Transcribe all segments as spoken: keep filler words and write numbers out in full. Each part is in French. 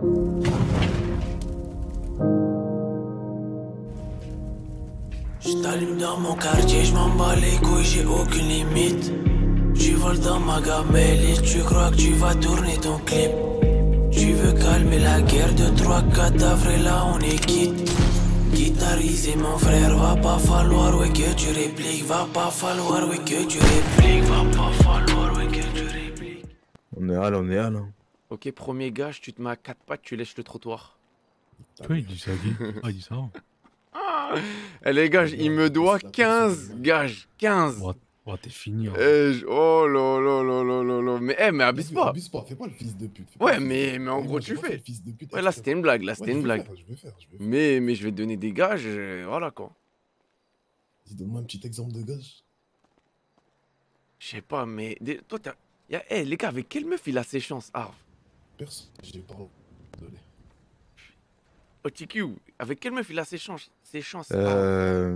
J't'allume dans mon quartier, j'm'en bats les couilles, j'ai aucune limite. Tu voles dans ma gamelle et tu crois que tu vas tourner ton clip. Tu veux calmer la guerre de trois quatre avril, là on est quitte. Guitarisé mon frère, va pas falloir ouais que tu répliques. Va pas falloir ouais que tu répliques. Va pas falloir ouais que tu répliques. On est à là, on est à là. Ok, premier gage, tu te mets à quatre pattes, tu lèches le trottoir. Toi, il dit ça, qui Ah, il dit ça. Eh les gars, il me doit quinze gages. quinze. Oh, oh t'es fini. Hein. Eh, je- oh là là là là là là. Mais, eh, mais abuse pas. Abuse pas, fais pas le fils de pute. Ouais, mais, mais en gros, tu fais. Ouais, là, c'était une blague. Là, c'était une blague. Je vais faire, je vais faire. Mais, mais je vais te donner des gages. euh, Voilà quoi. Dis, donne-moi un petit exemple de gage. Je sais pas, mais. des- Toi, t'as. Y'a- Eh, les gars, avec quelle meuf il a ses chances, Arv? Personne, j'ai pas. Désolé. Oh, T Q, avec quelle meuf il a ses chances? Ses chances, Arv? Euh...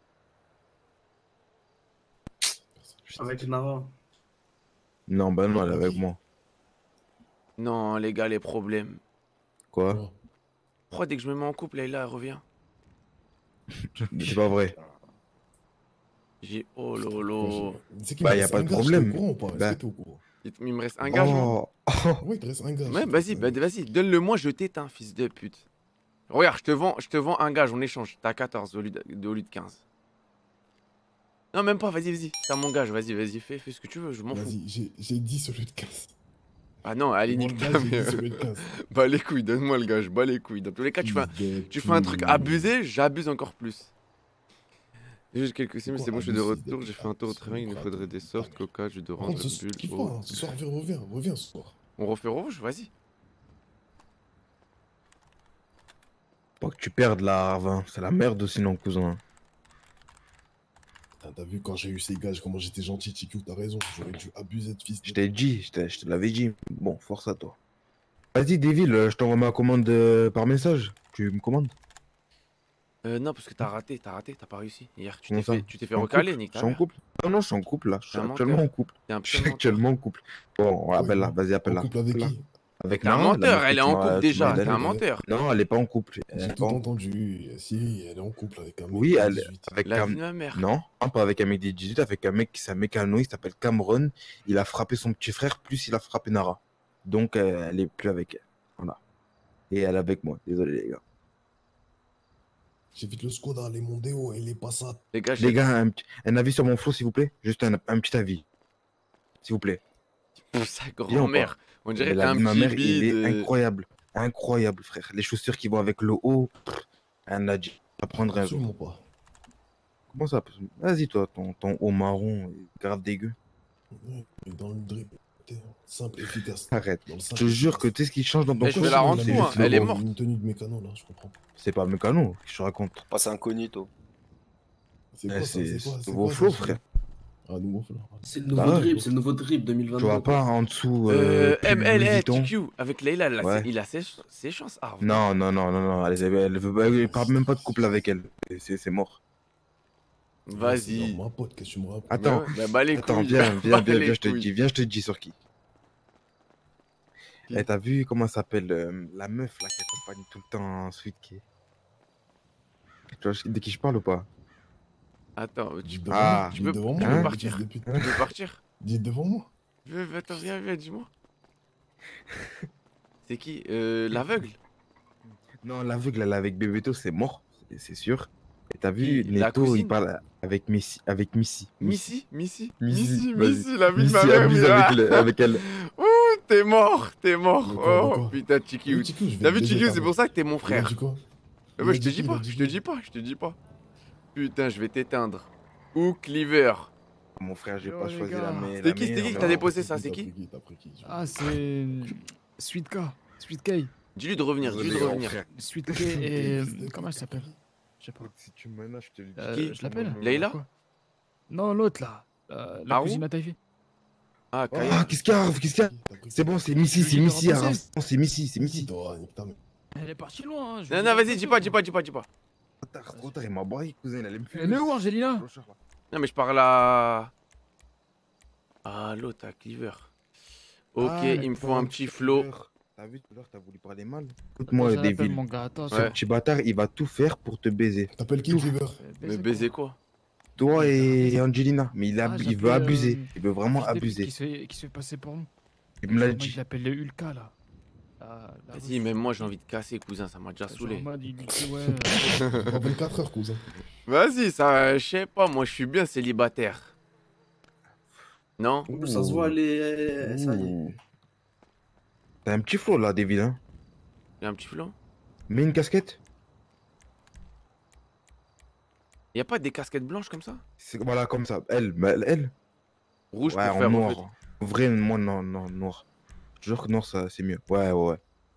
Avec Nara. Non, bah non, elle est avec moi. Non, les gars, les problèmes. Quoi? Non. Pourquoi dès que je me mets en couple, Layla, elle revient? C'est pas vrai. J'ai. Oh lolo. C'est qu'il Bah, me y a reste pas un de gage, problème. t'es au courant ou pas? Est-ce Bah. que t'es au courant? Il il me reste un gage, moi. Oh. Ouais, il te reste un gage. Ouais, vas-y, bah, vas-y, donne-le-moi, je t'éteins, fils de pute. Regarde, je te vends, je te vends un gage, on échange. T'as quatorze au lieu de, au lieu de quinze. Non, même pas, vas-y, vas-y. T'as mon gage, vas-y, vas-y, fais, fais ce que tu veux, je m'en fous. Vas-y, j'ai- j'ai dix au lieu de quinze. Ah non, allez, Moi, nique le ta gage, j'ai mère. dix au lieu de quinze. Bah les couilles, donne-moi le gage, bah les couilles. Dans tous les cas, tu fais un, Fils de tu fais un truc pute. abusé, j'abuse encore plus. Juste quelques sims, Quoi, c'est bon, je suis de abuse, fils de retour, j'ai pute, fait un tour au abuse, travail, il nous quoi, faudrait des softs, coca, jus Par d'orange, contre, Red ce Bull. qu'il faut, oh. hein, ce soir, viens, reviens, reviens ce soir. On refait rouge, vas-y. Pas que tu perdes là, Arvin. C'est la merde sinon, cousin. Putain, t'as vu quand j'ai eu ces gages, comment j'étais gentil, T Q, t'as raison, j'aurais dû abuser de fils. Je t'ai dit, je t'ai- je te l'avais dit. Bon, force à toi. Vas-y, Devil, euh, je t'envoie ma commande euh, par message. Tu me commandes? Euh, non, parce que t'as raté, t'as raté, t'as pas réussi. Hier, tu Comment t'es ça? fait, tu t'es fait Je suis en recaler, couple, nique Je ta suis en mère. couple. Non, non, je suis en couple là. Je suis T'es un actuellement menteur. en couple. T'es un Je putain suis de menteur. actuellement en couple. Bon, appelle-la, Ouais, vas-y, En appelle-la. couple avec Appelle-la. qui? Avec T'es un Nara, la menteur, meuf que elle est tu en m'as- couple tu déjà, m'as t'es un donné. menteur. Non, elle est pas en couple. Elle J'ai est tout pas en- entendu. Si, elle est en couple avec un mec Oui, de elle dix-huit. avec La Cam... vie de ma mère. Non, non, pas avec un mec de dix-huit, avec un mec qui s'appelle mécano, il s'appelle Cameron. Il a frappé son petit frère, plus il a frappé Nara. Donc euh, elle est plus avec elle. Voilà. Et elle est avec moi. Désolé les gars. J'évite le Skoda, les Mondeo et les Passat. Les gars, Les j'ai gars, un, petit- un avis sur mon flow, s'il vous plaît. Juste un, un petit avis. S'il vous plaît. pour sa Bien ou grand-mère. On dirait Mais que la t'as un vie de ma petit mère, il est bide. incroyable. Incroyable, frère. Les chaussures qui vont avec le haut. pff, Un Nadji. À prendre un jour. Absolument pas. Comment ça? Vas-y, toi, ton, ton haut marron, est grave dégueu. Ouais, mais dans le drip, t'es simple, efficace. Arrête. Dans le Je simple, te jure que efficace. tu sais ce qui change dans ton Eh, je corps. vais la rendre Il a fou, mis hein, le elle est logo, morte. Une tenue de mécano, là, je comprends. C'est pas mécano, que je te raconte. Oh, c'est incognito. C'est Eh, quoi ça? C'est C'est quoi? C'est nouveau quoi, flow, ça, frère. Ah, nouveau flow. C'est le Bah nouveau ouais. drip, c'est le nouveau drip deux mille Tu vingt-deux. vois pas en dessous. Euh, Euh, pull M L, Louis eh, Vuitton. T Q, avec Leïla, elle a Ouais. ses- il a ses, ses chances. Ah, Non, non, non, non, non. Elle, elle, veut pas- elle parle même pas de couple avec elle. C'est- C'est c'est mort. vas-y. C'est ma pote, qu'est-ce que tu me racontes? Attends, Ouais, bah, bah les attends, couilles. viens, viens, Bah, viens, les viens, je te couilles. dis, viens, je te dis sur qui. Qui Eh, t'as vu comment elle s'appelle euh, la meuf là qui accompagne tout le temps Sweet Key? Tu vois de qui je parle ou pas? Attends, tu Dis peux, devant Ah. moi, tu dis peux, devant tu moi, peux hein, partir. fils de pute. Tu peux partir. Dis devant moi. Viens, viens, attends, viens, viens, dis-moi. C'est qui euh, L'aveugle? Non, l'aveugle, elle est avec Bebeto, c'est mort, c'est- c'est sûr. Et t'as vu, Qui, la Neto, cousine il parle avec Missy. Avec Missy. Missy Missy Missy, Missy vas-y. Missy, la vie de ma Missy mère. abuse mais- avec, le- avec elle. Ouh, t'es mort, t'es mort. De quoi, de Oh, quoi putain, Tiki. Oui, Tiku, je vais T'as vu, te Tiki, baiser, c'est pardon. pour ça que t'es mon Il a frère. dit quoi? Eh Il bah, a je te dit dis qui, il pas, a dit je te qui dis pas, je te dis pas. Putain, je vais t'éteindre. Ou Cleaver. Mon frère, j'ai Yo, pas les choisi gars. la meilleure. C'était qui, c'était qui que t'as déposé ça, c'est qui? T'as pris qui? Ah, c'est. Sweet K. Sweet K. Dis-lui de revenir, dis-lui de revenir. Sweet K et. Comment elle s'appelle? Je sais pas. Si tu me menaces, je te le dis. Euh, Qui je l'appelle. Leïla? Quoi Non, l'autre là. Euh, la Haru cousine à Taïfi. Ah, Ah, Kaya. qu'est-ce qu'il y a? Qu'est-ce qu'il y a? C'est bon, c'est Missy, c'est Tu veux Missy. repasser Araf. Non, c'est Missy, c'est Missy. Toi, nique ta mère. Elle est partie loin. Hein, je Non, vous non, dis vas-y, pas dis tout. pas, dis pas, dis pas, dis pas. Trop tard, trop tard, il m'a barré, cousin, il allait me fumer. Elle est où, Angelina? Non, mais je parle à. Ah, l'autre, à Cleaver. Ok, Ah, il me faut un petit flow. T'as vu tout à l'heure, t'as voulu parler mal. Écoute-moi, Déjà, appelle Devil. mon gars, attends. Ce Ouais. petit bâtard, il va tout faire pour te baiser. T'appelles qui, Cleaver? Mais baiser quoi? Toi et Angelina. Mais il, a, Ah, il j'appelais, veut abuser. euh, Il veut vraiment Fils de pute abuser. Qui se, fait, qui se fait passer pour nous. Il me l'a Genre, dit. Il l'appelle le Hulka là. La- la Vas-y, russe. même moi j'ai envie de casser, cousin, ça m'a déjà Genre, saoulé. en mode, il dit ouais. euh, En vingt-quatre heures, cousin. Vas-y, ça, je sais pas, moi je suis bien célibataire. Non? En plus, ça se voit, elle est. Ça y est. Ouh. T'as un petit flow là, Devil. Hein. Y'a un petit flanc? Mets une casquette. Y'a pas des casquettes blanches comme ça? C'est- Voilà, comme ça. Elle, mais elle. elle Rouge ouais, pour en faire en noir. fait. Vrai, moi, non, non, noir. Je te jure que noir, ça, c'est mieux. Ouais, ouais, ouais.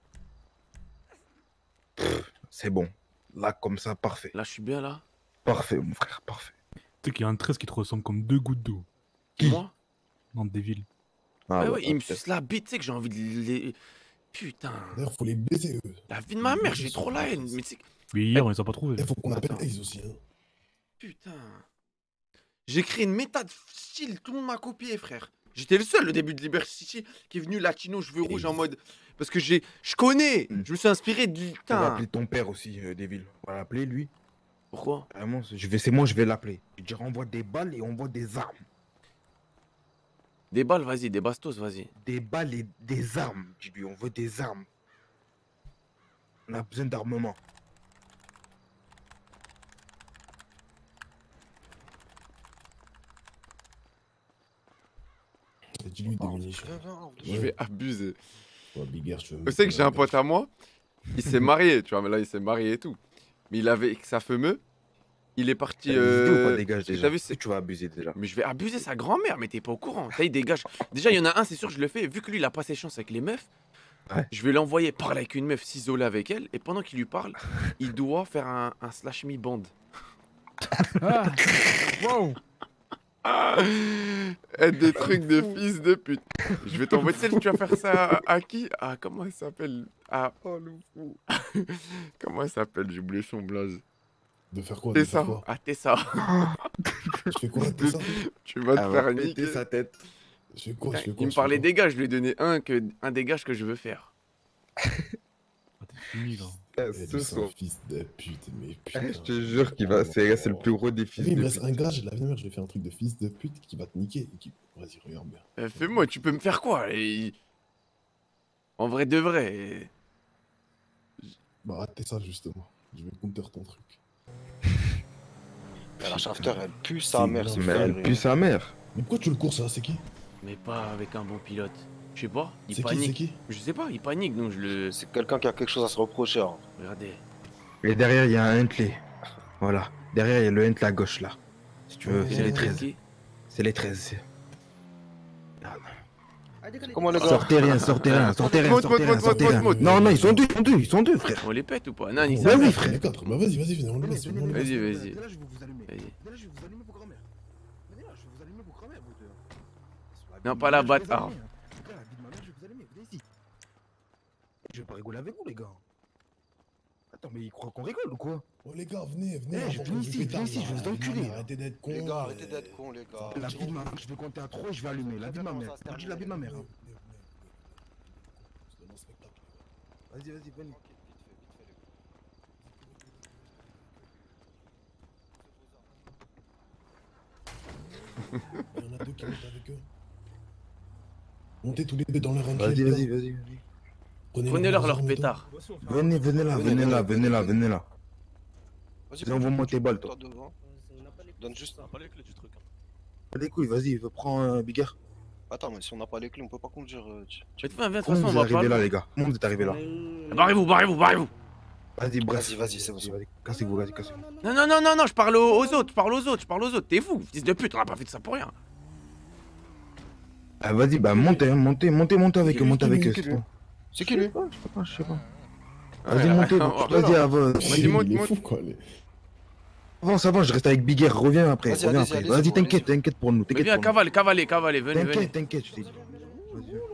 Pff, c'est bon. Là, comme ça, parfait. Là je suis bien là. Parfait, mon frère, parfait. Tu sais qu'il y a un treize qui te ressemble comme deux gouttes d'eau. Qui Moi? Dans des villes. Ah, Ah ouais, ouais, il me peut-être. suce la bite, tu sais que j'ai envie de les. Putain. D'ailleurs, faut les baiser, eux. La vie de ma mère, j'ai trop la haine. Mais tu sais que- Mais hier, on les a pas trouvés. Il faut qu'on appelle Attends. Ace aussi. Hein. Putain. J'ai créé une méta de style, tout le monde m'a copié, frère. J'étais le seul, le début de Liberty City, qui est venu latino, cheveux rouges, en mode. Parce que j'ai. Je connais. Mm. Je me suis inspiré de. On va Putain. appeler ton père aussi, euh, Devil. On va l'appeler, lui. Pourquoi? Vraiment, c'est- je vais, c'est moi, je vais l'appeler. Je vais dire, envoie des balles et envoie des armes. Des balles, vas-y, des bastos, vas-y. Des balles et des armes. Dis-lui, on veut des armes. On a besoin d'armement. Dis-lui des munitions. Je vais abuser. Ouais, Bigger, tu veux. Tu sais que j'ai un pote à moi, il s'est marié, tu vois, mais là il s'est marié et tout. Mais il avait sa femme, il est parti. T'as des idées ou pas, Euh... dégage parce que déjà. t'as vu, C'est c'est- que tu vas abuser déjà. Mais je vais abuser sa grand-mère, mais t'es pas au courant. Ça, il dégage. Déjà, il y en a un, c'est sûr, je le fais. Vu que lui, il a pas ses chances avec les meufs, Ouais. je vais l'envoyer parler avec une meuf, s'isoler avec elle, et pendant qu'il lui parle, il doit faire un, un slash me band. Ah, wow. Être des trucs de fils de pute. Je vais t'envoyer, tu sais, tu vas faire ça à, à qui? Ah, comment elle s'appelle? Ah, oh, le fou. Comment elle s'appelle? J'ai oublié son blaze. De faire quoi? De Tessa. faire quoi? Ah, Tessa. Je fais quoi? Tessa? Tu vas te Elle va faire péter niquer. sa tête. Je fais quoi? Je fais quoi? Il me Je fais parlait quoi? dégage, je lui ai donné un, que, un dégage que je veux faire. Ah, t'es fini là. Ah, Eh, ce lui, c'est un soir. fils de pute, mais putain. Je te jure qu'il va. C'est c'est le plus gros des fils Oui, il me de reste pute. un gars, j'ai de l'avenir, je vais faire un truc de fils de pute qui va te niquer. et qui- Vas-y, regarde bien. Euh, Fais-moi, tu peux me faire quoi? Et- En vrai de vrai. et- Bah, arrêtez ça, justement. Je vais counter ton truc. La shafter, elle pue sa C'est mère, énorme. c'est Mais elle vrai. pue sa mère. Mais pourquoi tu le cours, ça? C'est qui? Mais pas avec un bon pilote. Je sais pas, il C'est qui? C'est panique. qui? Je sais pas, il panique donc je le. C'est quelqu'un qui a quelque chose à se reprocher. Hein. Regardez. Et derrière, il y a un Huntley. Voilà. Derrière, il y a le Huntley à gauche là. Si tu veux, Ouais. c'est les C'est treize. qui? C'est les treize. Comment les gars? Sortez rien, sortez rien, sortez rien, Monte, sortez monte, rien, monte, sortez monte, rien. monte. Non, non, ils sont deux, ils sont deux, ils sont deux, frère. On les pète ou pas? Non, nique Ouais, sa oui, mère. frère. Les quatre. Bah, vas-y, vas-y, venez, on le laisse. on le laisse. Vas-y, vas-y. Là, je vais vous allumer. Vas-y. Là, je vais vous allumer pour grand-mère. Venez là, je vais vous allumer pour grand-mère, vous deux. Non, pas la Je vais vous bâtard. allumer, hein. Là, la vie de ma mère, je vais vous allumer, venez ici. Je vais pas rigoler avec vous, les gars. Attends, mais ils croient qu'on rigole ou quoi? Oh, les gars, venez, venez. Eh, je avant viens qu'on ici, se pétard, viens ici, là. je vais vous enculer, Non, là. Arrêtez d'être cons. Les gars, euh, arrêtez d'être cons, les gars. La vie de ma mère, je vais compter à trois et je vais allumer. La vie de ma mère. Je dis la vie de ma mère. hein. Venez, venez, venez. C'est un spectacle. Vas-y, vas-y, venez. Il y en a deux qui montent avec eux. Montez tous les deux dans leur rangée. Vas-y, les vas-y, gars. vas-y. vas-y. Prenez-leur leur moto. pétard. Venez, venez là, venez là, venez là, venez là. Vas-y, Vas-y, envoie-moi tes balles, toi. devant. Donne juste. pas les clés du truc. Pas les couilles, vas-y, prends un euh, Bigger. Attends, mais si on n'a pas les clés, on peut pas conduire. euh, tu- Mais viens, viens, de toute Comment façon, on vous va arrivez là, pas. les gars? Comment vous êtes arrivés là? Barrez-vous, barrez-vous, barrez-vous. Vas-y, bref. Vas-y, vas-y, c'est bon. Vas-y, Cassez-vous, vas-y, cassez-vous. Non, non, non, non, non, je parle aux, aux autres, je parle aux autres, je parle aux autres. T'es fou, fils de pute, on a pas fait ça pour rien. Ah, vas-y, bah montez, hein, montez, montez, montez avec eux, montez avec eux. c'est bon. C'est qui lui? Je sais pas, je sais pas. Ouais, Vas-y, montez, on va- vas-y, avance. Vas-y, monte, Il est monte. fou, quoi. les- Avance, avance, je reste avec Bigger, reviens après, Vas-y, reviens allez-y, après. allez-y, Vas-y, c'est bon, t'inquiète, allez-y. t'inquiète pour nous, Mais t'inquiète viens, pour nous. cavale, cavale, cavale, venez, venez. T'inquiète, t'inquiète, je t'ai dit. Vas-y. Vas-y,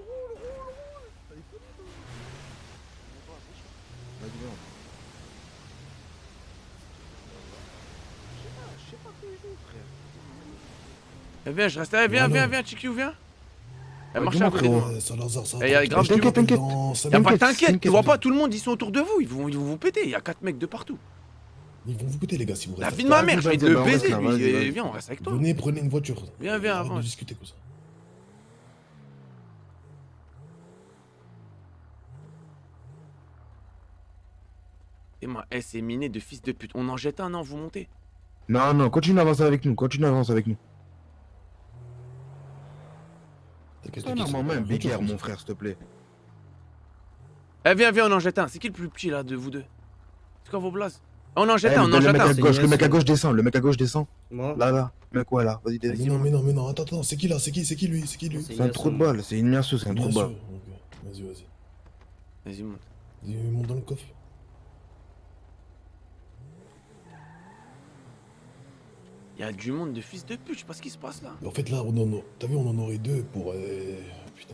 viens. Eh, viens, je reste là, viens, Non, viens, non. viens, Chikiou, viens. Elle Ouais, marche à dis-moi, côté de frérot. moi. Ouais, Salazar, ça. Eh, y a grave du T'inquiète, monde. t'inquiète. Dans cinq Y'a pas minutes, t'inquiète, tu t'inquiète. vois pas, tout le monde, ils sont autour de vous, ils vont, ils vont vous péter. Il y a quatre mecs de partout. Ils vont vous péter, les gars, si vous La restez. vie de ma Vas-y, mère, j'ai envie de vas-y, le bah, on reste baiser, là, lui. vas-y, Eh, vas-y. Viens, on reste avec toi. Venez, prenez une voiture. Viens, viens, Arrête de avance. discuter comme ça. Et moi, eh, c'est miné de fils de pute. On en jette un, non, vous montez. Non, non, continue d'avancer avec nous, continue d'avancer avec nous. T'inquiète, Toi, t'inquiète, normalement, un voiture, béguerre, comme ça. mon frère, s'il te plaît. Eh, viens, viens, on en jette un. C'est qui le plus petit là de vous deux? C'est quoi vos blases? Ah, on en jette Eh, un, on le, en le jette mec un. à gauche, le mec à c'est- gauche descend, le mec à gauche descend. Moi Là, là, mec, ouais, là, vas-y, Mais vas-y. non, mais non, mais non, attends, attends, c'est qui là? C'est qui? C'est qui lui? C'est qui lui? C'est C'est un Yassou, trou de moi. balle, c'est une miasso, c'est un trou Bien de sûr. balle. Ok, vas-y, vas-y. Vas-y, monte. Vas-y, monte dans le coffre. Il y a du monde de fils de pute, je sais pas ce qui se passe là. Mais en fait, là, on en a... T'as vu, on en aurait deux pour. euh, Putain.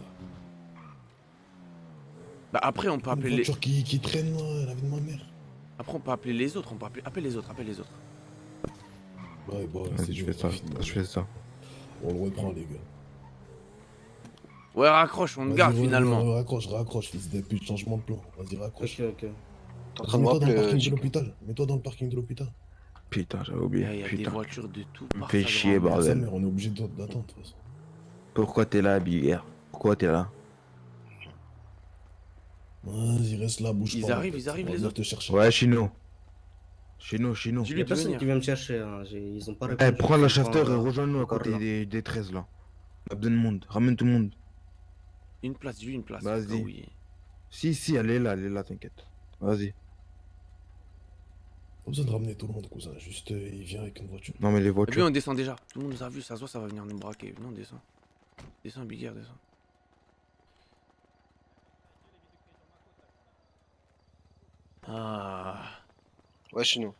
Bah après on peut Une appeler les. voiture qui, qui traîne, là, la vie de ma mère. Après on peut appeler les autres, on peut appeler. Appelle les autres, appelle les autres. Ouais, bah, ouais, c'est Vas-y, je dur, fais ça, putain. je fais ça. On le reprend, les gars. Ouais, raccroche, on te Vas-y, garde ouais, finalement. ouais, raccroche, raccroche, fils de pute, changement de plan. Vas-y, raccroche. Ok, ok. T'es en Vas-y, train de mets-toi dans le m'appeler, parking euh, de Chico. l'hôpital. Mets-toi dans le parking de l'hôpital. Putain, j'avais Eh, oublié, Il y a des putain. voitures de tout. Me par fait sa chier, grand-mère. bordel. Sa mère, on est obligé de- d'attendre, de toute façon. Pourquoi t'es là, Biguerre? Pourquoi t'es là? Vas-y, reste là, bouge Ils pas. arrivent, en fait. ils arrivent, On va les venir autres. te chercher. Ouais, Chino. Chino, Chino. Dis-lui Y'a de personne venir. qui vient me chercher, hein. j'ai- ils ont pas Eh, répondu. prends la ils sont shafter pas, et euh, rejoins-nous à encore côté là. des, des treize là. On a besoin de monde, ramène tout le monde. Une place, dis-lui une place. Vas-y. au cas où il- Si, si, elle est là, elle est là, t'inquiète. Vas-y. Pas besoin de ramener tout le monde, cousin. Juste, euh, il vient avec une voiture. Non, mais les Et puis voitures. on descend déjà. Tout le monde nous a vu, ça se voit, ça va venir nous braquer. Non, descend. Descends, Big Air, descends. Ah. Ouais, chez nous.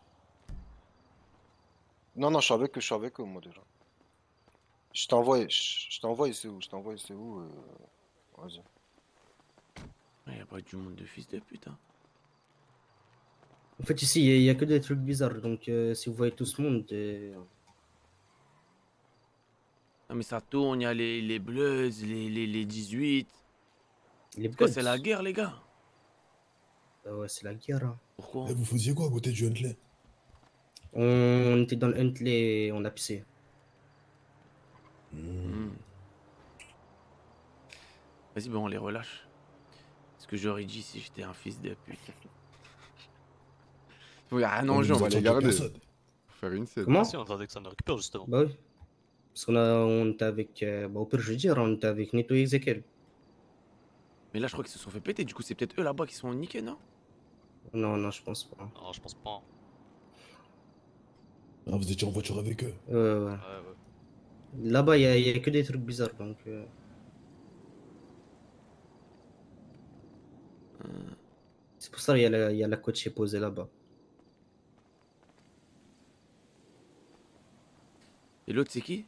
Non, non, je suis avec eux, je suis avec eux, moi, déjà. Je t'envoie, je je t'envoie, c'est où? Je t'envoie, c'est où? euh, Vas-y. Il y a pas du monde de fils de pute. Hein. En fait, ici, il y, a que des trucs bizarres. Donc, euh, si vous voyez tout ce monde, euh, Non, mais ça tourne, il y a les, les Bloods, les, les, les dix-huit. les Quoi, Bloods. c'est la guerre, les gars. Ah ouais, c'est la guerre. hein. Pourquoi? Eh, vous faisiez quoi à côté du Huntley? On était dans le Huntley et on a pissé. Hmm. Hmm. Vas-y, ben on les relâche. Ce que j'aurais dit si j'étais un fils de pute. Il y a un On enjeu, on nous va a les sorti garder. personne. Faut faire une scène. Comment? Si, on attendait que ça nous récupère justement. Bah oui. Parce qu'on a, on était avec. euh, bah, au pire, je veux dire, on était avec Neto et Ezekiel. Mais là, je crois qu'ils se sont fait péter. Du coup, c'est peut-être eux là-bas qui sont niqués, non? Non, non, je pense pas. Non, je pense pas. Ah, vous étiez en voiture avec eux. Ouais, ouais. Ouais, ouais. Là-bas, il y, a- il y a que des trucs bizarres. Donc, euh, c'est pour ça qu'il y, a la- il y a la coach qui est posée là-bas. Et l'autre, c'est qui?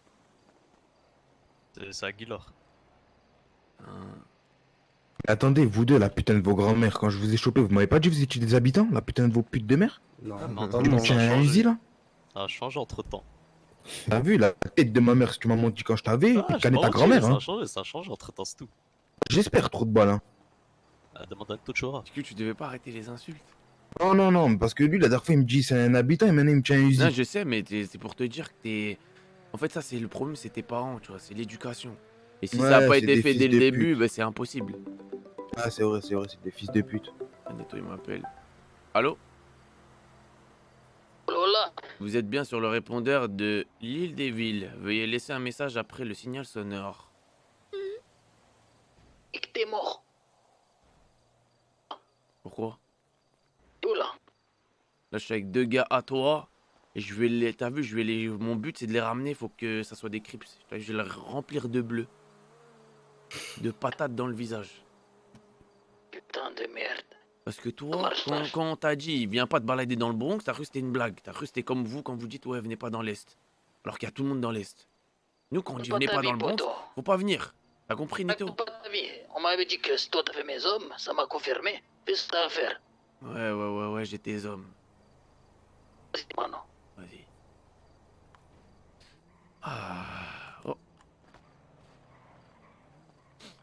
C'est c'est Aguilar. Ah. Attendez, vous deux, la putain de vos grands-mères, quand je vous ai chopé, vous m'avez pas dit que vous étiez des habitants, la putain de vos putes de mère? Non, Ah, mais pas attends, Tu moi. m'as ça a un changé. Uzi là? Ça a changé entre temps. T'as vu la tête de ma mère, si tu m'as menti quand je t'avais, Ah, tu j'ai connais pas ta menti, grand-mère, Ça hein? a changé, ça a changé entre temps, c'est tout. J'espère, trop de balles, hein. Ah, demande à Tochora. Du coup, tu devais pas arrêter les insultes. Non, non, non, parce que lui, la dernière fois, il me dit c'est un habitant et maintenant il me tient un Uzi. Non, je sais, mais t'es- c'est pour te dire que t'es. En fait, ça, c'est le problème, c'est tes parents, tu vois, c'est l'éducation. Et si Ouais, ça a pas c'est été des fait fils dès le de début, bah, c'est impossible. Ah, c'est vrai, c'est vrai, c'est des fils de pute. Ah, Neto, il m'appelle. Allô? Lola, Vous êtes bien sur le répondeur de l'île des villes. Veuillez laisser un message après le signal sonore. et que t'es mort. Pourquoi? Tout là. Là, je suis avec deux gars à toi. Et je vais les. T'as vu, je vais les. Mon but, c'est de les ramener. Faut que ça soit des crips. Je vais les remplir de bleu. De patates dans le visage. Putain de merde. Parce que Ça toi, marche quand, pas. quand on t'a dit, viens pas te balader dans le Bronx, t'as cru que c'était une blague. T'as cru que c'était comme vous quand vous dites, ouais, venez pas dans l'Est. Alors qu'il y a tout le monde dans l'Est. Nous, quand on C'est dit pas venez ta pas vie, dans le Bronx, poto. faut pas venir. T'as compris, Nito? C'est pas ta vie. On m'avait dit que si toi t'avais mes hommes, ça m'a confirmé. Fais ce que t'as à faire. Ouais, ouais, ouais, ouais, j'ai tes hommes. Vas-y, maintenant. Vas-y. Ah. Oh.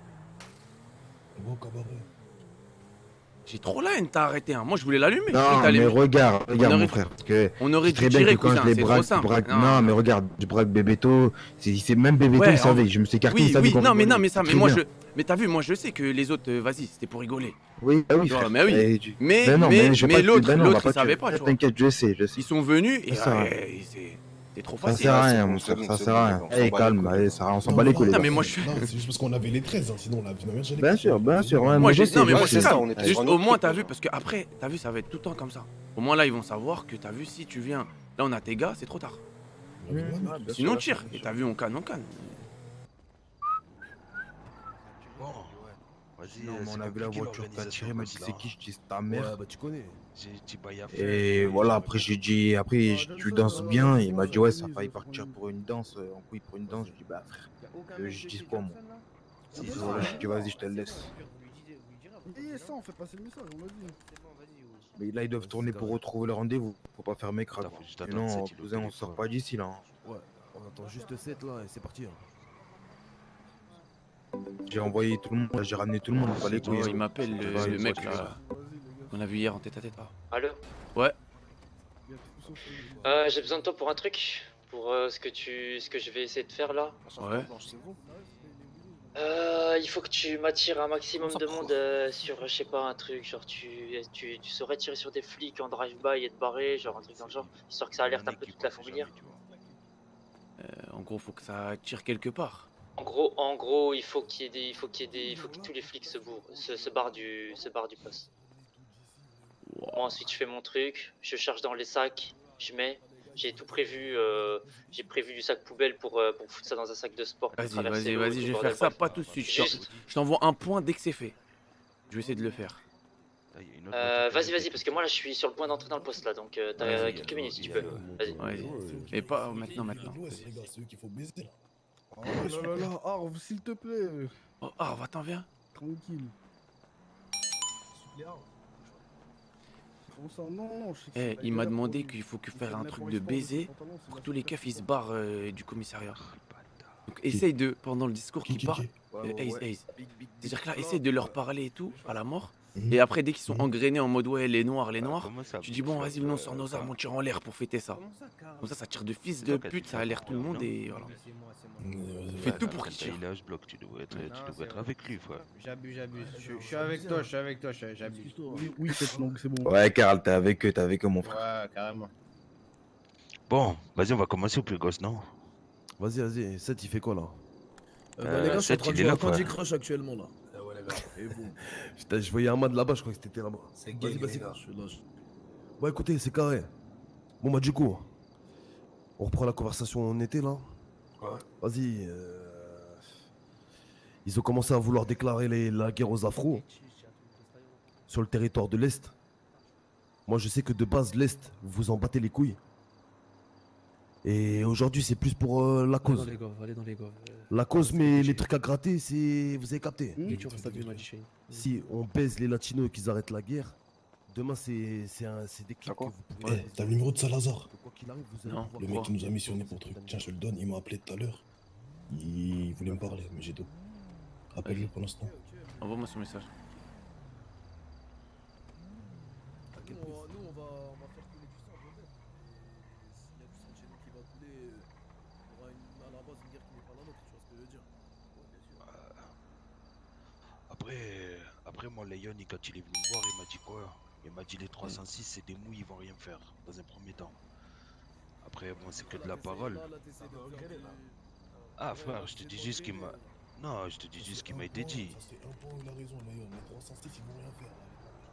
On va au cabaret. J'ai trop la haine, t'as arrêté. Hein. Moi, je voulais l'allumer. Non, mais regarde, regarde, mon frère. Parce que on aurait très dû bien tirer, que quand cousin, je les c'est braque, trop simple. braque- Non, non, non. mais regarde, je braque Bébéto. C'est c'est même Bébéto, Ouais, il savait. en- Je me suis écarté, Oui, il savait oui, qu'on non, mais rigolait. non, mais ça, mais Très moi, bien. je, Mais t'as vu, moi je sais que les autres, euh, vas-y, c'était pour rigoler. Oui, bah oui, Tu vois, frère. mais oui. Et tu- Mais, Ben non, mais, mais je vais mais pas te- l'autre, ben non, on va l'autre, pas il savait te- pas, tu vois. T'inquiète, je sais, je sais. Ils sont venus et Ça sert à rien. euh, c'est c'est trop Ça facile. sert à Ah, c'est rien, bon, mon c'est frère, bon, ça c'est sert bon, à les rien. gars, on Eh, s'en bat calme, les couilles. allez, ça- on s'en Non, bat les non, couilles, les Non, gars. mais moi, je- Non, c'est juste parce qu'on avait les treize, hein, sinon la vie de merde, j'allais Bien kiffer. sûr, bien sûr, ouais, Moi, moi j'ai- je sais, non, mais moi moi, je c'est sais. ça. on était Juste sur au notre moins, truc, t'as là. vu, parce que après, t'as vu, ça va être tout le temps comme ça. Au moins, là, ils vont savoir que t'as vu, si tu viens, là, on a tes gars, c'est trop tard. Ouais, ouais, ouais. Sinon, on tire. Et t'as vu, on canne, on canne. Bon, vas-y. Non, euh, mais c'est on a vu la compliqué, voiture qu'a l'organisation, tiré, il m'a dit vas-y, c'est là. qui, je dis c'est ta mère. Ouais, bah tu connais. J'ai dit bail à faire. Et voilà, après j'ai dit, après je- tu danses bien, il m'a dit ouais ça a failli partir pour une danse, euh, en couille pour une danse, je dis bah frère, euh, je dis quoi moi. Si, Et voilà, je dis vas-y je te le laisse. Et ça, on fait passer le message, on l'a dit. Mais là ils doivent tourner pour retrouver le rendez-vous, faut pas fermer crade. Attends, faut juste attendre Sinon sept, il est au cousin on téléphone. sort pas d'ici là. hein. Ouais, on attend juste sept là et c'est parti. hein. J'ai envoyé tout le monde, j'ai ramené tout le monde, pas les Oh, couilles. il m'appelle le, Ouais, le une mec voiture. là qu'on a vu hier en tête à tête. là. Allô? Ouais. Euh, j'ai besoin de toi pour un truc, pour euh, ce que tu, ce que je vais essayer de faire là. Ouais. Euh, il faut que tu m'attires un maximum de monde euh, sur, je sais pas, un truc, genre tu, tu, tu saurais tirer sur des flics en drive-by et te barrer, genre un truc dans le genre, histoire que ça alerte un peu toute la fourmilière. Euh, en gros, faut que ça tire quelque part. En gros, en gros, il faut qu'il y ait des, il faut qu'il y ait des, il faut que tous les flics se, bourrent, se, se barrent du, se barrent du poste. Moi ensuite je fais mon truc, je charge dans les sacs, je mets, j'ai tout prévu, euh, j'ai prévu du sac poubelle pour, euh, pour foutre ça dans un sac de sport. pour Vas-y, traverser vas-y, le- vas-y, tout je le vais bordel, faire ça bref. pas tout de suite. Je Juste- t'en- je t'envoie un point dès que c'est fait. Je vais essayer de le faire. Euh, vas-y, vas-y, parce que moi là je suis sur le point d'entrer dans le poste là, donc euh, t'as Vas-y, quelques minutes si tu peux. Vas-y. Vas-y. Mais pas maintenant, maintenant. Ouais, les gars, c'est eux qu'il faut baiser là. Oh là là là, Arv, s'il te plaît. Oh, ah, va-t'en, viens. Tranquille. Comment ça? Non, non, je sais que Eh, c'est pas il m'a galère demandé pour qu'il faut que lui. faire Il un fait truc de de l'import export baiser sur son pantalon, c'est pour la que tous les fête. keufs ils se barrent euh, du commissariat. Donc essaye de, pendant le discours Qui, qui qui, parle, qui euh, Ace, Ace. C'est-à-dire que là, big essaye de leur parler et tout, à la mort. Mhm. Et après, dès qu'ils sont Mhm. engrainés en mode ouais, les noirs, les noirs, Comment ça, tu dis Big bon, Fat, vas-y, venons, euh, sort nos ça armes, on tire en l'air pour fêter ça. Comme ça, ça tire de fils C'est de toi qui as pute, dit ça ça, alerte tout le monde non et voilà. Euh, Fais Ouais, tout mais pour quand qu'il t'as tire. il a ce bloc, tu devrais être, tu devrais être avec lui, frère. J'abuse, j'abuse. Je je suis avec toi, je suis avec toi, je- j'abuse. Oui, oui, faites donc, c'est bon. Ouais Karl, t'es avec eux, t'es avec eux mon frère. Ouais, carrément. Bon, vas-y, on va commencer au plus gosse, non? Vas-y, vas-y. sept il fait quoi là? Euh, bah, les gars, je suis en Seth, train de il est jouer là, à Candy frère. Crush actuellement là. Ah ouais, les gars. Et vous? Putain, je voyais Ahmad là-bas, je crois que c'était là-bas. C'est Vas-y, gay, vas-y. les gars. Je suis là. je- Bon, écoutez, c'est carré. Bon, bah, du coup, on reprend la conversation où on était là. Ouais. Vas-y. euh, Ils ont commencé à vouloir déclarer les- la guerre aux Afros sur le territoire de l'Est. Moi, je sais que de base, l'Est, vous en battez les couilles. Et aujourd'hui, c'est plus pour euh, la Allez dans cause. les gaves, allez dans les gaves. Euh, La cause, mais les trucs à gratter, c'est. Vous avez capté? Et tu restes à deux, Magic Shane. Si on baise les latinos et qu'ils arrêtent la guerre, demain c'est c'est un- c'est des clips que vous pourrez. Eh, t'as le numéro de Salazar? Quoi qu'il arrive, vous allez Non. pouvoir Le mec qui nous a missionné pour truc. Tiens, je te le donne, il m'a appelé tout à l'heure. Il voulait me parler, mais j'ai dos. Appelle-le pour l'instant. Envoie-moi son message. Nous, on va, on va faire couler du sang, je veux dire. S'il y a du sang chez nous qui va couler, euh, il y aura une, à la base une guerre qui n'est pas la nôtre, tu vois ce que je veux dire? Après, après moi, Léon, quand il est venu me voir, il m'a dit quoi? Il m'a dit les trois cent six, c'est des mouilles, ils vont rien faire, dans un premier temps. Après, bon, c'est que de la parole. Là, là, t'essaies de faire du- Ah, frère, je te dis juste qu'il m'a... Non, je te dis juste qu'il m'a été dit. Ça, c'est un point où il a raison, Léon. Les trois cent six, ils vont rien faire.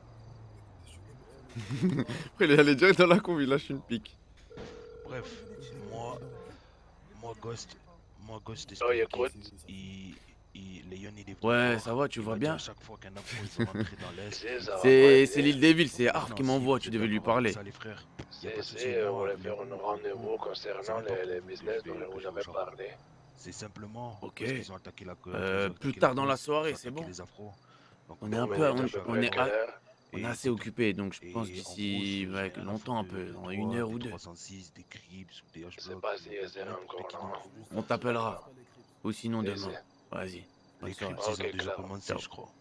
Après, il est allé direct dans la conve, il lâche une pique. Bref, moi, moi, Ghost, moi, Ghost, Oh, il y a quoi? il, il, Léon, il est venu Ouais, voir. ça va, tu Il vois m'a dit bien. à chaque fois qu'un afro, ils sont rentrés dans l'Est. C'est ça. C'est c'est l'île des villes, c'est Arf qui Non, m'envoie, si, tu vous devais êtes lui d'accord avec parler. ça, les frères. Y a C'est, pas de souci, c'est, on moi, voulait faire un Léon, rendez-vous c'est concernant même pas les, pour les vous business que dont je vous fais avez genre. parlé. C'est simplement Ok. parce qu'ils ont attaqué la co- Euh, ils ont plus attaqué tard la dans la cause, soirée, ils ont c'est attaqué bon. les afros. Donc, On est moi, un moi, peu, je on, suis à peu on près est, quelle a- heure? on est Et assez donc, occupé, donc je et pense en d'ici gros, ouais, c'est un longtemps un afro peu, de dans trois, une heure ou des deux. trois cent six, des Crips ou des Je sais H-Block, pas ou si c'est n'importe encore, qui non. n'importe On t'appellera. Ou sinon Et demain. c'est- Vas-y. Bonne Les soirée. Crips, ils ont Ok, déjà clair. commencé, Ciao. je crois.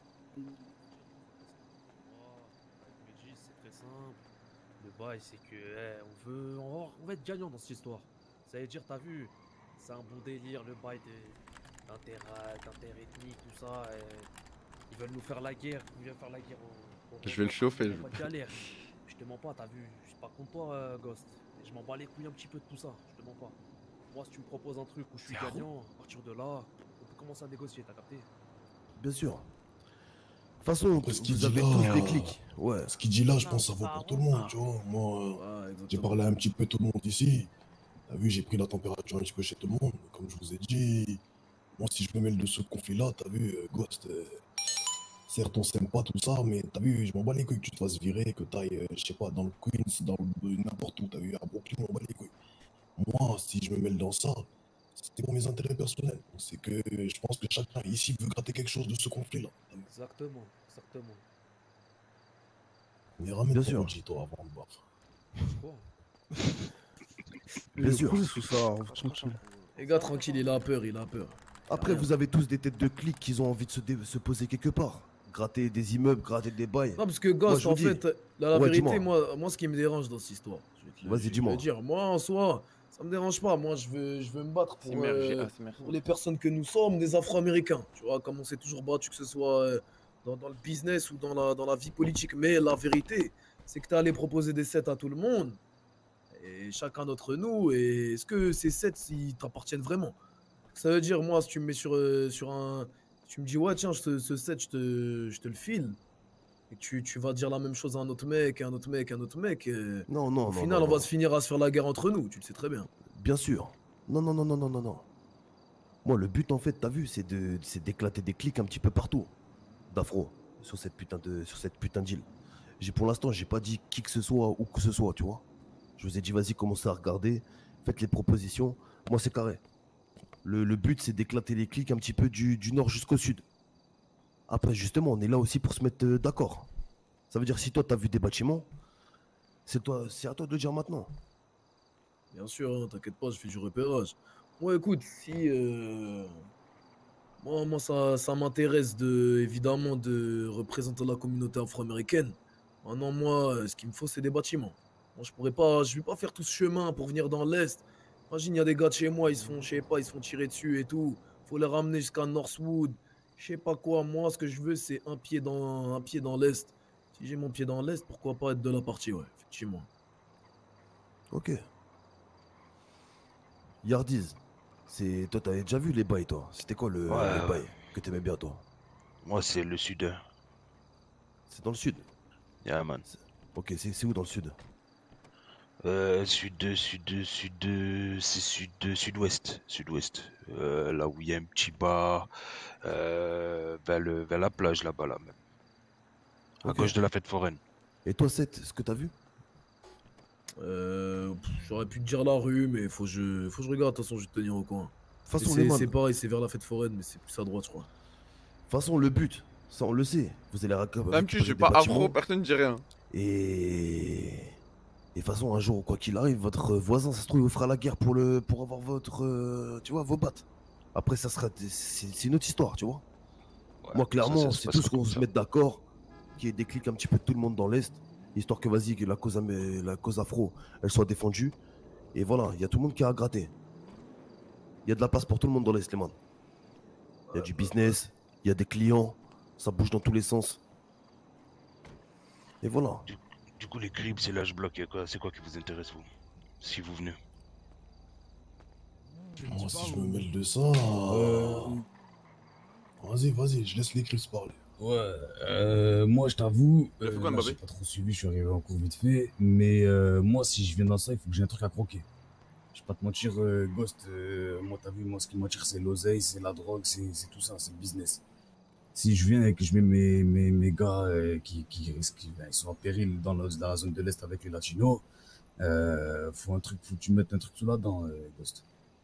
Medjis, c'est très simple. Le bail, c'est que eh, on veut, on va, on va être gagnant dans cette histoire. Ça veut dire, t'as vu, c'est un bon délire le bail des, d'inter- d'interethnique, tout ça. euh, Ils veulent nous faire la guerre. Ils veulent faire la guerre au. au Je vais le chauffer, Il y a je- pas de galère. Je te mens pas, t'as vu. Je suis pas contre toi, euh, Ghost. Je m'en bats les couilles un petit peu de tout ça. Je te mens pas. Moi, si tu me proposes un truc où je suis gagnant, à partir de là, on peut commencer à négocier, t'as capté? Bien sûr. De toute façon, Ce qu'il vous dit avez là, tous des clics. Ouais. Ce qu'il dit là, je pense que ça vaut pour tout le monde, tu vois. Moi, euh, j'ai parlé un petit peu tout le monde ici. T'as vu, j'ai pris la température un petit peu chez tout le monde. Comme je vous ai dit, moi, si je me mêle de ce conflit-là, t'as vu, euh, Ghost, euh, certes, on s'aime pas, tout ça, mais t'as vu, je m'en bats les couilles que tu te fasses virer, que t'ailles, euh, je sais pas, dans le Queens, dans le- n'importe où, t'as vu, à Brooklyn, je m'en bats les couilles. Moi, si je me mêle dans ça, c'est pour mes intérêts personnels. C'est que je pense que chacun ici veut gratter quelque chose de ce conflit-là. Exactement, exactement. Mais ramène Bien ton sûr. O G, toi, avant de boire. Quoi? Bien sûr. Tout ça, tranquille. Les gars, tranquille, il a peur, il a peur. Après, vous avez tous des têtes de clics qui ont envie de se, dé- se poser quelque part. Gratter des immeubles, gratter des bails. Non, parce que Moi, Ghost, je vous en dis. fait, la, la Ouais, vérité, dis-moi. moi, moi, ce qui me dérange dans cette histoire, je vais te le- Vas-y, je vais te dis-moi. le dire. Moi, en soi, ça me dérange pas. Moi, je veux, je veux me battre pour, C'est mergé, euh, ah, c'est mergé. pour les personnes que nous sommes, des Afro-Américains. Tu vois, comme on s'est toujours battu, que ce soit euh, dans, dans le business ou dans la, dans la vie politique. Mais la vérité, c'est que tu allé proposer des sets à tout le monde, et chacun d'entre nous. Et est-ce que ces sets, ils t'appartiennent vraiment? Ça veut dire, moi, si tu me mets sur, euh, sur un. Si tu me dis, ouais, tiens, ce, ce set, je te, je te le file. Et tu, tu vas dire la même chose à un autre mec, à un autre mec, à un autre mec. euh, Non, non, Au non, final, non, on non. va se finir à se faire la guerre entre nous, tu le sais très bien. Bien sûr. Non, non, non, non, non, non, non. Moi, le but, en fait, t'as vu, c'est de, c'est d'éclater des clics un petit peu partout. D'afro, sur cette putain de, sur cette putain de deal. J'ai, pour l'instant, j'ai pas dit qui que ce soit ou que ce soit, tu vois. Je vous ai dit, vas-y, commencez à regarder, faites les propositions. Moi, c'est carré. Le, le but, c'est d'éclater les clics un petit peu du, du nord jusqu'au sud. Après, justement, on est là aussi pour se mettre euh, d'accord. Ça veut dire, si toi, t'as vu des bâtiments, c'est toi, c'est à toi de le dire maintenant. Bien sûr, hein, t'inquiète pas, je fais du repérage. Moi, écoute, si. euh, Moi, moi ça, ça m'intéresse de, évidemment de représenter la communauté afro-américaine. Maintenant, moi, euh, ce qu'il me faut, c'est des bâtiments. Moi, je pourrais pas. Je vais pas faire tout ce chemin pour venir dans l'Est. Imagine, il y a des gars de chez moi, ils se font, je sais pas, ils se font tirer dessus et tout. Faut les ramener jusqu'à Northwood. Je sais pas quoi. Moi, ce que je veux, c'est un pied dans, un pied dans l'Est. Si j'ai mon pied dans l'Est, pourquoi pas être de la partie, ouais, effectivement. Ok. Yardiz, c'est toi, t'avais déjà vu les bails, toi. C'était quoi le, Ouais, les ouais. bails que t'aimais bien, toi? Moi, c'est le sud. C'est dans le sud. Yeah, man. Ok, c'est c'est où dans le sud? Euh, sud, sud, sud, c'est sud, sud-ouest, sud-ouest. Euh, là où il y a un petit bar, euh, vers, le, vers la plage là-bas, là même. À Ok. gauche de la fête foraine. Et toi, Seth, ce que t'as vu? Euh, pff, J'aurais pu te dire la rue, mais faut que je, faut que je regarde. De toute façon, je vais te tenir au coin. De toute façon, Et les c'est- man. c'est pareil, c'est vers la fête foraine, mais c'est plus à droite, je crois. De toute façon, le but, ça on le sait. Vous allez rac- Même tu, récupérer je suis des pas bâtiments. afro, personne ne dit rien. Et... Et de toute façon, un jour, quoi qu'il arrive, votre voisin, ça se trouve, il vous fera la guerre pour, le... pour avoir votre... euh, tu vois, vos battes. Après, ça sera... C'est c'est une autre histoire, tu vois. Moi, clairement, ça se c'est passera tous qu'on comme se ça. mette d'accord, qu'il y ait des clics un petit peu de tout le monde dans l'Est, histoire que, vas-y, que la cause, am- la cause afro, elle soit défendue. Et voilà, il y a tout le monde qui a à gratter. Il y a de la place pour tout le monde dans l'Est, les man. Il y a du business, il y a des clients, ça bouge dans tous les sens. Et voilà. Du, du coup, les cribs, c'est là je bloque. C'est quoi qui vous intéresse, vous? Si vous venez. Moi, si je me mêle de ça. euh, Vas-y, vas-y, je laisse les Crips parler. Ouais, euh, moi je t'avoue, Il a fait euh, quoi, là, Mbappé j'ai pas trop suivi, je suis arrivé en cours vite fait, mais euh, moi si je viens dans ça, il faut que j'ai un truc à croquer. Je vais pas te mentir, euh, Ghost, euh, moi t'as vu, moi ce qui m'attire c'est l'oseille, c'est la drogue, c'est c'est tout ça, c'est le business. Si je viens et que je mets mes, mes, mes gars euh, qui, qui, qui ben, ils sont en péril dans la, dans la zone de l'Est avec les latinos, euh, faut un truc, faut que tu mettes un truc tout là-dedans, euh, Ghost.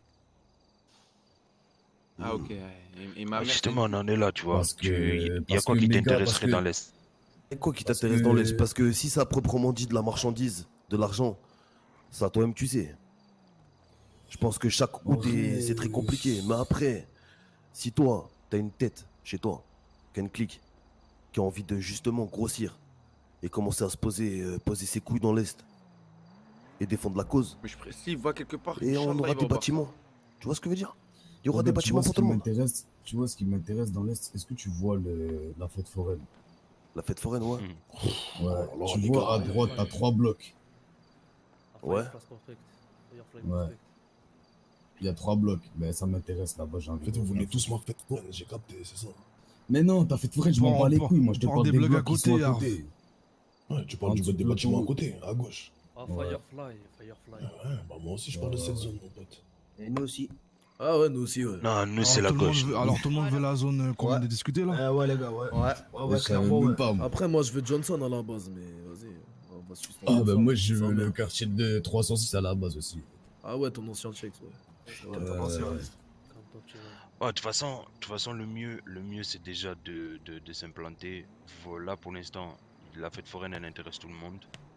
Ah, ok. Et, et ma Ah, mère, justement, on en est là, tu vois. Parce que- Tu- Il y a parce quoi que qui mes gars, parce t'intéresserait que- dans l'Est? Et quoi qui Parce t'intéresse que- dans l'Est? Parce que si ça a proprement dit de la marchandise, de l'argent, ça toi-même tu sais. Je pense que chaque En oud est- vrai, c'est très compliqué. Mais après, si toi, t'as une tête chez toi, qui a une clique, qui a envie de justement grossir et commencer à se poser, euh, poser ses couilles dans l'Est et défendre la cause, Mais je précise, s'il voit quelque part. et on Inch'Allah, aura il va des au bar. bâtiments. Tu vois ce que je veux dire? Il y aura Ouais, des donc, tu vois, bâtiments ce pour qui tout le monde. m'intéresse- Tu vois ce qui m'intéresse dans l'Est, est-ce que tu vois le... la fête foraine? La fête foraine, ouais. Ouais, alors, tu les vois gars, à droite, t'as trois blocs. Ouais. Ouais. Il y a trois blocs, mais ça m'intéresse là-bas, j'ai En envie fait, de vous voulez voir. tous ma fête foraine, j'ai capté, c'est ça. Mais non, ta fête foraine, je On m'en part- bats les on couilles, moi je te part parle des des blocs blocs à qui sont côté, à Arf. côté. Ouais, tu parles En du dessous des de bâtiments à l'autoroute. côté, à gauche. Ah, Ouais. Firefly, Firefly. Ouais, bah moi aussi je parle de cette zone, mon pote. Et nous aussi. Ah ouais, nous aussi, ouais. Non, nous Alors, c'est la tout le monde gauche. veut- alors tout le monde veut la zone euh, qu'on vient de discuter là. Eh ouais, les gars, ouais. Ouais. Ouais, ouais, Je savais clairement, même ouais. pas, moi. Après, moi, je veux Johnson à la base, mais vas-y. On va se suspendre Ah comme bah ça. moi je Ça veux va. le quartier de trois cent six à la base aussi. Ah ouais, ton ancien check, ouais. C'est vrai. Euh, Ouais. Ouais, de toute façon, de toute façon, le mieux, le mieux, c'est déjà de, de, de s'implanter. Voilà, pour l'instant, la fête foraine, elle intéresse tout le monde.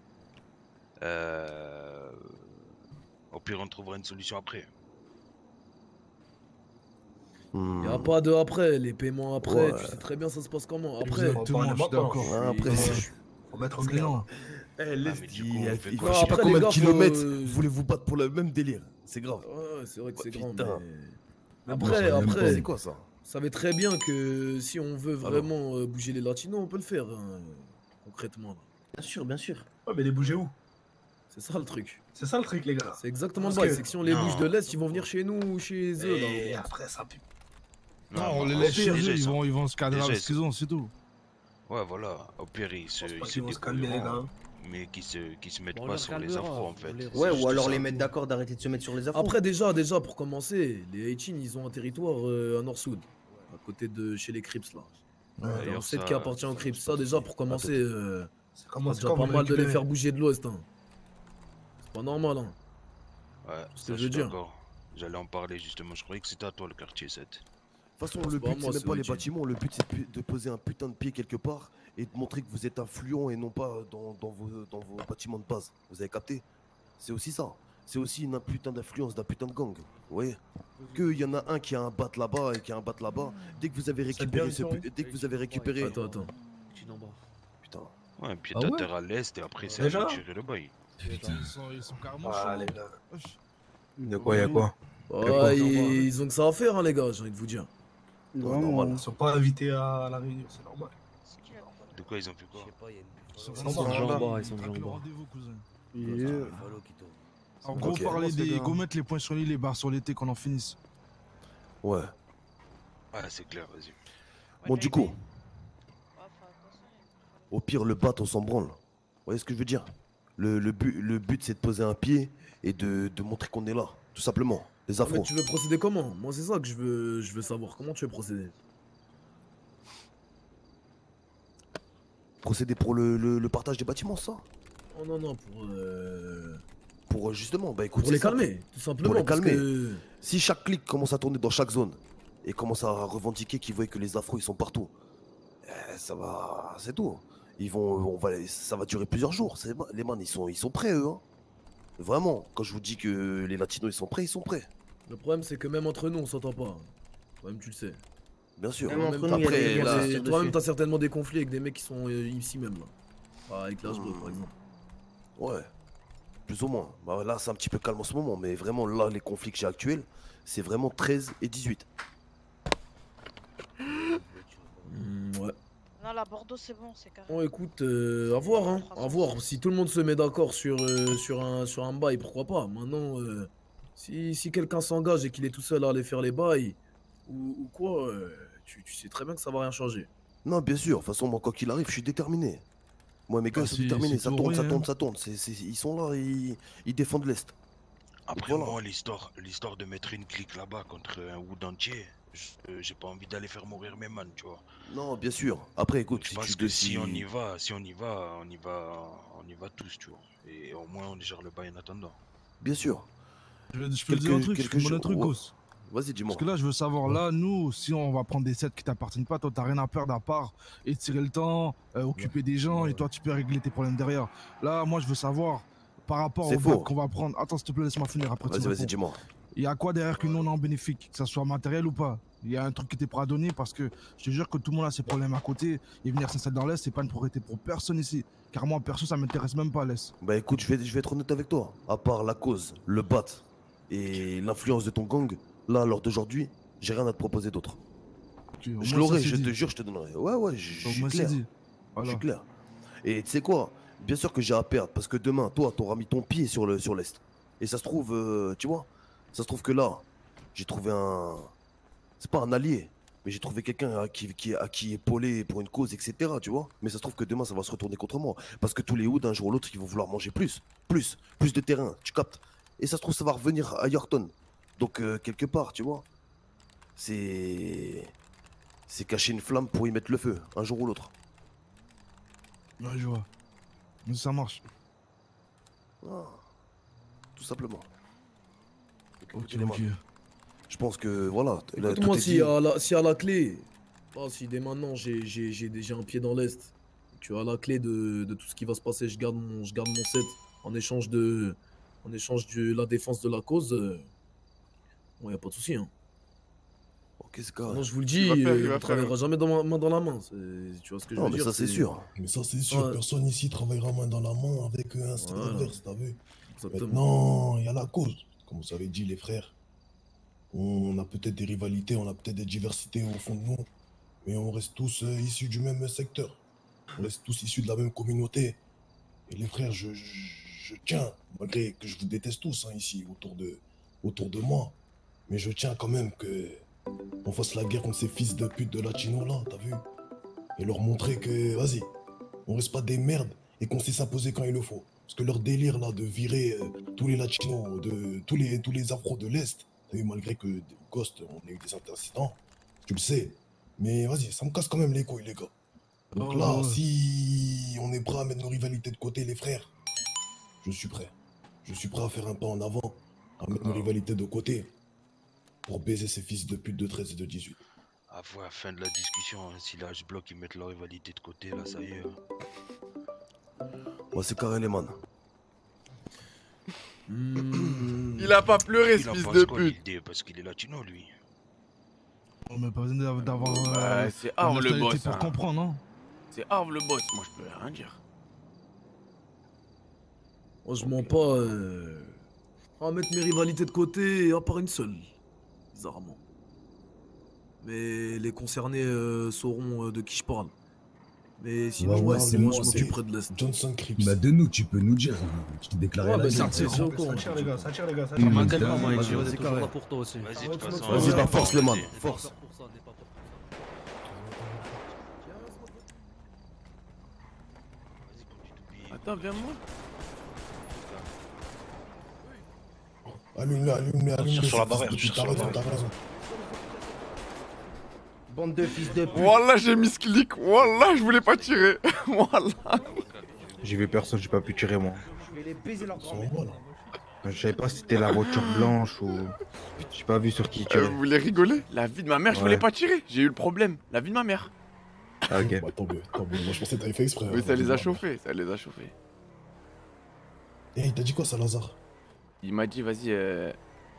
Euh... Au pire, on trouvera une solution après. Hmm. Y a pas de après, les paiements après, Ouais. tu sais très bien ça se passe comment. Après, Exactement, je suis d'accord. Ouais, après, c'est- Faut mettre au C'est clair. non. Eh, l'Est, mais du il coup, y a- on fait il quoi faut- je sais pas Après, combien les de gars, faut, kilomètres euh, vous voulez vous battre pour le même délire. C'est grave. ouais, c'est vrai que Ouais, c'est grand, putain. mais... Mais Après, bon, ça vient après, pas. C'est quoi ça? Vous savez très bien que si on veut vraiment euh, bouger les latinos, on peut le faire, hein, concrètement. là. Bien sûr, bien sûr. Ouais, mais les bouger où? C'est ça le truc. C'est ça le truc, les gars. C'est exactement Parce ça. que- C'est que si on les Non. bouge de l'Est, ils vont venir chez nous ou chez eux. Là, Et au moins. après, ça pue. Non, on bah, les au laisse pire, chez déjà, eux, ils sont- vont, ils vont se cadrer déjà, avec ils ce qu'ils ont, c'est tout. Ouais, voilà. Au pire, ils se, pense pas ils se qu'ils vont se calmer, les débrouilleront, gars. mais qui se, qui se mettent Bon, on pas leur sur les calmera, afros, en fait. on les- C'est Ouais, juste ou alors ça. les mettre d'accord d'arrêter de se mettre sur les afros. Après, déjà, déjà, pour commencer, les Haïtiens, ils ont un territoire euh, à Nord-Sud, à côté de chez les Crips, là. Ouais, Et on d'ailleurs, sait ça- qui appartient aux Crips. Ça, déjà, pour commencer, euh, C'est comment c'est c'est déjà quand pas vous mal de les récupérez. faire bouger de l'Ouest. Hein. C'est pas normal, hein. Ouais, Ce ça, que je je veux suis dire. d'accord. J'allais en parler justement, je croyais que c'était à toi le quartier sept. De toute façon, C'est le pas but, moi, c'est c'est même pas les Luigi. bâtiments. Le but, c'est de pu- de poser un putain de pied quelque part et de montrer que vous êtes influent et non pas dans, dans vos, dans vos bâtiments de base. Vous avez capté? C'est aussi ça. C'est aussi une putain d'influence d'un putain de gang. Vous voyez? Qu'il y en a un qui a un bat là-bas et qui a un bat là-bas. Dès que vous avez récupéré ce pu- dès que vous avez récupéré. Attends, attends. Putain. Ouais, et puis Ah t'as ouais terre à l'est et après c'est Déjà à tirer le bail. Putain, ils sont, ils sont carrément Ah, chauds. les gars. Wesh. De quoi, y'a quoi? Ouais, ils, ils ont que ça à faire, hein, les gars, j'ai envie de vous dire. Non, ils sont pas invités à la réunion, c'est normal. De quoi ils ont fait quoi? Ils sont Ils vraiment sont chauds. déjà en bas, ils sont Craque déjà en le bas. rendez-vous, cousin. Yeah. En gros, Ok. parler Commence, les des. gars. Go mettre les points sur l'île, les barres sur l'été, qu'on en finisse. Ouais. Ouais, c'est clair, vas-y. Bon, du coup, au pire, le bat, on s'en branle. Vous voyez ce que je veux dire? Le, le but, le but c'est de poser un pied et de, de montrer qu'on est là, tout simplement. Les Ah, mais afros. tu veux procéder comment? Moi, c'est ça que je veux, je veux savoir. Comment tu veux procéder? Procéder pour le, le- le partage des bâtiments, ça? Oh non, non, pour. euh, Pour euh, justement, bah écoute, Pour les c'est ça. calmer, tout simplement. Pour les parce calmer. que- Si chaque clic commence à tourner dans chaque zone et commence à revendiquer qu'ils voient que les afros ils sont partout, eh, ça va, c'est tout. Ils vont, on va, ça va durer plusieurs jours. C'est- Les man, ils sont, ils sont prêts eux. Hein. Vraiment, quand je vous dis que les latinos ils sont prêts, ils sont prêts. Le problème, c'est que même entre nous, on s'entend pas. Toi-même, tu le sais. Bien sûr. Même Même entre nous, après, il y a des- là- il y a des- Toi-même, t'as certainement des conflits avec des mecs qui sont euh, ici même. Là. Enfin, avec l'H B, par exemple. Ouais, plus ou moins. Bah, là, c'est un petit peu calme en ce moment, mais vraiment, là, les conflits que j'ai actuels, c'est vraiment treize et dix-huit. Hmm, ouais. Non, la Bordeaux, c'est bon, c'est carré. Bon, écoute, euh, à voir, hein. À voir. Si tout le monde se met d'accord sur, euh, sur, un, sur un bail, pourquoi pas. Maintenant, euh, si, si quelqu'un s'engage et qu'il est tout seul à aller faire les bails, ou, ou quoi, euh, tu, tu sais très bien que ça va rien changer. Non, bien sûr. De toute façon, moi, quoi qu'il arrive, je suis déterminé. Moi, mes gars, Ah, ils sont c'est- déterminés. c'est Ça tout tourne, ça rien. tourne, ça tourne. C'est- c'est- ils sont là, ils, ils défendent l'Est. Après Voilà. moi, l'histoire l'histoire de mettre une clique là-bas contre un wood entier, je- euh, j'ai pas envie d'aller faire mourir mes man, tu vois. Non, bien sûr. Après, écoute, Je si pense tu que si- si on y va, si on y va, on y va, on y va tous, tu vois. Et au moins on gère le bail en attendant. Bien sûr. Je, vais- je peux te dire un truc, je peux te demander un truc, ouais. Ghost. Vas-y, dis-moi. Parce que là, je veux savoir, là, nous, si on va prendre des sets qui t'appartiennent pas, toi, t'as rien à perdre à part étirer le temps, euh, occuper des gens, et toi, tu peux régler tes problèmes derrière. Là, moi, je veux savoir, par rapport C'est au faux. vote qu'on va prendre. Attends, s'il te plaît, laisse-moi finir après. tu Vas-y, me vas-y, réponds. dis-moi. Il y a quoi derrière que nous, on est en bénéfique, que ça soit matériel ou pas? Il y a un truc qui t'est prêt à donner parce que je te jure que tout le monde a ses problèmes à côté. Et venir s'installer dans l'Est, c'est pas une priorité pour personne ici. Car moi, perso, ça m'intéresse même pas l'Est. Bah écoute, je vais, je vais être honnête avec toi. À part la cause, le bat et l'influence de ton gang, Là, à l'heure d'aujourd'hui, j'ai rien à te proposer d'autre. Ok, au Je moins, l'aurai, ça, c'est je te dit. jure, je te donnerai. Ouais, ouais, je je Au suis moins, c'est clair. dit. Je Voilà. suis clair. Et tu sais quoi? Bien sûr que j'ai à perdre parce que demain, toi, t'auras mis ton pied sur le sur l'Est. Et ça se trouve, euh, tu vois, ça se trouve que là, j'ai trouvé un. C'est pas un allié, mais j'ai trouvé quelqu'un à qui, qui, à qui épauler pour une cause, et cetera. Tu vois? Mais ça se trouve que demain, ça va se retourner contre moi. Parce que tous les hoods, un jour ou l'autre, ils vont vouloir manger plus, plus, plus de terrain. Tu captes? Et ça se trouve, ça va revenir à Yorkton. Donc, euh, quelque part, tu vois, c'est. C'est cacher une flamme pour y mettre le feu, un jour ou l'autre. Ouais, je vois. Mais ça marche. Ah, tout simplement. Ok, Écoutez, les ok. man, je pense que voilà. là, tout Écoute-moi, est si dit. à la, si à la clé, ah, si dès maintenant j'ai j'ai- j'ai déjà un pied dans l'Est, tu as la clé de, de tout ce qui va se passer, je garde mon, je garde mon set en échange de, en échange de la défense de la cause, euh, bon, y a pas de souci. Hein. Ok, c'est carré. Sinon, je vous le Il dis, va faire, euh, il on va faire. travaillera jamais dans ma, main dans la main. c'est- Tu vois ce que je Non, veux mais dire? ça, c'est sûr. Mais ça, c'est sûr. Ouais. Personne ici travaillera main dans la main avec euh, un style Voilà. adverse, t'as vu? Exactement. Maintenant, il y a la cause. Comme vous avez dit, les frères. On a peut-être des rivalités, on a peut-être des diversités au fond de nous. Mais on reste tous euh, issus du même secteur. On reste tous issus de la même communauté. Et les frères, je, je, je tiens, malgré que je vous déteste tous hein, ici, autour de, autour de moi. Mais je tiens quand même que on fasse la guerre contre ces fils de pute de latinos là, t'as vu? Et leur montrer que, vas-y, on reste pas des merdes et qu'on sait s'imposer quand il le faut. Parce que leur délire là de virer euh, tous les latinos, de, tous, les, tous les afros de l'Est, t'as vu, malgré que Ghost, on a eu des incidents, tu le sais. Mais vas-y, ça me casse quand même les couilles, les gars. Donc Oh, là, ouais. si on est prêt à mettre nos rivalités de côté, les frères, je suis prêt. Je suis prêt à faire un pas en avant, à mettre nos rivalités de côté, pour baiser ces fils de pute de treize et de dix-huit. Avant la fin de la discussion, hein, si là je bloque, ils mettent leur rivalité de côté, là ça y est. hein. Moi, c'est carré, les man. Il a pas pleuré, Il ce en fils pense de quoi, pute. l'idée, parce qu'il est latino, lui. On n'a pas besoin d'avoir- d'avoir. Bah, euh, c'est une Arve le nationalité boss. pour hein. comprendre, non? C'est Arve le boss, moi je peux rien dire. Moi, je mens pas euh, à mettre mes rivalités de côté, à part une seule, bizarrement. Mais les concernés euh, sauront euh, de qui je parle. Mais sinon, Ouais, ouais, ouais, c'est moi, moi, je c'est- m'occuperai de l'Est. Johnson Crips. Bah, de nous, tu peux nous dire. Je t'ai déclaré Ouais, la bah, guerre. c'est- c'est au courant. Ça tire, les gars, ça tire, les gars, ça Mmh, tire. bah, T'inquiète pas, vas-y, moi, vas-y, je vas-y, suis carré. toujours là pour toi aussi. Vas-y, de Ah, toute tu façon. m'as- Vas-y, euh, bah, force, les man. vas-y. Force. Attends, viens-moi. Allume-le, allume-le, allume-le. sur la ces barrière, fils de tire pute, sur T'as la raison, barrière. t'as raison. Bande de fils de pute. Wallah, j'ai mis ce clic. Wallah, je voulais pas tirer. Wallah. J'ai vu personne, j'ai pas pu tirer moi. Je vais les baiser leur Ils sont grand-mère. en bas, là. Je savais pas si c'était la voiture blanche ou. J'ai pas vu sur qui Euh, tirer. vous voulez rigoler? La vie de ma mère, je Ouais. voulais pas tirer. J'ai eu le problème. La vie de ma mère. Ah, ok. Bah, tant mieux, tant mieux. Moi, je pensais que t'avais fait exprès. Oui, hein. ça les a chauffés. Ça les a chauffés. Eh, il t'a dit quoi, ça, Lazare? Il m'a dit, vas-y. Euh...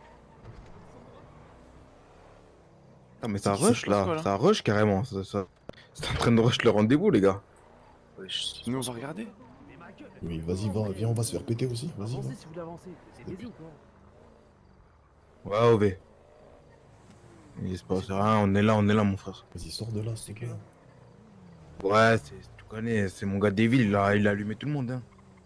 Ah, mais ça C'est qui, rush ça se passe quoi, là, là ça rush carrément. Ça, ça... C'est en train de rush le rendez-vous, les gars. Nous, on va regarder. Oui, vas-y, va, viens, on va se faire péter aussi. Vas-y, va. Avancez si vous voulez avancer. C'est baisé ou quoi? Ouais, O V. Il se passe rien, on est là, on est là, mon frère. Vas-y, sors de là, s'il te plaît. Ouais, c'est- tu connais, c'est mon gars Devil, il a, il a allumé tout le monde. Hein.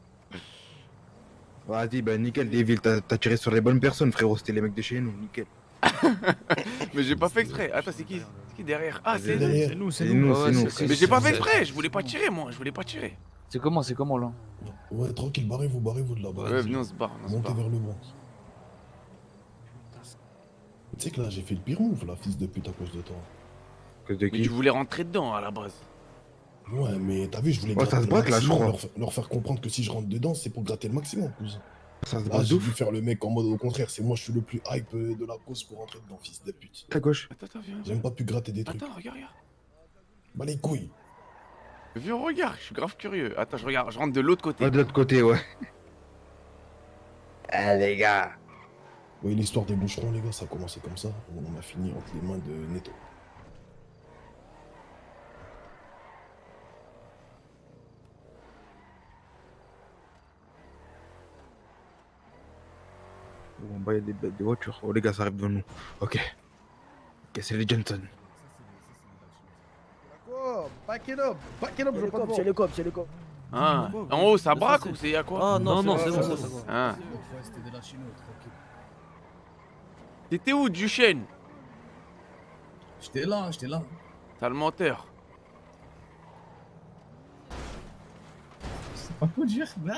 Vas-y, bah nickel, Devil, t'as t'as tiré sur les bonnes personnes, frérot, c'était les mecs de chez nous, nickel. Mais j'ai pas fait exprès. Attends, c'est qui? C'est qui derrière? Ah, c'est Derrière. c'est nous, C'est nous, c'est nous. Mais j'ai pas fait exprès. Je voulais pas tirer, moi. Je voulais pas tirer. C'est comment, c'est comment là? Ouais, tranquille, barrez-vous, barrez-vous de là-bas. Ouais, venez, on se barre. on se Montez barre. vers le Bronx. Tu sais que là, j'ai fait le pire move, la fils de pute, à cause de toi. Que de Mais qui? tu voulais rentrer dedans à la base. Ouais, mais t'as vu, je voulais Ouais, ça gratter se le braque, là, je maximum, crois. leur, fa- leur faire comprendre que si je rentre dedans, c'est pour gratter le maximum, cousin. Ça se Là, braque j'ai de dû ouf. faire le mec en mode au contraire, c'est moi, je suis le plus hype euh, de la cause pour rentrer dedans, fils de pute. À gauche. Attends, attends, viens. J'ai même pas pu gratter des trucs. Attends, regarde, regarde. Bah les couilles. Viens, regarde. Je suis grave curieux. Attends, je regarde. Je rentre de l'autre côté. Ouais, de l'autre côté, ouais. Ah, les gars. Oui, l'histoire des boucherons, les gars, ça a commencé comme ça. On a fini entre les mains de Neto. Oh, en bas, il y a des, des voitures. Oh, les gars, ça arrive devant nous. Ok. Ok, c'est les Johnson. Quoi? Back it up, back it up, je veux pas de C'est les cops, c'est les cops. Ah, en haut, ça braque ou c'est y'a quoi? Ah non, non, c'est c'est bon, bon, c'est c'est bon. Ah. C'était de la chino, tranquille. T'étais où, Duchesne? J'étais là, j'étais là. T'as le menteur. C'est pas quoi dire, bah.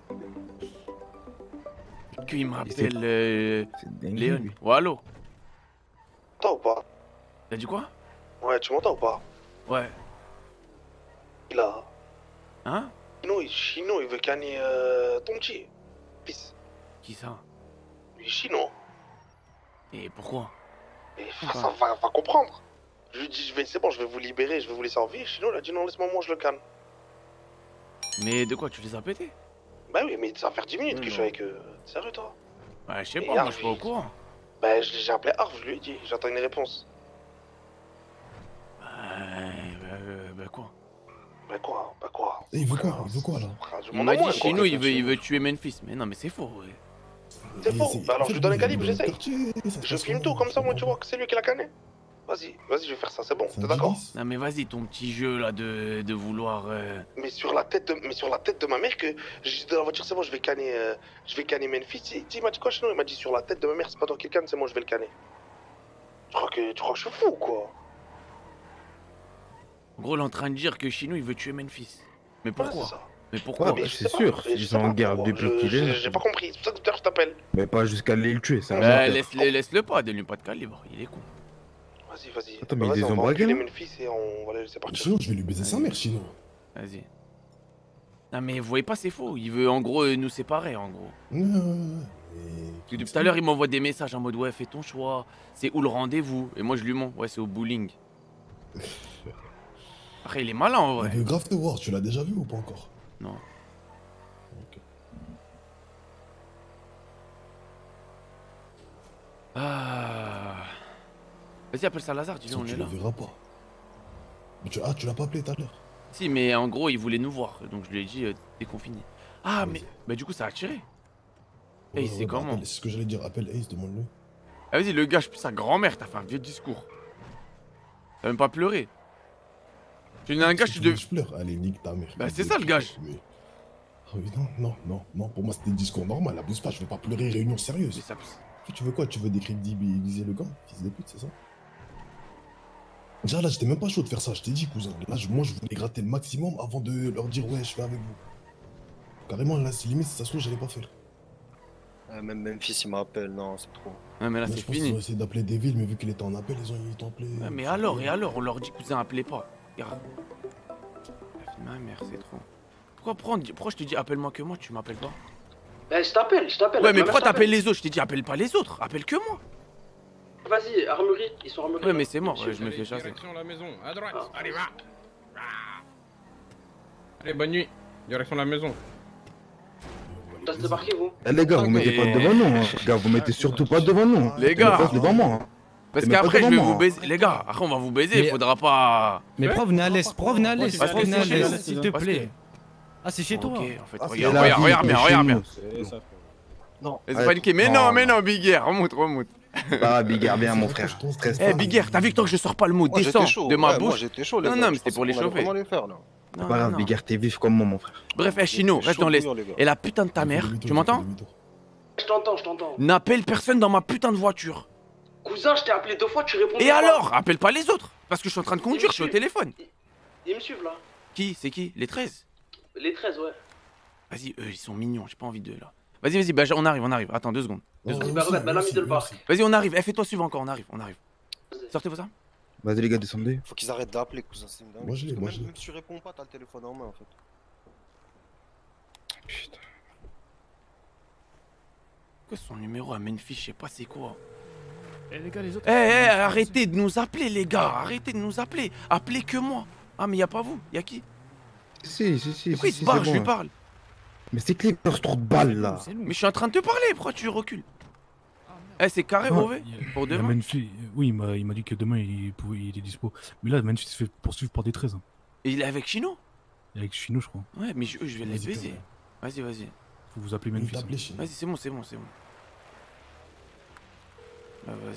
Qu'il m'appelle euh, dingue, Léon. lui. Oh, allô? T'entends ou pas? T'as dit quoi? Ouais, tu m'entends ou pas? Ouais. Là. Hein? Chino, il, Chino, il veut canner euh, ton petit fils. Qui ça? Il est Chino. Et pourquoi? Et ça, ça va, va comprendre. Je lui dis, je vais, c'est bon, je vais vous libérer, je vais vous laisser en vie. Chino, il a dit non, laisse-moi, moi, je le canne. Mais de quoi, tu les as pétés? Bah oui, mais ça va faire dix minutes que je suis avec eux. Sérieux, toi? Ouais, je sais Et pas, moi Arv, je suis pas au il- courant. Bah, je- j'ai appelé Arv, je lui ai dit, j'attends une réponse. Euh, bah, euh, bah quoi? Bah quoi? Bah quoi? Eh, il veut quoi? Il veut quoi là? Il m'a dit Chino, il veut, il veut tuer Memphis. Mais non, mais c'est faux, ouais. C'est faux. Bah alors je lui donne un calibre, j'essaye. Je filme tout, comme ça, moi, tu vois que c'est lui qui l'a canné. Vas-y, vas-y, je vais faire ça, c'est bon, t'es d'accord? Non, mais vas-y, ton petit jeu là de, de vouloir. euh, Mais sur la tête de, mais sur la tête de ma mère que j'étais dans la voiture, c'est bon, je vais canner, euh, je vais canner Memphis. Il, il m'a dit quoi, Chino? Il m'a dit sur la tête de ma mère, c'est pas toi qui le canne, c'est moi, je vais le canner. Tu crois que, tu crois que je suis fou ou quoi? En gros, il est en train de dire que Chino, il veut tuer Memphis. Mais pourquoi? c'est ça. Mais pourquoi? Ouais, bah, c'est sûr, ils sont en guerre depuis Je- qu'il est. J'ai j'ai pas compris, c'est pour ça que tout à l'heure je t'appelle. Mais pas jusqu'à aller le tuer, c'est un Bah, menteur. laisse-le laisse-le pas, donne-lui pas de calibre, il est con. Vas-y, vas-y. Attends, mais Vas-y, ils on ont va braqué, enculer là Memphis et on va les laisser partir. Chino, je vais lui baiser sa mère, Chino. Vas-y. Non, mais vous voyez pas, c'est faux. Il veut en gros euh, nous séparer, en gros. Ouais, ouais, ouais. Parce que depuis tout à l'heure, il m'envoie des messages en mode ouais, fais ton choix. C'est où le rendez-vous? Et moi, je lui mens. Ouais, c'est au bowling. Après, il est malin en vrai. Il veut grave te voir, tu l'as déjà vu ou pas encore? Non. Ah. Vas-y, appelle ça Lazare, dis-lui, on Tu est le là. verras pas. Mais tu... Ah, tu l'as pas appelé tout à l'heure? Si, mais en gros, il voulait nous voir. Donc, je lui ai dit, euh, dès qu'on finit. Ah, mais bah, du coup, ça a tiré. Ouais, Hey, c'est ouais, bah, comment? appelle- C'est ce que j'allais dire, appelle Ace, demande-le. Ah, vas-y, le gars, je pue sa grand-mère, t'as fait un vieux discours. T'as même pas pleuré. Tu dis à un gars, je suis de. Je pleure, allez, nique ta mère. Bah, c'est ça le gage. Mais- Ah oui, non, non, non, non, pour moi c'était le discours normal, abuse pas, je vais pas pleurer, réunion sérieuse. Mais ça... Tu veux quoi? Tu veux décrédibiliser le gars, fils de pute, c'est ça? Déjà là, j'étais même pas chaud de faire ça, je t'ai dit, cousin. Là, je- moi, je voulais gratter le maximum avant de leur dire, ouais, je fais avec vous. Carrément, là, c'est limite, si ça se trouve, j'allais pas faire. Euh, même Memphis, il m'appelle, non, c'est trop. Ouais, mais là, Là, c'est je pense fini. qu'ils ont essayé d'appeler Deville, mais vu qu'il était en appel, ils ont ils t'ont appelé. Ouais, mais alors, et alors, on leur dit, cousin, appelez pas. Regarde. La fille de ma mère, c'est trop. Pourquoi, prendre, pourquoi je te dis appelle-moi que moi, tu m'appelles pas? Bah, je t'appelle, je t'appelle. Ouais, mais Ma mère pourquoi t'appelle. t'appelles les autres? Je t'ai dit appelle pas les autres, appelle que moi. Vas-y, armurerie, ils sont armuriers. Ouais, mais c'est mort, ouais, je me fais chasser. Direction la maison, à droite, allez va. Allez, bonne nuit. Direction la maison. T'as débarqué, vous? Eh, les gars, vous mettez pas devant nous, hein. Les gars, vous mettez surtout pas devant nous. Les gars. Mettez pas devant moi. hein. Parce Mettez pas qu'après, je devant vais moi, vous hein. baiser. Les gars, après, on va vous baiser, Mais- faudra pas. Mais provenez à l'est, provenez à l'est, Parce que provenez à c'est chez l'est, nous. s'il te Parce plaît. que- Ah, c'est chez toi. Ok, en fait, Ah, c'est regarde, la regarde, vie, regarde bien, c'est regarde chez bien. nous. Non. C'est Allez, paniqué, mais non, non, non. mais non, Big Air, remonte, remonte. Bah, Big Air, bien, mon frère. Stresse Eh, pas. Big Air, t'as vu que tant que je sors pas le mot Moi, j'étais descend chaud, de ma ouais, moi, bouche. j'étais chaud, les Non, gars, non, je mais c'était pensais pour les qu'on allait chauffer. vraiment les faire, là. Non, C'est pas grave, non, Big non. Air, t'es vif comme moi, mon frère. Bref, eh, Chino, J'étais reste chaud dans l'est. bouillant, les gars. Et la putain de ta mère, tu m'entends? Je t'entends, je t'entends. N'appelle personne dans ma putain de voiture. Cousin, je t'ai appelé deux fois, tu réponds Et pas. alors? Appelle pas les autres. Parce que je suis en train de conduire, je suis au téléphone. Ils me suivent là. Qui? C'est qui? Les treize? Les treize, ouais. Vas-y, eux, ils sont mignons, j'ai pas envie d'eux là. Vas-y, vas-y, bah, on arrive, on arrive. Attends, deux secondes. Deux secondes. Bah, regarde, bah là, middle park. Vas-y, on arrive. Eh, fais-toi suivre encore, on arrive, on arrive. Sortez vos armes. Vas-y, les gars, descendez. Faut qu'ils arrêtent d'appeler, cousin, c'est une dingue. Moi, je l'ai, Parce que moi, même- je l'ai. Même si tu réponds pas, t'as le téléphone en main, en fait. Putain. Quoi, son numéro à Memphis, je sais pas c'est quoi. Eh les gars, les autres. Eh, eh, arrêtez de nous appeler, les gars. Arrêtez de nous appeler. Appelez que moi. Ah, mais y a pas vous, y a qui? Si, si, si. Pourquoi si, il se si, barre, c'est je bon. lui parle. Mais c'est qui ce trou de balle là? Mais je suis en train de te parler, pourquoi tu recules? Eh, c'est carré, Ah, mauvais il y a- Pour il y a demain? Memphis- oui, il m'a il m'a dit que demain il, pouvait, il était dispo. Mais là, Memphis se fait poursuivre par des treize. Hein. Et il est avec Chino? Avec Chino, je crois. Ouais, mais je, je vais les Vas-y, baiser. t'as- Vas-y, vas-y. Faut vous appeler Memphis. hein. Vas-y, c'est bon, c'est bon, c'est bon. Ah, vas-y.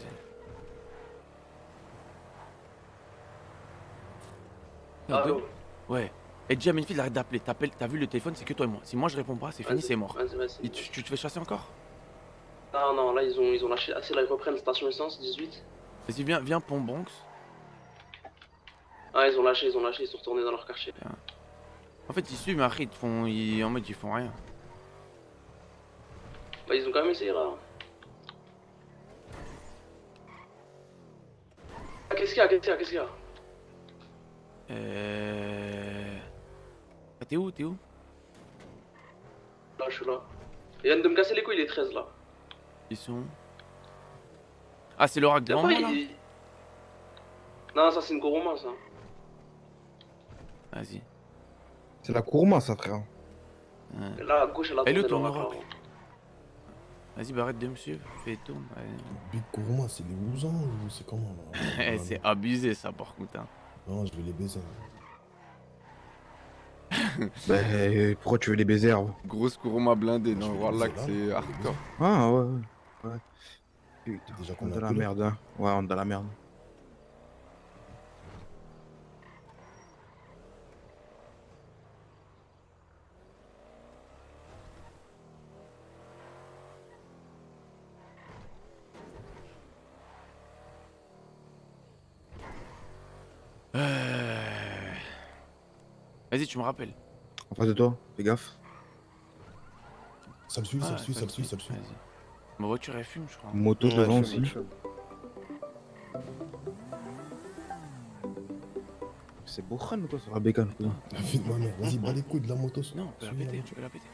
Non, Allô. deux- Ouais. Et déjà, Menfield, arrête d'appeler. T'appelles, t'as vu le téléphone, c'est que toi et moi. Si moi je réponds pas, c'est fini, Vas-y, c'est mort. vas-y, vas-y. Et tu, tu te fais chasser encore? Non, non, là ils ont, ils ont lâché. Ah, c'est là, ils reprennent station essence dix-huit. Vas-y, viens, viens, pont Bronx. Ah, ils ont lâché, ils ont lâché, ils sont retournés dans leur quartier. En fait, ils suivent, mais après, ils te font. Ils, en mode, ils font rien. Bah, ils ont quand même essayé là. Ah, qu'est-ce qu'il y a, qu'est-ce qu'il y a, qu'est-ce qu'il y a? Euh. Ah, t'es où, t'es où? Là, je suis là. Ils viennent de me casser les couilles, les treize là. Ils sont. Ah, c'est le rack devant moi là? il... Non, ça c'est une Kuruma ça. Vas-y. C'est la Kuruma, ça, frère. Ouais. Là, à gauche, elle a Elle est où tourné ton dans la Europe? Vas-y, bah arrête de me suivre. Fais tourne. Big Kuruma, c'est des Ouzans ou c'est comment là? Eh, c'est abusé ça par contre. Hein. Non, je vais les baiser. Bah, euh, pourquoi tu veux les baiser, Herve? Grosse Kuruma blindée, non, voilà que c'est hardcore. Ah, ouais, ouais. ouais. Putain, Déjà on qu'on est a dans la plus, là. merde, hein. Ouais, on est dans la merde. Euh... Vas-y, tu me rappelles. En face de toi, fais gaffe. Ça le suit, ça Ah, le suit, ça le suit, ça le suit. Vas-y. Ma voiture elle fume, je crois. Moto Ouais, devant je aussi. fume, je fume. C'est Bohan ou quoi sur la bécane, cousin? Vite, ma mère, vas-y, bats les couilles de la moto. Non, tu peux la Suis la péter, moto. tu peux la péter.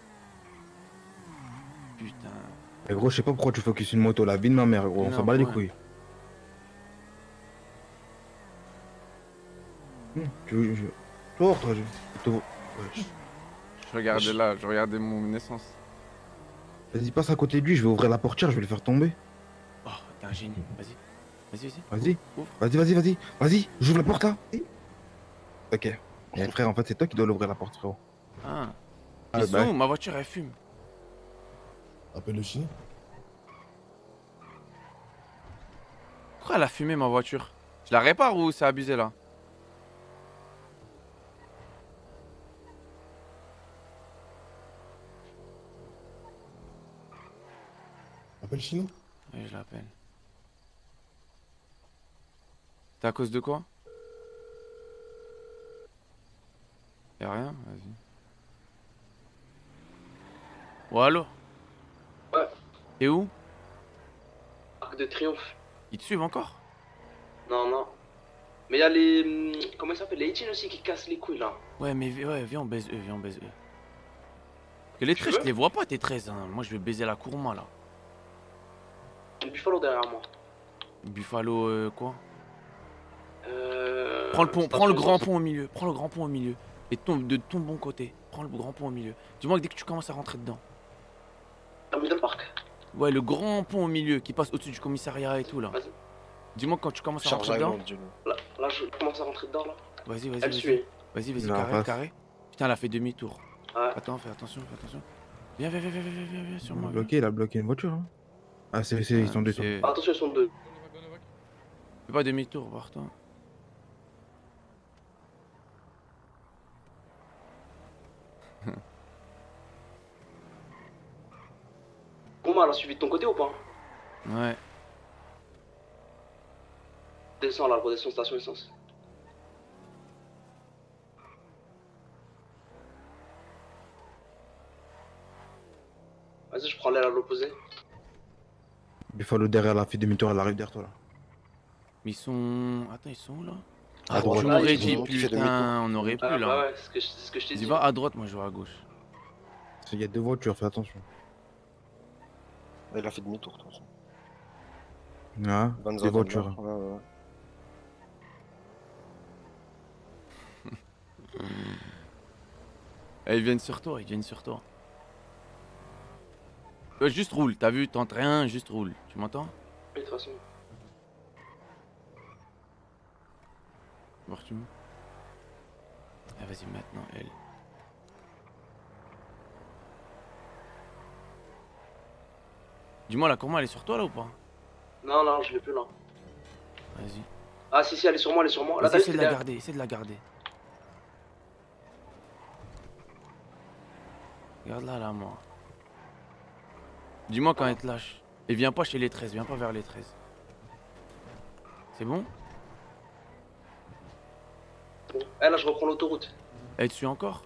Putain. Mais gros, je sais pas pourquoi tu focus une moto, la vie de ma mère, gros. On Non, s'en bat les ouais. couilles. Hum, tu je... Toi, toi, je... toi. Ouais. Je regardais là, je regardais mon naissance. Vas-y, passe à côté de lui, je vais ouvrir la portière, je vais le faire tomber. Oh, t'es un génie. Vas-y. Vas-y, vas-y. Vas-y, Ouvre. vas-y, vas-y, vas-y, vas-y, j'ouvre la porte là. Ok. Eh, frère, en fait, c'est toi qui dois l'ouvrir la porte, frérot. Ah. Ah, Ils bah. sont où? Ma voiture elle fume. Appelle le chien. Pourquoi elle a fumé ma voiture? Je la répare ou c'est abusé là? Appelle Chino. Oui, je l'appelle. C'est à cause de quoi? Y'a rien? Vas-y. Oh, allô? Ouais. T'es où? Arc de Triomphe. Ils te suivent encore? Non, non. Mais y'a les. hum, Comment ça s'appelle? Les Etienne aussi qui cassent les couilles là. Ouais, mais vi- ouais, viens, on baise eux, viens, on baise eux. Parce que les Tu treize, je veux les vois pas, tes treize. Hein. Moi, je vais baiser la Kuruma là. Une Buffalo derrière moi. Buffalo, euh, quoi? Euh. Prends le pont, station prends le grand essence. pont au milieu, prends le grand pont au milieu. Et tombe de ton bon côté. Prends le grand pont au milieu. Dis-moi que dès que tu commences à rentrer dedans. Dans Middle Park. Ouais, le grand pont au milieu qui passe au-dessus du commissariat et tout là. Vas-y. Dis-moi quand tu commences à Charge rentrer dedans. Island, dis-le. Là, là, je commence à rentrer dedans là. Vas-y, vas-y, Elle vas-y. suit. Vas-y, vas-y, Non, carré, passe. carré. Putain, elle a fait demi-tour. Ouais. Attends, fais attention, fais attention. Viens, viens, viens, viens, viens, viens, viens sur Il a moi. bloqué, il a bloqué une voiture. Hein. Ah, c'est, c'est, ils sont deux. c'est- Ah, attention, ils sont deux. Fais pas demi-tour, voir toi. Comment elle a suivi de ton côté ou pas? Ouais. Descends là, redescends station essence. Vas-y, je prends l'aile à l'opposé. Buffalo derrière la fait demi-tour, elle arrive derrière toi là. Mais ils sont. Attends, ils sont où là? À Ah, droite. tu Là, m'aurais ils dit, sont- qui fait putain, demi-tour. on aurait pu Ah, là. bah ouais, c'est ce que je- c'est ce que je t'ai Dis dit. va à droite, moi je vais à gauche. Il y a deux voitures, fais attention. Elle a fait demi-tour, de toute façon. Ah, Vanza, des voitures. Vanza. Ouais, ouais, ouais. Eh, ils viennent sur toi, ils viennent sur toi. Euh, juste roule, t'as vu, tente rien, juste roule. Tu m'entends? Oui, de toute façon. Voir tu Ah, vas-y, maintenant, elle. Dis-moi là, comment elle est sur toi là ou pas? Non, non, je l'ai plus là. Vas-y. Ah, si, si, elle est sur moi, elle est sur moi. Là, t'as vu, Essaie de c'était la derrière. garder, essaie de la garder. Garde-la là, moi. Dis-moi quand elle te lâche. Et viens pas chez les treize, viens pas vers les treize. C'est bon? Bon. Eh, là, je reprends l'autoroute. Elle te suit encore?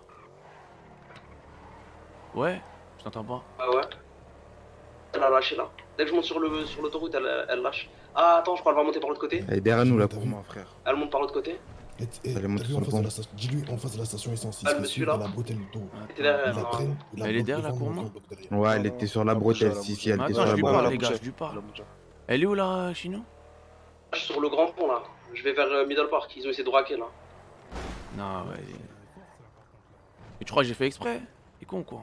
Ouais, je t'entends pas. Ah ouais. Elle a lâché là. Dès que je monte sur le sur l'autoroute, elle, elle lâche. Ah, attends, je crois qu'elle va monter par l'autre côté. Elle est derrière nous là pour moi, frère. Elle monte par l'autre côté. Eh, eh, Elle est montée t'as vu sur en le face de pont. la station- Dis-lui en face de la station essence. Elle me suit là. La bretelle du dos. Elle était derrière. Ils la non. prennent, ils la Elle est bloquent derrière là devant, pour nous, moi? on bloque derrière. Ouais, elle était sur la bretelle. Si, si, elle était sur Attends, la je lui parle bretelle. les gars, je lui parle. Elle est où là, Chino? Je suis sur le grand pont là. Je vais vers euh, Middle Park. Ils ont essayé de braquer là. Non, ouais. Mais tu crois que j'ai fait exprès? T'es con quoi?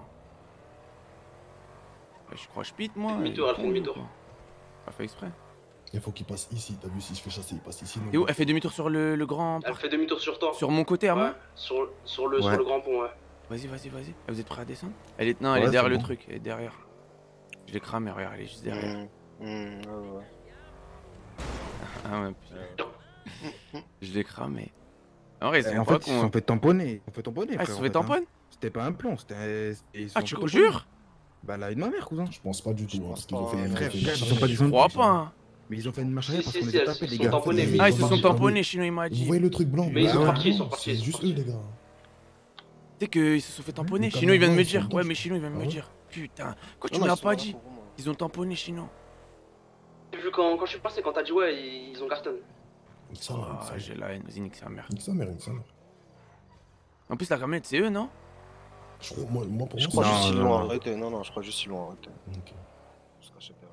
Ouais, je crois que je pite moi. Demi-tour, elle fait demi-tour. Pas fait exprès. Il faut qu'il passe ici. T'as vu, si je fais chasser, il passe ici. Et où? Elle fait demi-tour sur le, le grand. Elle fait demi-tour sur toi. Sur mon côté à Ouais. moi? Sur, sur, le, Ouais. sur le grand pont, ouais. Vas-y, vas-y, vas-y. Ah, vous êtes prêts à descendre? Elle est... Non, elle Ouais, est derrière c'est le bon. truc. Elle est derrière. Je l'ai cramé, regarde, elle est juste derrière. Mmh, mmh, ouais, ouais. Ah ouais, putain. Je l'ai cramé. En vrai, ils Eh, sont en pas fait, ils se cons. sont hein. fait tamponner. Ils se sont fait tamponner. Ah, ils se frère, sont en fait fait, hein. tamponner? C'était pas un plan, c'était. ils Ah, sont tu tamponner. jures? Bah, la vie de ma mère, cousin. Je pense pas du tout. hein, parce qu'ils ont fait Eh, une- frère, fait une ils marche sont pas arrière. descendus. Je crois pas, hein. Mais ils ont fait une marche arrière parce si, qu'on si, les a elles tapés, se les sont gars. tamponnés, mais Ah, ils ils se ont sont marché. tamponnés, Chino, il m'a Vous dit. voyez le truc blanc? Mais ils sont Ouais, partis, ils ouais, sont partis, C'est ils sont juste partis. eux, les gars. Tu sais qu'ils se sont fait tamponner. Le Chino, il vient de me caméra, ils dire. sont Ouais, dedans. mais Chino, il vient de Ah me ouais dire. Putain, quoi tu Non, me non, l'as ils sont pas là dit? pour moi. Ils ont tamponné, Chino. J'ai vu quand, quand je suis passé, quand t'as dit ouais, ils ont carton. Nique sa mère, nique sa Ah, mère. j'ai la haine, vas-y, nique sa mère. Nique sa mère, nique sa mère. En plus, la camionnette, c'est eux, non? Je crois, moi, moi, pour Je moi, crois c'est- juste Non, ils non, l'ont non. arrêté. Non, non, je crois juste ils l'ont arrêté. Ok. Parce que je sais pas.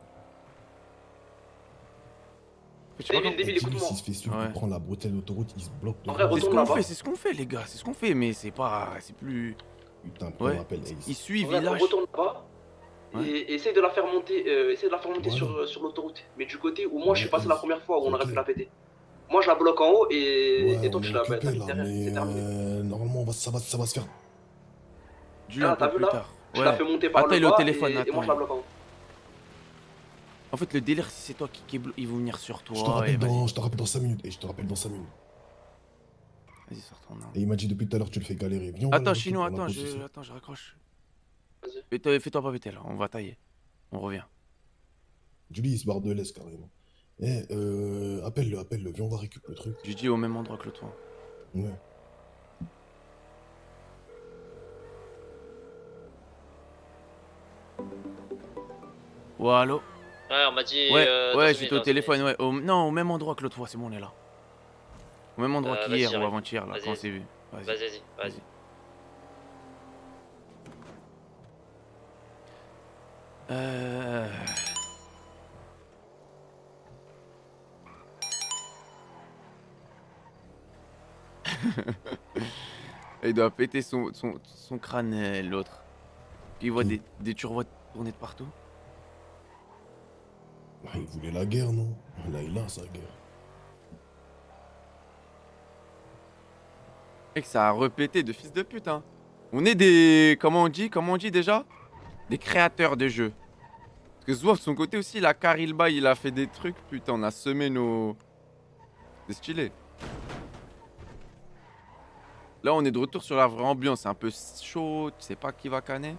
Je sais pas Débile, débile, Dis-lui, écoute-moi. s'il se fait suivre, Ouais. il prend la bretelle d'autoroute, il se bloque. En devant. vrai, C'est ce retourne qu'on là-bas. fait, c'est ce qu'on fait, les gars, c'est ce qu'on fait, mais c'est pas. C'est plus. Putain, prends Ouais. l'appel, Ace. Ils suivent, Ouais, ils lâchent. retourne là-bas. Ouais. Et essaye de la faire monter, euh, essaye de la faire monter Voilà. sur, euh, sur l'autoroute. Mais du côté où moi je suis Ouais, passé la Ace. première fois où on aurait Ok. pu la péter. Moi je la bloque en haut et, Ouais, et toi on tu est la bah, occupé t'as mis là, derrière. mais C'est terminé. euh, normalement, on va, ça, va, ça va se faire. Dis-le un Ah, t'as peu vu plus là? tard. Je la Ouais. fais monter par Attends, le il est au bas téléphone, et, et moi attends. je la bloque en haut. En fait, le délire, si c'est toi qui, qui est blo- ils vont venir sur Je te toi. Et rappelle vas-y, dans, je te rappelle dans cinq minutes. Et je te rappelle dans cinq minutes. vas-y, sors ton arme. Et il m'a dit depuis tout à l'heure, tu le fais galérer. Viens, on va Attends, le Chino, récupérer, on attends, la pose je... ici. attends, je raccroche. Vas-y. Fais-toi fais-toi pas péter là, on va tailler. On revient. Julie, il se barre de l'Est carrément. Eh, euh, appelle-le, appelle-le. Viens, on va récupérer le truc. J'ai dit au même endroit que l'autre fois. Ouais. Ouais, allô? Ouais, on m'a dit. Ouais, euh, dans ouais, une j'étais minute, au dans une téléphone, ouais. Au... Non, au même endroit que l'autre fois, c'est bon, on est là. Au même endroit Euh, qu'hier vas-y, ou j'arrive. avant-hier, là, Vas-y. quand on s'est vu. minute. Vas-y, vas-y, vas-y. Euh... Il doit péter son, son, son crâne, euh, l'autre. Puis il voit des, des turbots tourner de partout. Ah, il voulait la guerre, non? Là, il a sa guerre. Mec, ça a repété de fils de pute, hein. On est des... Comment on dit? Comment on dit déjà? Des créateurs de jeux. Parce que Zouaf, de son côté aussi, la Karilba, il a fait des trucs. Putain, on a semé nos... C'est stylé. Là, on est de retour sur la vraie ambiance. C'est un peu chaud, tu sais pas qui va canner.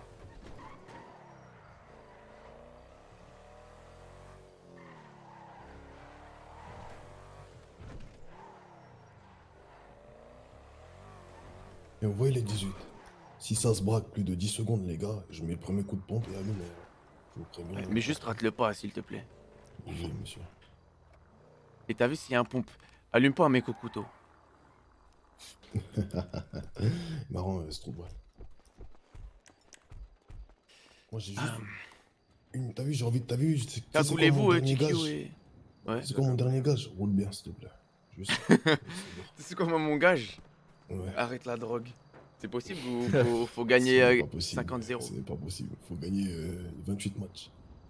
Et on voit, il est dix-huit. Si ça se braque plus de dix secondes, les gars, je mets le premier coup de pompe et allume. euh, Je vous préviens. Mais juste rate-le pas, s'il te plaît. Oui, monsieur. Et t'as vu s'il y a un pompe? Allume pas un mec au couteau. Marrant, euh, Strobo. Moi, j'ai juste. Une... T'as vu, j'ai envie de. T'as vu, c'est T'as c'est quoi voulez-vous, mon euh, dernier Tikio gage et... Ouais. C'est quoi mon dernier gage? Roule bien, s'il te plaît. Juste. C'est comment mon gage? Ouais. Arrête la drogue. C'est possible ou faut, faut gagner euh, C'est pas possible. cinquante zéro? Ce n'est pas possible. Faut gagner euh, vingt-huit matchs.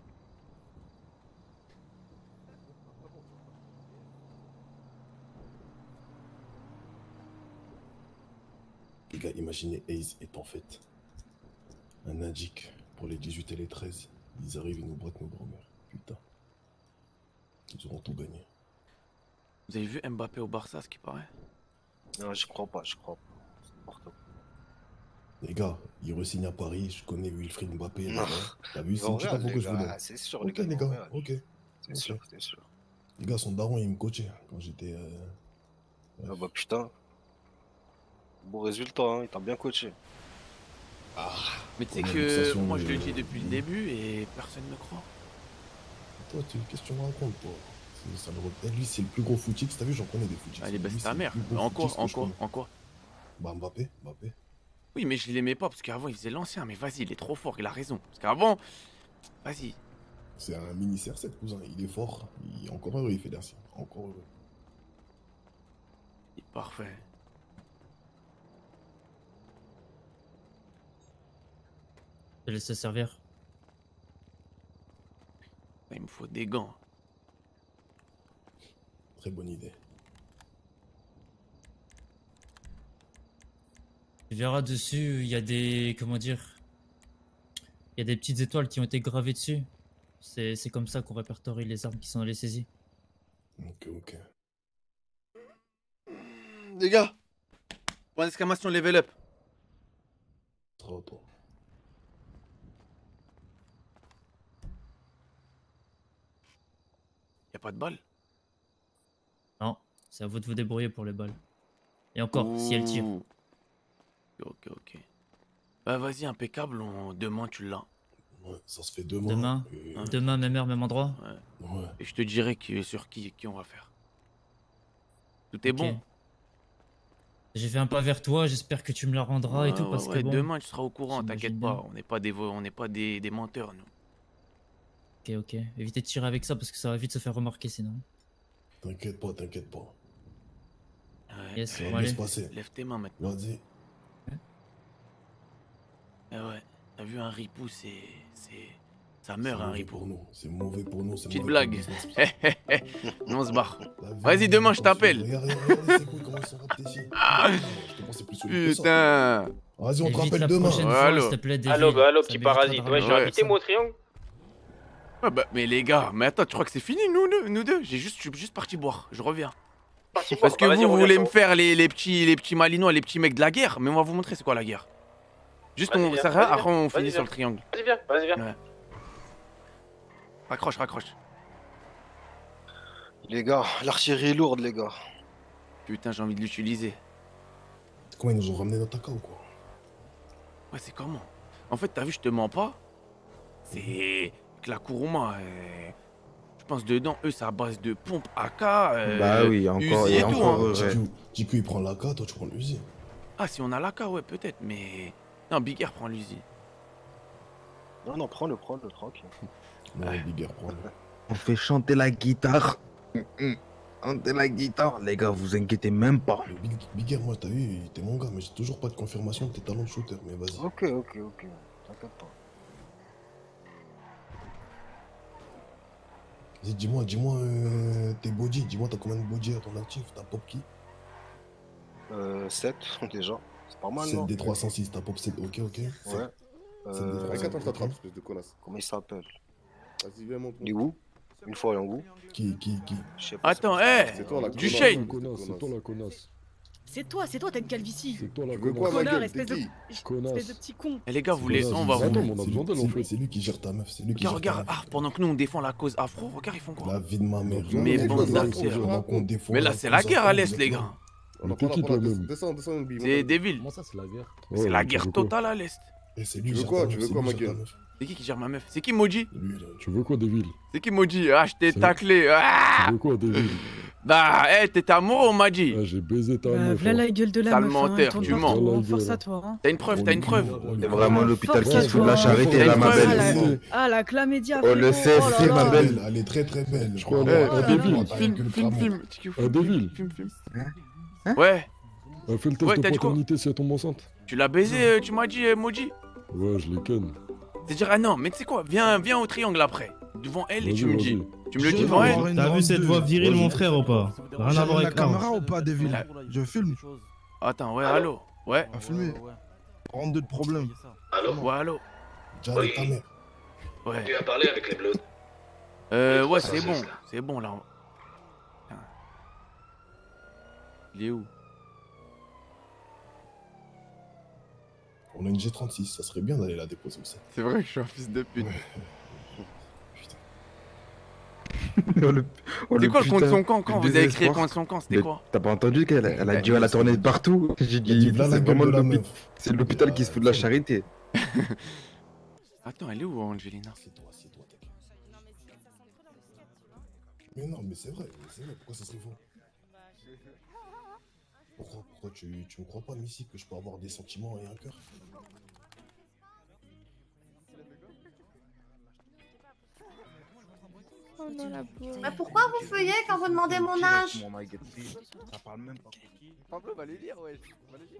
Les gars, imaginez Ace est en fait un indique pour les dix-huit et les treize. Ils arrivent, ils nous braquent nos grand-mères. Putain. ils auront tout gagné. Vous avez vu Mbappé au Barça, ce qui paraît? Non, je crois pas, je crois pas. C'est n'importe quoi. Les gars, il re-signe à Paris, je connais Wilfried Mbappé. Non. T'as vu, Ils c'est vont une petite rien, info les que je vous gars, donne. c'est sûr, Ok, les gars, les ils vont gars, rien. ok. C'est Ok. sûr, c'est sûr. Les gars, son daron, il me coachait quand j'étais. Euh... Ah bah putain. Bon résultat, hein, il t'a bien coaché. Ah, Mais tu sais Pour que l'indexation, moi je le euh, dis depuis le début et personne ne me croit. Toi, tu... qu'est-ce que tu me racontes, toi? C'est- ça le re- Lui, c'est le plus gros footix. T'as vu, j'en connais des footix. Allez, bah Lui, c'est ta le mère. plus gros En quoi? footix que En je quoi? connais. En quoi? Bah, Mbappé, Mbappé. Oui, mais je l'aimais pas parce qu'avant il faisait l'ancien. Mais vas-y, il est trop fort, il a raison. Parce qu'avant, vas-y. C'est un mini C R sept, cousin. Il est fort. Il est encore heureux, il fait d'acier. Encore heureux. Il est parfait. Je laisse te servir. Il me faut des gants. Très bonne idée. Tu verras dessus, il y a des. Comment dire? Il y a des petites étoiles qui ont été gravées dessus. C'est c'est comme ça qu'on répertorie les armes qui sont dans les saisies. Ok, ok. Les gars, point d'exclamation level up. Trop, toi. Y'a pas de balles? Non, c'est à vous de vous débrouiller pour les balles. Et encore, si elle tire. Ouh. Ok, ok. Bah vas-y, impeccable, on... demain tu l'as. Ouais, ça se fait demain. Demain, et- demain, même heure, même endroit. Ouais. Ouais. Et je te dirai qui, sur qui, qui on va faire. Tout est Ok. bon. J'ai fait un pas vers toi, j'espère que tu me la rendras et Ouais, tout ouais, parce ouais, que bon. demain tu seras au courant, j'imagine t'inquiète bien. pas. On n'est pas des vo- on n'est pas des, des menteurs nous. Ok, ok. Évitez de tirer avec ça parce que ça va vite se faire remarquer sinon. T'inquiète pas, t'inquiète pas. Ouais. Yes, Ça va bon, bien allez. se passer. Lève tes mains maintenant. Vas-y. Eh ouais, t'as vu un ripou, c'est. c'est. Ça meurt un mauvais ripou. pour nous. C'est mauvais pour nous. c'est Petite mauvais blague. pour le business. Nous on se barre. La vie, Vas-y, demain je t'appelle. Regarde, regarde, regarde, c'est cool comment ils sont raptés ici. Ah, Je te pensais plus solide que ça. putain. Vas-y, on te Évite rappelle la demain. prochaine Ouais, fois, allô. s'il te plaît, Devil. Allo, bah, allo, Ça petit m'évitera de parasite. ramener Ouais, j'ai ça. invité moi au triangle. Ouais, bah, mais les gars, mais attends, tu crois que c'est fini nous deux, nous deux? J'ai juste, je suis juste parti boire. Je reviens. Parti Parce voir. que Bah, vas-y, vous, vous reviens, voulez ça. me faire les, les petits, les petits malinois, les petits mecs de la guerre, mais on va vous montrer c'est quoi la guerre. Juste Vas-y, on viens, ça vas-y, après on viens, finit vas-y, sur le viens. triangle. Vas-y, viens, vas-y, viens. Ouais. Raccroche, raccroche. Les gars, l'artillerie est lourde, les gars. Putain, j'ai envie de l'utiliser. Comment ils nous ont ramené dans ta cas ou quoi? Ouais, c'est comment? En fait, t'as vu, je te mens pas. C'est que la Kuruma, euh, je pense dedans, eux, c'est à base de pompe A K. Euh, Bah oui, encore- Uzi et et tout. encore, Hein. ouais. J Q, J Q, il prend l'A K, toi tu prends l'Uzi. Ah, si on a l'A K, ouais, peut-être, mais. Non, Big Air prend l'Uzi. Non, non, prends-le, prends-le, tranquille. Non, Big Air, prends-le. On fait chanter la guitare. Chanter la guitare. Les gars, vous inquiétez même pas. Le Big, Big Air, moi, t'as vu, t'es mon gars, mais j'ai toujours pas de confirmation de tes talents de shooter, mais vas-y. Ok, ok, ok. T'inquiète pas. Vas-y, dis-moi, dis-moi euh, tes body, dis-moi t'as combien de body à ton actif, t'as pop qui? Euh, sept, déjà. C'est pas mal, sept non? D trois cent six, t'as pop sept, ok, ok. Ouais. sept D trois cent six, Euh, attends, je t'attrape, espèce de connasse. Comment il s'appelle? Vas-y, viens, montre. Il est où? Une fois, il est où? Qui, qui, qui? Je sais pas. Attends, c'est- hé c'est toi, la Du connasse. Shane. C'est toi la connasse. C'est toi, c'est toi, t'as une calvitie. C'est toi la Tu veux connasse. quoi, ma Connard, gueule? espèce T'es de... qui? espèce de Connasse. petit con. Et les gars, vous les. Connasse, On va c'est- vous. Attends, on a besoin d'elle, en c'est- fait. C'est lui qui gère ta meuf, c'est lui qui gère Regarde, ta regarde, meuf. ah, pendant que nous on défend la cause afro, regarde, ils font quoi? La vie de ma mère. Mais je- bon, je- ça, je- c'est- pendant qu'on défend Mais là, la c'est la cause guerre à afro, l'Est, vous les êtes gars. là. Mais t'es qui toi-même? Descends, descends, Bi, C'est Devil. Comment ça, c'est la guerre? C'est Ouais, la tu guerre veux quoi? totale à l'Est. Et c'est Tu lui veux qui gère quoi? ta Tu meuf, veux c'est quoi, lui ma qui gère ta gueule? meuf. C'est qui qui gère ma meuf? C'est qui Moji? Lui, là. Tu veux quoi, Devil? C'est qui Moji? Ah, je t'ai C'est- taclé. Ah Tu veux quoi, Devil? Bah, hé, t'étais amoureux, on m'a dit. Ah, j'ai baisé ta Bah, meuf. voilà hein. la gueule de la Sale meuf, hein, menteur, tourne tu pas mens. trop, hein, Voilà, force gueule. à toi. Hein. T'as une preuve, t'as une preuve. C'est vraiment l'hôpital qui Force se à fout de la toi. charité, là, ma Ah, belle. la- Ah, la clamédia. On le frérot. sait, Oh là c'est là. ma belle. Elle est très très belle. Je crois, crois. là, Oh un là Devil. là. Film, film, film. Un Devil. Film, film. Ouais, Ah, fais le test Ouais, de t'as dit quoi? paternité si elle tombe enceinte. tu l'as baisé, euh, tu m'as dit, euh, Moji. Ouais, je les ken. C'est-à-dire, ah non, mais tu sais quoi, viens, viens au triangle après. Devant elle et tu Vas-y, me vas-y. dis. Tu me le Je dis vais devant avoir elle? une T'as vu grande cette deux. voix virile, Vas-y. mon frère, ou pas? Rien à J'allume voir la avec Carl. caméra ou pas, Devil? Je filme. Attends, ouais, allô? Ouais. À filmer. trente-deux de problème. Allô? Ouais, allô? J'arrête ta mère. Ouais. Tu as parlé avec les Bloods? Euh, ouais, Ça, c'est c'est bon. ça. C'est bon, là. Putain. Il est où? On a une G trente-six, ça serait bien d'aller la déposer aussi. C'est vrai que je suis un fils de pute. Oh, le- oh, C'est quoi le compte putain, son camp quand le vous avez créé le désespoir. compte son camp? C'était Mais quoi? T'as pas entendu qu'elle elle a Eh, dit à la tournée de partout? J'ai dit, dit, là, la c'est gueule vraiment de la l'hôpital. meuf. C'est l'hôpital qui se fout de la charité. Attends, elle est où, Angelina? C'est toi, c'est toi, t'inquiète. Mais non, mais c'est vrai, mais c'est vrai, pourquoi ça serait faux? Pourquoi, pourquoi tu, tu me crois pas, Missy, que je peux avoir des sentiments et un cœur? Oh non, la pauvre. Bah pourquoi vous feuillez quand vous demandez mon âge? Ça parle même pas. Pablo va les lire, ouais. Va les lire.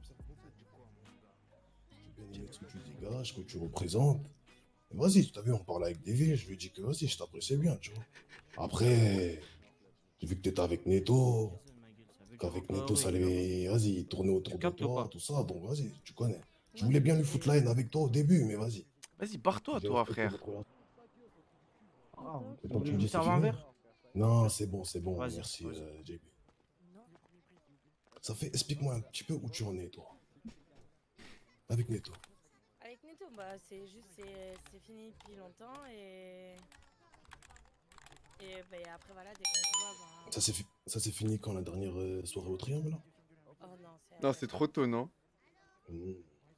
J'ai bien aimé ce que tu dégages, que tu représentes. Et vas-y, tu as vu, on parle avec Davy, je lui ai dit que vas-y, je t'appréciais bien, tu vois. Après, j'ai vu que t'étais avec Neto, qu'avec Neto, ça allait, vas-y, tourner autour de toi, tout ça, donc vas-y, tu connais. Je voulais bien lui foutre la haine avec toi au début, mais vas-y. Vas-y, barre-toi, J'ai toi, respecté frère. votre relation. Ah, Et vous donc, voulez tu me me dis, c'est servir un fini? verre? Non, c'est bon, c'est bon, Vas-y, merci, vas-y. euh, J B. Ça fait, explique-moi un petit peu où tu en es, toi. Avec Neto. Avec Neto, bah c'est juste, c'est c'est fini depuis longtemps et. Et bah, et après voilà, dès qu'on se voit, bah. Ça s'est fi- ça s'est fini quand la dernière euh, soirée au Triangle, là? Oh non, c'est. Non, c'est trop tôt, non? Hmm.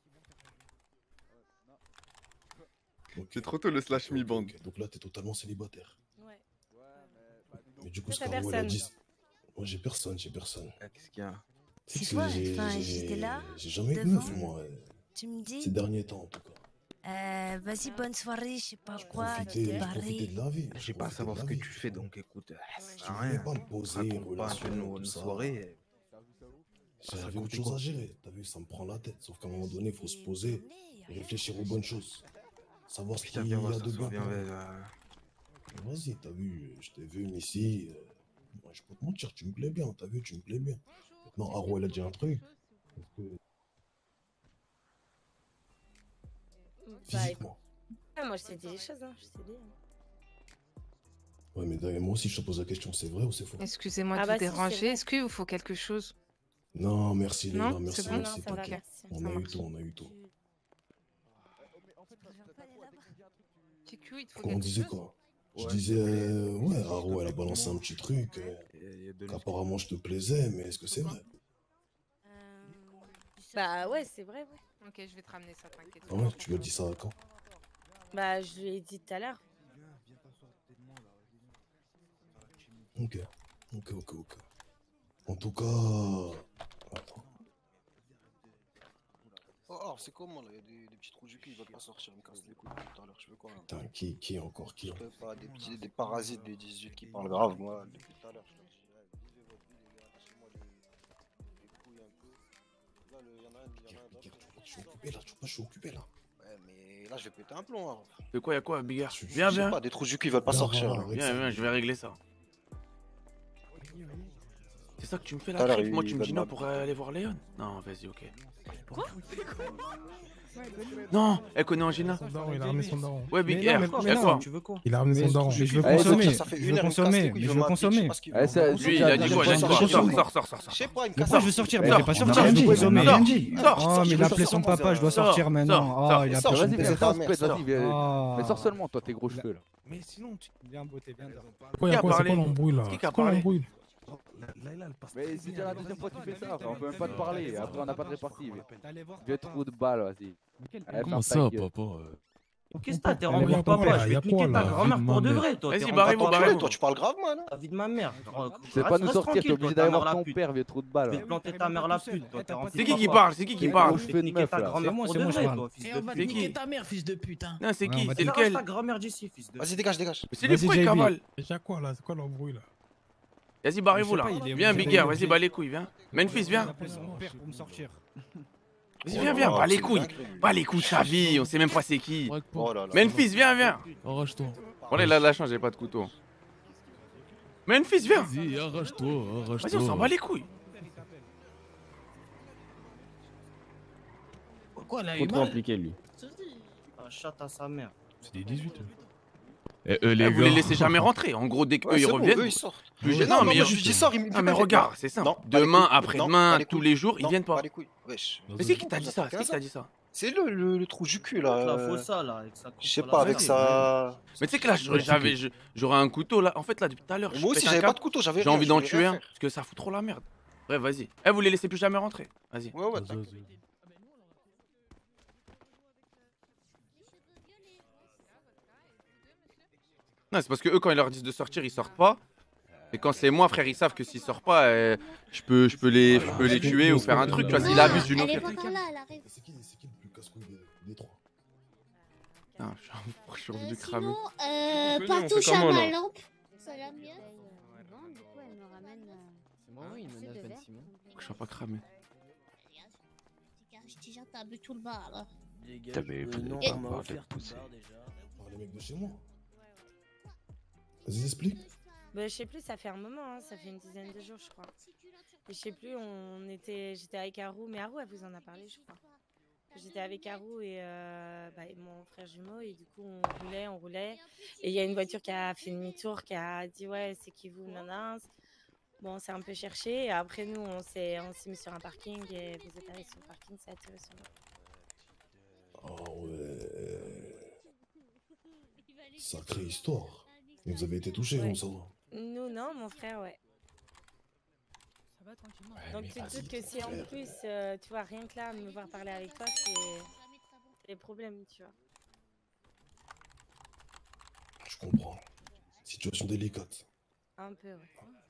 Ok. C'est trop tôt le slash Ok, me ok, band. ok. Donc là, t'es totalement célibataire. Ouais. Mais du coup, Toi, ce t'as qu'Aro, elle a personne. dit. Moi, j'ai personne, j'ai personne. Qu'est-ce qu'il y a? C'est C'est que quoi? j'ai- Enfin, j'ai- j'étais là, J'ai jamais eu de devant. meuf, moi. euh, Tu me dis Ces derniers temps, en tout cas. euh, vas-y, bonne soirée, je sais pas quoi, tu Profiter, t'es je profitais barré. de la vie. Je sais pas profiter savoir de ce la que vie. tu fais, donc écoute, euh, ça Je sert à voulais rien. pas me poser, Raconte pas un peu relation, nos, tout nos ça. soirées. J'avais Ça autre raconte chose quoi? à gérer, t'as vu, ça me prend la tête. Sauf qu'à un moment donné, il faut se poser et réfléchir aux bonnes choses. Savoir ce Putain, qu'il y viens a voir de ça, bien. viens pour voir, nous. Vas-y, t'as vu, je t'ai vu ici. euh, moi, je peux te mentir, tu me plais bien, t'as vu, tu me plais bien. Maintenant, Aro, elle a dit un truc. Parce que Bah, physiquement. ah, moi je t'ai dit les choses, hein, je t'ai dit. hein. Ouais, mais d'ailleurs, moi aussi, je te pose la question, c'est vrai ou c'est faux? Excusez-moi Ah de bah vous si, c'est déranger. vrai. Est-ce qu'il vous faut quelque chose? Non, merci Léla, Non, merci, c'est bon. merci, Non, ça va, t'inquiète. merci. On Ça a eu marche. tout, on a eu tout. Q Q, il te faut Comment on quelque disait chose? quoi? Je Ouais, disais, s'il te plaît. euh, ouais, Aro, elle a balancé un petit truc, euh, Il y a de qu'apparemment je te plaisais, mais est-ce que c'est vrai? Euh, Bah ouais, c'est vrai, ouais. Ok, je vais te ramener ça, t'inquiète. Ah ouais, tu lui as dit ça quand? Bah je lui ai dit tout à l'heure. Ok, ok, ok, ok. En tout cas... Attends. Oh, alors, c'est comment là? Il y a des, des petits trous du cul, ils veulent pas sortir, ils me cassent les couilles depuis tout à l'heure. Je veux quoi là? Putain, qui, qui encore, qui? Je peux pas, des petits, des parasites des dix-huit qui parlent grave, moi, depuis tout à l'heure. Je leur dis, ouais, vivez votre vie, les gars, lâchez-moi les, les couilles un peu. Là, le- y en a un, y en a un d'autre. Je suis occupé là, tu vois pas, je suis occupé là. Ouais, mais là, je vais péter un plomb. Hein. De quoi, y'a quoi, Bigard? Je- Viens, Je sais viens. pas, des trous du cul, ils veulent pas Viens, sortir. viens, là. arrête Viens, ça. viens, je vais régler ça. C'est ça que tu me fais Tout à la l'heure, trique? Moi, il tu me dis donne non ma- pour aller voir Léon? Non, vas-y, ok. Non, elle connaît Angelina. Son daron, il a ramené son daron. Ouais, Big Mais non, R, mais- mais y'a non, quoi? tu veux quoi Il a ramené son daron. Mais je veux Allez, consommer, ça fait je une veux heure, il me casse les consommer, couilles, mais il je veut veux m'appeler, je sais consommer. pas ce qu'il Eh, veut. ça- Lui, Lui, il a dit quoi? Il a dit quoi? Sors, sors, sors, sors, Je sors. sais pas, il me Mais casse pourquoi les je veux sortir? Mais Sors, je vais pas sors, sortir, sors, je veux consommer. sors, Oh, sors, mais il a appelé son sors, papa, je dois sors, sortir sors, maintenant. sors, Oh, il a sors, appelé je son vais papa. ta mère, Vas-y, sors. viens. Ah. Mais sors seulement, toi, t'es gros cheveux là. Mais sinon, tu... Viens, beauté, viens. Quoi, y'a Qui a quoi? C'est parlé? quoi l'embrouille là? C'est qui qui a C'est quoi parlé? l'embrouille? Mais c'est déjà la deuxième fois que tu fais ça, frère. On peut même pas te parler. Après, on n'a pas de répartie. Vieux trou de balle, vas-y. Allez, Comment ferme ta ça, gueule. papa? euh Qu'est-ce que t'as? T'es Allez rendu voir papa, papa, je y vais a te quoi, niquer ta là? grand-mère Vie de pour de ma vrai, toi. Vas-y, T'es rendu barrez-vous, papa, barrez-vous. Toi, tu parles grave, moi, là? Ta vie de ma mère. C'est pas nous sortir, t'es obligé d'aller voir ton père, vieux trou de balle. Je vais te planter ta mère la pute, toi. T'es rendu C'est qui qui papa. parle? C'est qui qui Gros parle? cheveux de meuf, là. C'est moi, c'est moi, je parle. Et on va te C'est qui? niquer ta mère, fils de pute. Hein. Non, c'est Ouais, on qui? va C'est te- lequel? ta grand-mère d'ici, fils de. Vas-y, dégage, dégage. Mais c'est les Vas-y, quoi, il J B. cavale? Déjà quoi là? C'est quoi l'embrouille là? Vas-y, barrez-vous Je sais là. pas, il est- Viens, il est Big R, obligé. vas-y, bats les couilles, viens. Memphis, Il a viens. appelé son père pour me sortir. Vas-y, viens, viens, bats les couilles. Bats les couilles de sa vie, on sait même pas c'est qui. Oh là là. Memphis, viens, viens. Arrache-toi. Bon, là, il a de la chance, j'ai pas de couteau. Memphis, viens. Vas-y, arrache-toi, arrache-toi. Vas-y, on s'en bat les couilles. Pourquoi elle a Faut eu trop mal? impliquer lui. Ah, chatte à sa mère. C'est des dix-huit. Et eux, les Eh, vous les gars. laissez jamais rentrer. En gros, dès qu'eux Ouais, ils c'est bon, reviennent. eux, ils sortent. plus Non, j'ai- non, non, moi, mais je dis sors, il me- il Ah, me mais fait- regarde, non, c'est simple. non, pas les Demain, couilles. Non, après-demain, pas les tous couilles. les jours, ils Non, viennent pas pas. les couilles. Wesh. Mais c'est qui t'a dit ça? C'est qui t'a dit ça? C'est le, le, le trou du cul là. La euh, fossa, là, avec sa coupe Je sais à pas, la avec main. ça. Mais tu sais que là, j'aurais- j'avais, je- j'aurais un couteau là. En fait, là, depuis tout à l'heure, je Moi aussi, pète un j'avais pas câble. de couteau, j'avais J'ai rien, envie je d'en voulais tuer rien un faire. parce que ça fout trop la merde. Bref, vas-y. Eh, vous les laissez plus jamais rentrer. Vas-y. Ouais, ouais, t'inquiète. Non, c'est parce que eux, quand ils leur disent de sortir, ils sortent pas. Et quand c'est moi, frère, ils savent que s'ils sortent pas, euh, je peux, je peux les, je peux les tuer ou faire un truc. Tu vois, s'ils abusent d'une Elle est autre. pas par là, elle arrive. C'est qui, c'est qui le plus casse-couille des, des trois? Putain, je suis- je suis revenu Euh, cramer. sinon, euh, On pas fait touche à comment, ma là lampe. Ça l'a mieux. Je sois pas cramé. Je déjà t'as bu tout le bar là. T'as mais vous non, n'avez on pas m'a offert tout offert ça déjà. Par les mecs de chez moi. Vas-y, explique. Bah, je sais plus, ça fait un moment, hein, ça fait une dizaine de jours, je crois. Et je sais plus, on était, j'étais avec Haru, mais Haru, elle vous en a parlé, je crois. J'étais avec Haru et, euh, bah, et mon frère jumeau, et du coup, on roulait, on roulait. Et il y a une voiture qui a fait demi-tour, qui a dit, ouais, c'est qui vous, nanan. Bon, on s'est un peu cherché, et après, nous, on s'est on s'est mis sur un parking, et vous êtes allés sur le parking, ça a tiré sur nous. Ah ouais. Sacrée histoire. Et vous avez été touché, Ouais. on s'en va. Nous, non, mon frère, ouais. Ça va tranquillement. Donc mais tu te vas-y, doutes que ton si en frère. plus, euh, tu vois, rien que là, me voir parler avec toi, c'est c'est des problèmes, tu vois. Je comprends. Situation délicate. Un peu, ouais.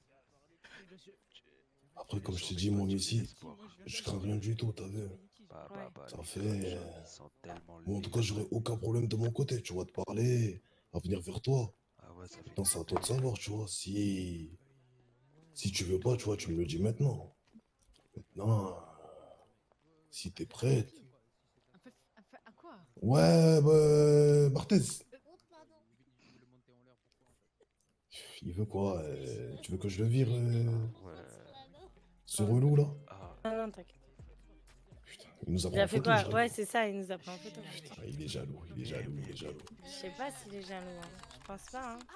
Après, comme je t'ai dit, moi, ici, je crains rien du tout, t'as vu. Ça fait. Bon, en tout cas, j'aurais aucun problème de mon côté, tu vois, de parler, à venir vers toi. Non, c'est à toi de savoir, tu vois. Si. Si tu veux pas, tu vois, tu me le dis maintenant. Maintenant. Si t'es prête. À quoi? Ouais, bah. Barthez. Il veut quoi euh, Tu veux que je le vire euh, Ce relou là Non, non, t'inquiète. Il nous a Il pris a en fait photo. quoi? je l'ai Ouais, vu. c'est ça, il nous a pris en photo. Ah, il est jaloux, il est jaloux, il est jaloux. Je sais pas s'il est jaloux, hein. Je pense pas, hein.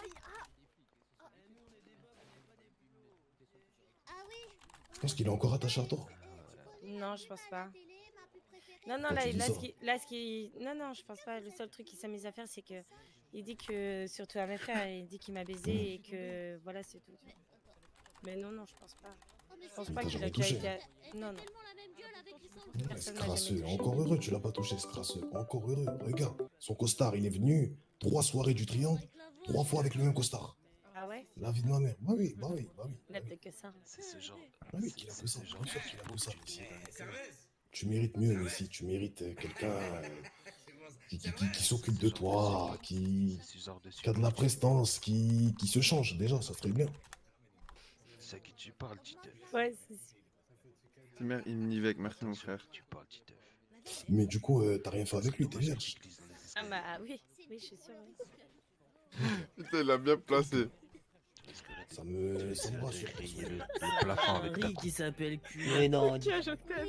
Je pense qu'il est encore attaché à toi. Non, je pense pas. Non, non, Quand là, tu dis là, ça. ce qui, là, ce qui... Non, non, je pense pas. Le seul truc qu'il s'est mis à faire, c'est que... Il dit que, surtout à mes frères, il dit qu'il m'a baisé et que... Voilà, c'est tout. Mais non, non, je pense pas. Je pense Il pas t'a qu'il a jamais déjà touché. été... Non, non. C'est Personne m'a jamais crasseux, touché. encore heureux, tu l'as pas touché, c'est crasseux. Encore heureux, regarde. Son costard, il est venu trois soirées du triangle, trois fois avec le même costard. Ah ouais? La vie de ma mère. Bah oui, bah oui, bah oui. Il a peut-être que ça. C'est ce genre. Bah oui, qu'il a que ça, bien sûr qu'il a que ça. Messi. Tu mérites mieux, Messi. Tu mérites euh, quelqu'un euh, qui, qui, qui- qui s'occupe de toi, qui, qui a de la prestance, qui, qui se change. Déjà, ça serait bien. C'est à qui tu parles, Titeuf? Ouais, c'est sûr. Il me nivec, merci mon frère. Mais du coup, euh, t'as rien fait avec lui, t'es vierge. Ah bah oui, oui, je suis sûre. Oui. Putain, il a bien placé. Ça me, ça me rassure. Le, le plafond avec ta Henri qui s'appelle Q. Mais non, Tu as, je t'aime.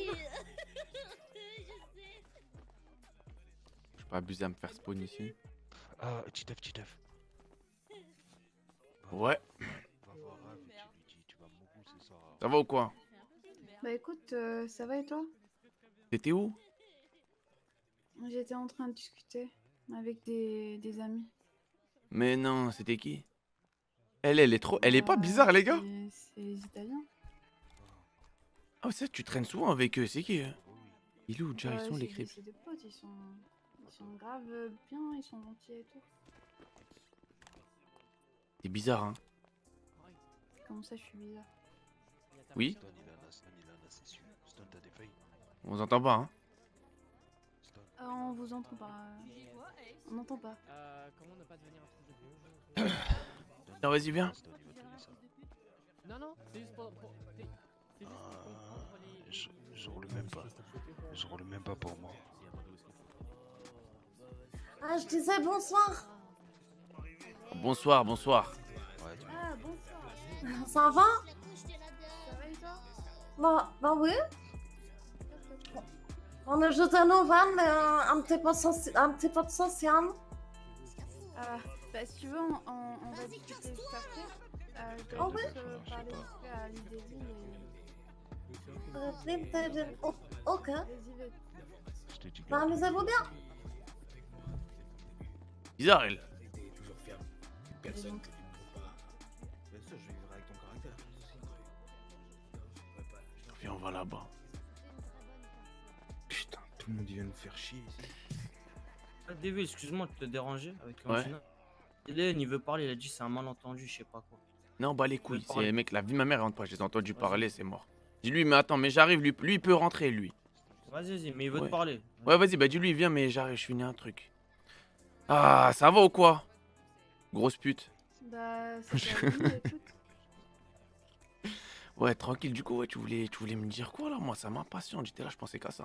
Je peux abuser à me faire spawn ici. Ah, Titeuf, Titeuf. Ouais. Va voir Rav et tu lui dis, tu vas mourir ce soir. Ça va ou quoi? Bah écoute, euh, ça va et toi? T'étais où? J'étais en train de discuter avec des, des amis. Mais non, c'était qui? Elle, elle est trop... Elle est pas bizarre, les gars? C'est- C'est les Italiens. Ah, c'est tu traînes souvent avec eux, c'est qui eux? Il est où, déjà, ils Ouais, sont c'est les des- creeps? C'est des potes, ils sont, ils sont grave euh, bien, ils sont gentils et tout. C'est bizarre, hein? Comment ça, je suis bizarre? Oui? Stone, il en a, Stone, il en a, c'est sûr. Stone, t'as des feuilles. On vous entend pas, hein? Ah, on vous entend pas. On n'entend pas. comment ne pas devenir un truc de Non, vas-y, viens. Non, non, c'est juste pour. pour- c'est c'est juste pour comprendre les. Je, je roule même pas. Je roule même pas pour moi. Ah, je disais bonsoir. Bonsoir, bonsoir. Ah, bonsoir. Ça va? Bah, bah oui. On a juste un nouvelle, mais un, un petit peu soci- un petit peu de social. Euh, Bah, si tu veux, on, on, on va discuter juste après. Euh, je dois Oh, juste ouais. euh, parler vite fait à Ludivine et... Euh, Flip, t'as- j'ai- oh, ok. Vas-y, vas-y. Je te dis. Bah, amusez-vous bien. Bizarre, elle. Personne que tu ne trouves pas. Bien sûr, je vais vivre avec ton caractère. Viens, on va là-bas. Putain, tout le monde il vient nous faire chier ici. Ah, David, excuse-moi de te déranger avec Ouais. Antina. Hélène, il veut parler, il a dit c'est un malentendu, je sais pas quoi. Non, bah les couilles. parler. C'est mec, la vie de ma mère rentre pas. Je les ai entendus parler, c'est mort. Dis-lui, mais attends, mais j'arrive, lui, lui il peut rentrer, lui. Vas-y, vas-y, mais il veut Ouais. te parler. Ouais, vas-y, bah dis-lui, viens, mais j'arrive, je finis un truc. Ah, ça va ou quoi? Grosse pute. Bah, c'est terminé, écoute. Ouais, tranquille, du coup, ouais, tu voulais, tu voulais me dire quoi là? Moi, ça m'impatiente. J'étais là, je pensais qu'à ça.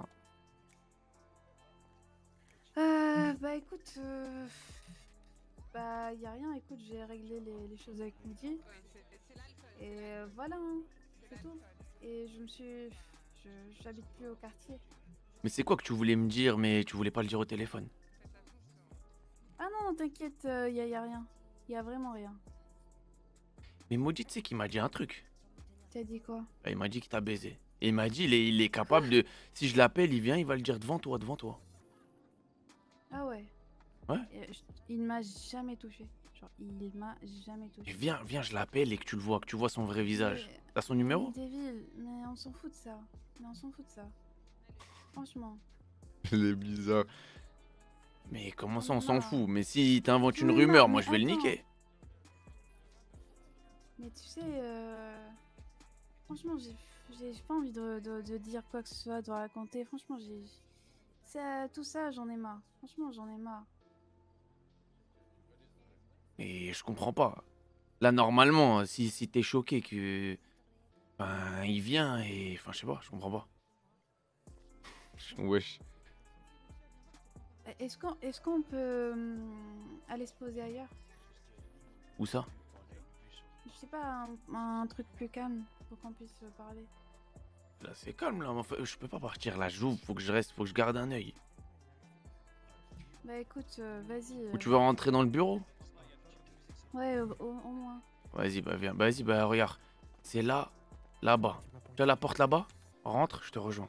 Euh, bah écoute, euh... bah y a rien, écoute, j'ai réglé les, les choses avec Moody. Et euh, voilà, hein, c'est tout. Et je me suis... Je j'habite plus au quartier. Mais c'est quoi que tu voulais me dire, mais tu voulais pas le dire au téléphone? Ah non, non, t'inquiète, euh, y, a, y a rien. Y a vraiment rien. Mais Maudit, tu sais qu'il m'a dit un truc. T'as dit quoi? Bah, il m'a dit qu'il t'a baisé. Et il m'a dit, il est, il est capable de... Si je l'appelle, il vient, il va le dire devant toi, devant toi. Ah ouais. Ouais. Et, je- il m'a jamais touché. Genre, il m'a jamais touché. Et viens, viens, je l'appelle et que tu le vois, que tu vois son vrai visage. Mais- T'as son numéro? Devil, mais on s'en fout de ça. Mais on s'en fout de ça. Franchement. Il est bizarre. Mais comment ça, on s'en Non. fout? Mais si t'inventes une Mais non, rumeur, moi mais je vais le attends. niquer. Mais tu sais, euh... franchement, j'ai j'ai j'ai pas envie de, de, de dire quoi que ce soit, de raconter. Franchement, j'ai. Ça, tout ça, j'en ai marre. Franchement, j'en ai marre. Mais je comprends pas. Là, normalement, si, si t'es choqué que. Ben, il vient et. Enfin, je sais pas, je comprends pas. Wesh. Est-ce qu'on est qu'on peut hum, aller se poser ailleurs? Où ça? Je sais pas, un, un truc plus calme pour qu'on puisse euh, parler. Là, c'est calme, là. mais enfin, je peux pas partir là, j'ouvre, faut que je reste, faut que je garde un œil. Bah écoute, euh, vas-y. Ou euh, tu veux rentrer dans le bureau? Ouais, au, au- au moins. Vas-y, bah viens, vas-y, bah regarde. C'est là, là-bas. Tu as la porte là-bas? Rentre, je te rejoins.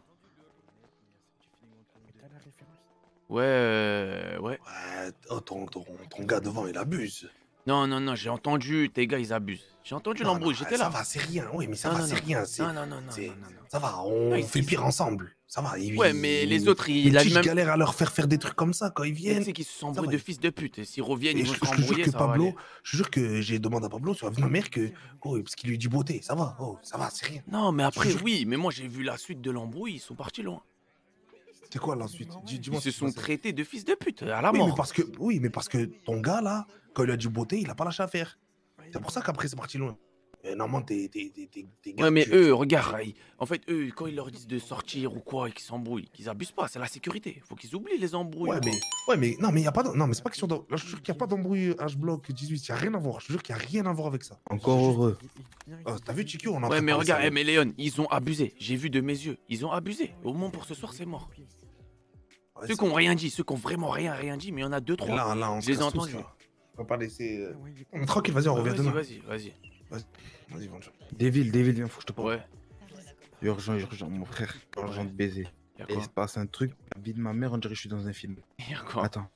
Ouais, euh, ouais. Ouais, oh, ton, ton, ton gars devant, il abuse. Non, non, non, j'ai entendu, tes gars, ils abusent. J'ai entendu Non, l'embrouille, non, j'étais ça là. va, c'est rien, oui, mais ça Non, va, non, c'est non. rien. c'est- Non, non, non, non, c'est- non, non, non. Ça va, on Non, il- fait le pire ensemble. Ça va. il- Ouais, mais il- les autres, il mais a tu- le même- Je galère à leur faire faire des trucs comme ça quand ils Mais viennent. tu sais qu'ils se sont Ça embrouillés va. de fils de pute. Et s'ils reviennent, Et ils je, vont je se te jure rembrouiller, que ça va Pablo, aller. je te jure que j'ai demandé à Pablo, tu vas venir mère que, oh, parce qu'il lui dit beauté, ça va, oh, ça va, c'est rien. Non, mais Je te après, jure. oui, mais moi j'ai vu la suite de l'embrouille, ils sont partis loin. C'est quoi l'ensuite? Dis- Ils Dis-moi. se ce qui sont s'est passé. traités de fils de pute, à la Oui, mort. mais parce que, oui, mais parce que ton gars là, quand il lui a dit beauté, il a pas lâché à faire. C'est pour ça qu'après c'est parti loin. Et normalement, t'es, t'es, t'es, t'es, t'es gars, Ouais, mais tu- eux, regarde, ils- en fait, eux, quand ils leur disent de sortir ou quoi et qu'ils s'embrouillent, qu'ils abusent pas, c'est la sécurité. Faut qu'ils oublient les embrouilles. Ouais, quoi. mais, ouais, mais non, mais il y a pas, de- non, mais c'est pas question de, là, je te jure qu'il y a pas d'embrouille H-Block dix-huit, il y a rien à voir. Je te jure qu'il y a rien à voir avec ça. Encore heureux. Oh, t'as vu Chikio, on est en train Ouais, de mais parler regarde, sérieux. eh, mais Léon, ils ont abusé. J'ai vu de mes yeux. Ils ont abusé. Au moins pour ce soir, c'est mort. Ouais, ceux c'est qui ont rien dit, ceux qui ont vraiment rien, rien dit, mais il y en a deux, trois. Là, là, on Je se les ai casse tous, entendus. là. On va pas laisser. euh, on est tranquille, vas-y, on Ouais, revient vas-y, demain. vas-y, vas-y. Vas-y, vas-y, Venture. Devil, Devil, viens, faut que je te parle. Ouais. Urgent, urgent, mon frère. Urgent de baiser. Y'a Et quoi il se passe un truc, la vie de ma mère, on dirait que je suis dans un film. Y'a quoi Attends.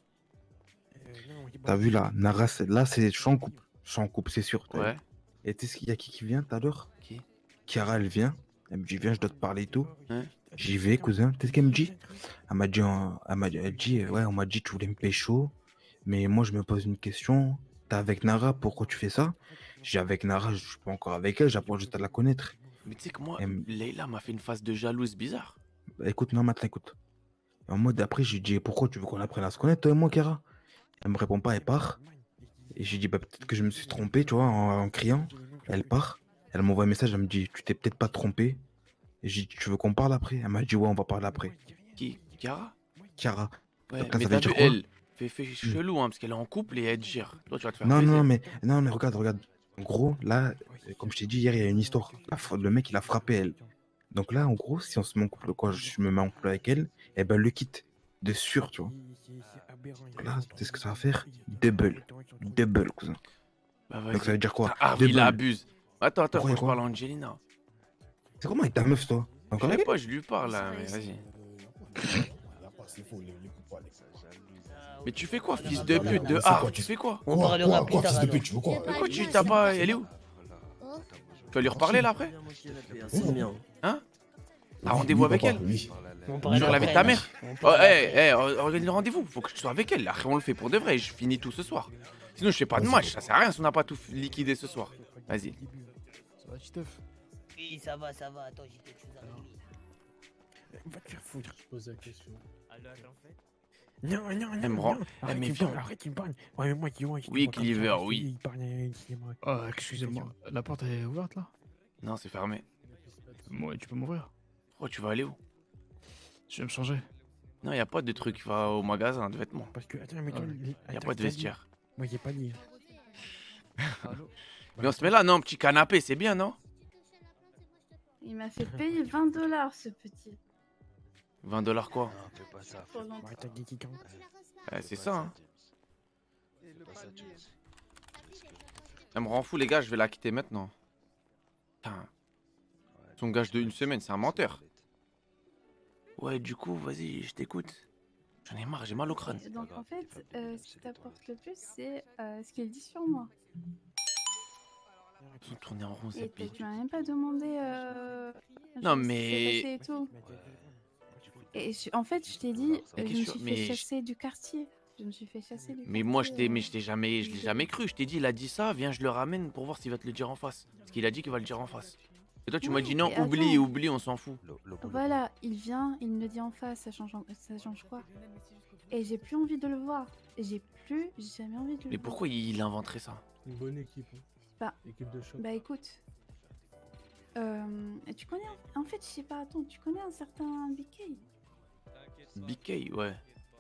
T'as vu là, Nara, c'est- là c'est champ couple. Champ couple, c'est sûr. t'as Ouais. vu. Et tu sais qu'il y a qui qui vient tout à l'heure? Qui? Chiara, elle vient. Elle me dit, viens, je dois te parler et tout. Ouais. J'y vais, cousin. Qu'est-ce qu'elle me dit? Elle m'a dit, euh, elle m'a dit, elle dit, ouais, on m'a dit, tu voulais me pécho. Mais moi, je me pose une question. T'es avec Nara, pourquoi tu fais ça? J'ai avec Nara, je suis pas encore avec elle, j'apprends juste à la connaître. Mais tu sais que moi, Elle me- Leïla m'a fait une face de jalouse bizarre. Bah, écoute, non, maintenant, écoute. En mode, après, j'ai dit, pourquoi tu veux qu'on apprenne à se connaître, toi et moi, Chiara? Elle me répond pas, elle part. Et j'ai dit, bah, peut-être que je me suis trompé, tu vois, en, en criant. Elle part. Elle m'envoie un message, elle me dit, tu t'es peut-être pas trompé. Et j'ai dit, tu veux qu'on parle après? Elle m'a dit, ouais, on va parler après. Qui? Chiara? Chiara. Ouais, Donc là, mais ça t'as veut dire vu, quoi? elle, fait, fait chelou, hein, parce qu'elle est en couple et elle gire. Toi, tu vas te faire Non, plaisir. non, mais, non, mais regarde, regarde. En gros, là, euh, comme je t'ai dit hier, il y a une histoire. La f- le mec, il a frappé elle. Donc là, en gros, si on se met en couple, quoi, je me mets en couple avec elle, et ben, elle le quitte. de sûr, tu vois. Là, c'est ce que ça va faire. Double. Double, cousin. Bah Donc ça veut dire quoi? Ah, il Double. abuse. Attends, attends, Pourquoi, faut que je quoi parle à Angelina. C'est comment avec ta meuf, toi? Je Encore sais pas, je lui parle là, mais vas-y. Mais tu fais quoi, fils de pute de A? Tu fais quoi? On parlera plus tard. Fils de pute, tu veux quoi? Pourquoi tu t'as pas. Elle est où? Tu vas lui reparler là après? Hein? T'as rendez-vous avec elle? Sur la vie de ta mère? Oh, hé, hé, organise le rendez-vous, faut que je sois avec elle. Après, on le fait pour de vrai, je finis tout ce soir. Sinon, je fais pas de match, ça sert à rien si on n'a pas tout liquidé ce soir. Vas-y. Ça va, Titeuf? Oui, ça va, ça va. Attends, j'ai quelque chose à régler. Va te faire foutre. Je pose la question. Alors, en fait. Non, non, non, Elle me non, rend- non. elle Arrête, met il me bien. parle, arrête, il me parle. Ouais, mais moi, dis-moi, je te Oui, vois comme ça, Cleaver, je te oui. dis, il parle, il dit, moi. Oh, excusez-moi, la porte est ouverte là? Non, c'est fermé. Ouais, tu peux m'ouvrir? Oh, tu vas aller où? Je vais me changer. Non, y a pas de truc, va au magasin de vêtements. Parce que, attends, mais toi, Ah, les- y a attends, pas de t'as dit. vestiaire. Moi, j'ai pas dit. Mais on se met là, non, petit canapé, c'est bien, non? Il m'a fait payer vingt dollars ce petit. vingt dollars quoi? Pour l'entrée. Ouais, t'as dit qui quand? Ouais, c'est ça, hein. Elle me rend fou, les gars, je vais la quitter maintenant. Putain. Son gage de une semaine, c'est un menteur. Ouais, du coup, vas-y, je t'écoute. J'en ai marre, j'ai mal au crâne. Donc en fait, euh, ce qui t'apporte le plus, c'est euh, ce qu'il dit sur moi. Ils sont tournés en rond, Et cette t- bille. tu m'as même pas demandé. Euh, Non, genre, ce qui mais- s'est passé et tout. Et je- en fait, je t'ai dit, euh, Mais je me qu'est-ce que- suis mais fait je- chasser du quartier. Je me suis fait chasser du Mais moi, je quartier, t'ai, mais euh, je t'ai jamais, je l'ai jamais cru. Je t'ai dit, il a dit ça, viens, je le ramène pour voir s'il va te le dire en face. Parce qu'il a dit qu'il va le dire en face. Et toi, tu m'as Ouais, dit non, mais oublie, attends. oublie, on s'en fout. Voilà, il vient, il me le dit en face, ça change, en- ça change quoi? Et j'ai plus envie de le voir. Et j'ai plus jamais envie de le Mais voir. pourquoi il inventerait ça? Une bonne équipe. hein. Bah, Équipe de choc. bah écoute. Euh, tu connais. En fait, je sais pas, attends, tu connais un certain B K? B K, ouais.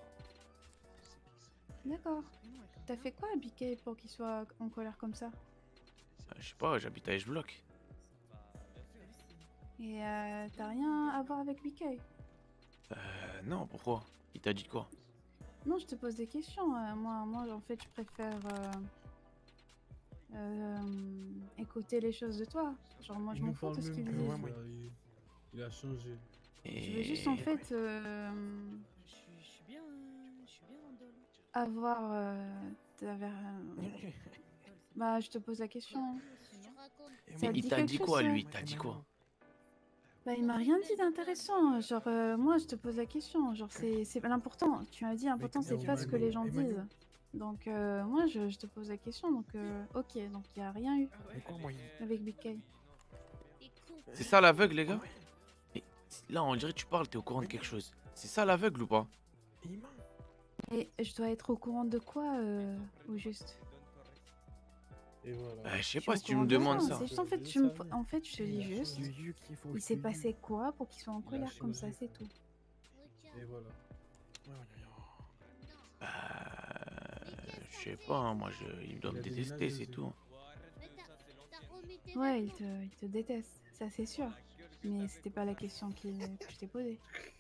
D'accord. T'as fait quoi à B K pour qu'il soit en colère comme ça? Euh, Je sais pas, j'habite à H-Block. Et euh, t'as rien à voir avec B K? Euh, non, pourquoi? Il t'a dit quoi? Non, je te pose des questions. euh, moi, moi, en fait, je préfère euh, euh, écouter les choses de toi. Genre, moi, je Il m'en nous fous parle de ce même qu'ils plus, disent. ouais, moi, il- Il a changé. Je veux juste, en fait, euh, Je suis bien, je suis bien en dol. avoir. Euh, t'avais, euh, bah, je te pose la question. Ça Mais te il t'a quelque dit chose, quoi, ça lui? Il t'a dit quoi? Bah, il m'a rien dit d'intéressant. Genre, euh, moi, je te pose la question. Genre, c'est c'est l'important. Tu m'as dit, l'important, c'est pas ce que les gens disent. Donc, euh, moi, je, je te pose la question. Donc, euh, ok. Donc, il n'y a rien eu avec B K. C'est ça l'aveugle, les gars? Mais là, on dirait que tu parles, t'es au courant de quelque chose. C'est ça l'aveugle ou pas? Et je dois être au courant de quoi, euh, au juste? Bah, je sais Je suis pas au si tu me courant de demandes rien, ça. c'est juste, en fait, tu me- en fait, je te dis juste. Il s'est passé quoi pour qu'il soit en colère comme ça, c'est tout. Et voilà. Bah, je sais pas, hein, moi, je... il doit me détester, c'est tout. Ouais, il te, il te déteste, ça c'est sûr. Mais c'était pas la question qui- que je t'ai posée.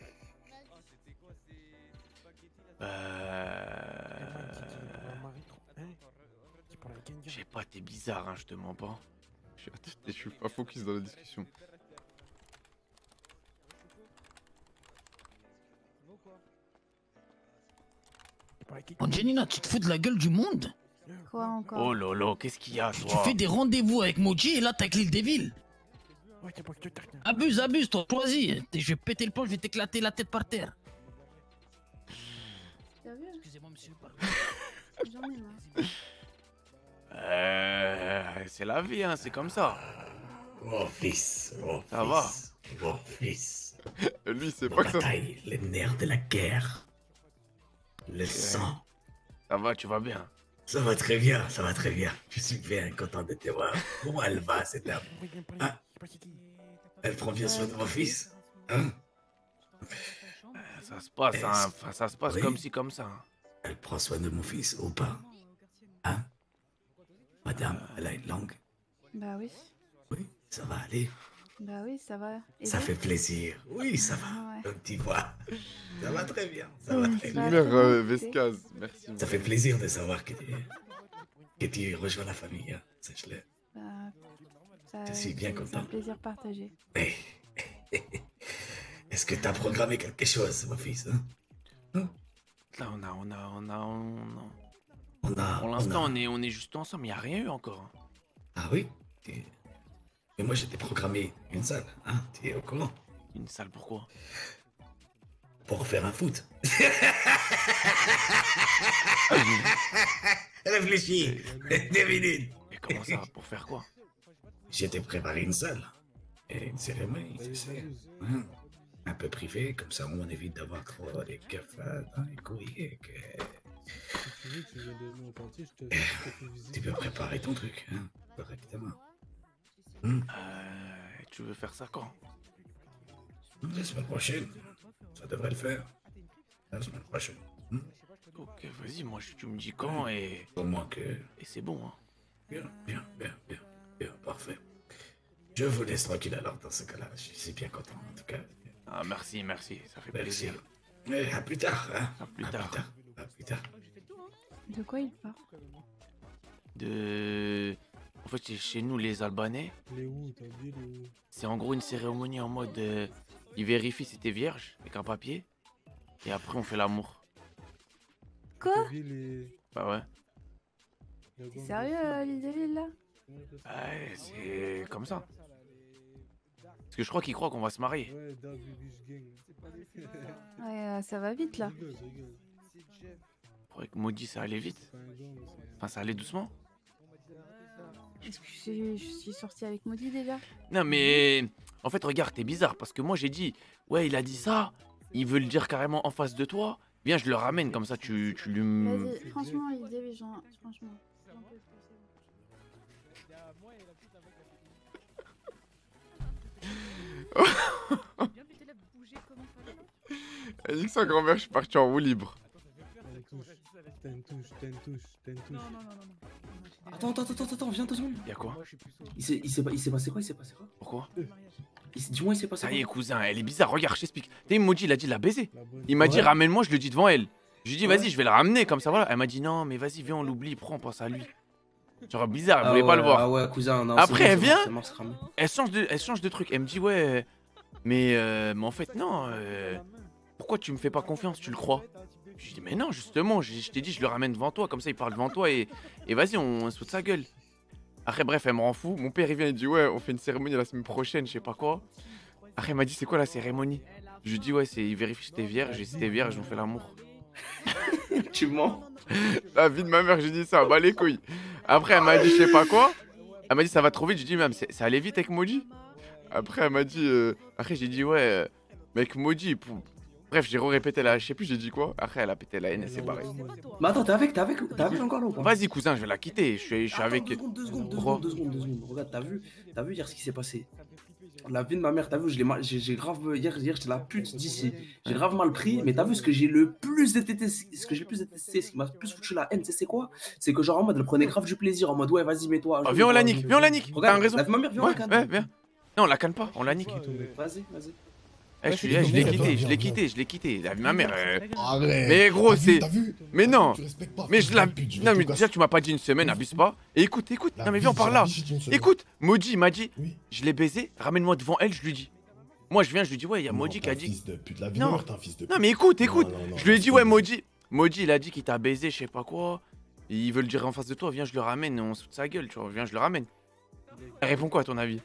Je sais pas, t'es bizarre, hein, je te mens pas. Je suis, je suis pas focus dans la discussion. Angelina, tu te fous de la gueule du monde? Quoi encore? Oh lolo, qu'est-ce qu'il y a, Tu toi? fais des rendez-vous avec Moji et là t'as avec l'île des villes. Abuse, abuse, toi, choisis. Je vais péter le pont, je vais t'éclater la tête par terre. T'as vu? Excusez-moi, monsieur. J'en ai marre. Euh, c'est la vie, hein, c'est comme ça. Mon fils, mon Ça fils, mon fils. Lui, c'est La pas que ça. bataille, les nerfs de la guerre. Le sang. Ça va, tu vas bien. Ça va très bien, ça va très bien. Je suis bien content de te voir. Comment elle va, cette dame? Hein? Elle prend bien soin de mon fils? Hein? Ça se passe, Est-ce- hein, enfin, ça se passe Oui. comme ci, comme ça. hein. Elle prend soin de mon fils ou pas? Hein? Madame, elle a une langue? Bah oui. Oui, ça va aller. Bah oui, ça va. Et Ça vous fait plaisir. Oui, ça va. Ah ouais. Donc tu vois, ça va très bien. Ça va très bien. Mère euh, Vescaz, merci. Ça fait plaisir de savoir que tu, que tu rejoins la famille. Hein. Sache-le. Bah, ça, Je suis bien c'est- C'est content. un plaisir partagé. Eh, Est-ce que tu as programmé quelque chose, mon fils hein? Là, on a, on a, on a, on a... On a- Pour on l'instant, a- on, est, on est juste ensemble, il n'y a rien eu encore. hein. Ah oui Tu- Mais moi, j'étais programmé une salle. Hein? Tu es au courant? Une salle, pourquoi? Pour faire un foot. Réfléchis. Deux minutes. Mais comment ça? Pour faire quoi? J'étais préparé une salle. Et une cérémonie, tu sais. Hein, un peu privée, comme ça on évite d'avoir trop les keufs dans les couilles et que... Si tu veux, tu viens de nous partir, je te Eh, je te fais visiter. Tu peux préparer ton truc, hein, correctement. Euh, tu veux faire ça quand? La semaine prochaine, ça devrait le faire. La semaine prochaine. Ok, vas-y, moi je- tu me dis quand et... Au moins que... Et c'est bon, hein. Bien, bien, bien, bien, bien, parfait. Je vous laisse tranquille alors dans ce cas-là. Je suis bien content en tout cas. Ah, merci, merci, ça fait Merci. plaisir. Mais à plus tard, hein. À plus À tard. plus tard. À plus tard. De quoi il parle? De... En fait, c'est chez nous, les Albanais, Les où? T'as oublié les où? c'est en gros une cérémonie en mode... euh, ils vérifient si t'es vierge, avec un papier, et après on fait l'amour. Quoi? T'as oublié les... Bah ouais. T'es sérieux, euh, Lideville, là? Ouais, c'est comme ça. Parce que je crois qu'ils croient qu'on va se marier. Ouais, David Gang. Ouais, euh, ça va vite, là. Je rigole, je rigole. Avec Maudit, ça allait vite. C'est un gang, c'est- Enfin, ça allait doucement. Est-ce que je suis, je suis sortie avec Maudit déjà? Non, mais en fait, regarde, t'es bizarre parce que moi j'ai dit, ouais, il a dit ça, il veut le dire carrément en face de toi. Viens, je le ramène comme ça, tu, tu lui. Vas-y, franchement, Lideville, genre, franchement. j'en peux plus, Elle dit que sa grand-mère, je suis parti en roue libre. T'as une touche, t'as une touche, t'as une touche. Non, non, non, non. Attends, attends, attends, attends, viens deux secondes. Y'a quoi? Il s'est il s'est pas- il s'est passé quoi? Il s'est passé quoi? Pourquoi? Il s'est- Dis-moi, il s'est passé Ça quoi? y est, cousin, elle est bizarre, regarde, je t'explique. T'es Maudit, il a dit de la baiser. Il m'a dit, Ouais. ramène-moi, je le dis devant elle. Je lui ai dit, Ouais. vas-y, je vais la ramener comme ça, voilà. Elle m'a dit, non, mais vas-y, viens, on l'oublie, prends, on pense à lui. Genre bizarre, elle Ah voulait pas ouais, le voir. ah ouais, cousin, non, Après, c'est bon, elle c'est vient, mort, c'est mort, c'est cramé. elle change, de, elle change de truc. Elle me dit, ouais, mais, euh, mais en fait, non, euh, pourquoi tu me fais pas confiance, tu le crois? Je lui dis, mais non, justement, je, je t'ai dit, je le ramène devant toi, comme ça il parle devant toi et, et vas-y, on, on se fout de sa gueule. Après, bref, elle me rend fou. Mon père, il vient, il dit, ouais, on fait une cérémonie la semaine prochaine, je sais pas quoi. Après, il m'a dit, c'est quoi la cérémonie? Je lui dis, ouais, c'est, il vérifie si t'es vierge, et si t'es vierge, on fait l'amour. Tu mens? La vie de ma mère, j'ai dit ça, bah les couilles. Après, elle m'a dit, je sais pas quoi. Elle m'a dit, ça va trop vite. J'ai dit, même, c'est- ça allait vite avec Maudit. Après, elle m'a dit, euh, après, j'ai dit, ouais, euh, mec, Maudit. pour- Bref, j'ai répété la, je sais plus, j'ai dit quoi. Après, elle a pété la haine, elle s'est barrée. Mais attends, t'es avec, t'es avec, t'es avec encore là ou pas? Vas-y, cousin, je vais la quitter. Je suis, je suis Attends, avec. Deux secondes, deux secondes, deux Pourquoi secondes, deux secondes, deux secondes. Regarde, t'as vu, t'as vu hier ce qui s'est passé? La vie de ma mère, t'as vu, je l'ai mal- j'ai j'ai grave. Hier, hier j'étais la pute d'ici. J'ai grave mal pris, mais t'as vu ce que j'ai le plus détesté, ce que j'ai le plus détesté, ce qui m'a le plus foutu la haine, tu sais c'est quoi? C'est que genre en mode, elle prenait grave du plaisir, en mode ouais, vas-y, mets-toi. Oh, viens, on la nique, viens, on la nique. T'as Regarde, raison. la vie de ma mère, viens, on Ouais, la canne. ouais, viens. Non, on la canne pas, on la nique. Vas-y, vas-y. Eh, je suis- eh, je l'ai quitté, je l'ai quitté, je l'ai quitté. La vie de ma mère. euh, Arrête. Mais gros, T'as vu, c'est. t'as vu Mais non. Tu respectes pas, Mais fils je la. de pute, je vais Non, tout mais casser. déjà, tu m'as pas dit une semaine, abuse pas. Et écoute, écoute. La Non, mais vie, viens, on parle c'est là. la vie, c'est une semaine. Écoute, Maudit, il m'a dit. Je l'ai baisé, ramène-moi devant elle, je lui dis. Moi, je viens, je lui dis, ouais, il y a Maudit qui a dit. Fils de pute, la vie de Non. mère, t'es un fils de pute. Non, mais écoute, écoute. Non, non, non, Je lui ai c'est dit, pas ouais, une- Maudit. Maudit, il a dit qu'il t'a baisé, je sais pas quoi. Il veut le dire en face de toi, viens, je le ramène, on se fout de sa gueule, tu vois. Viens, je le ramène. Elle répond quoi, à ton avis?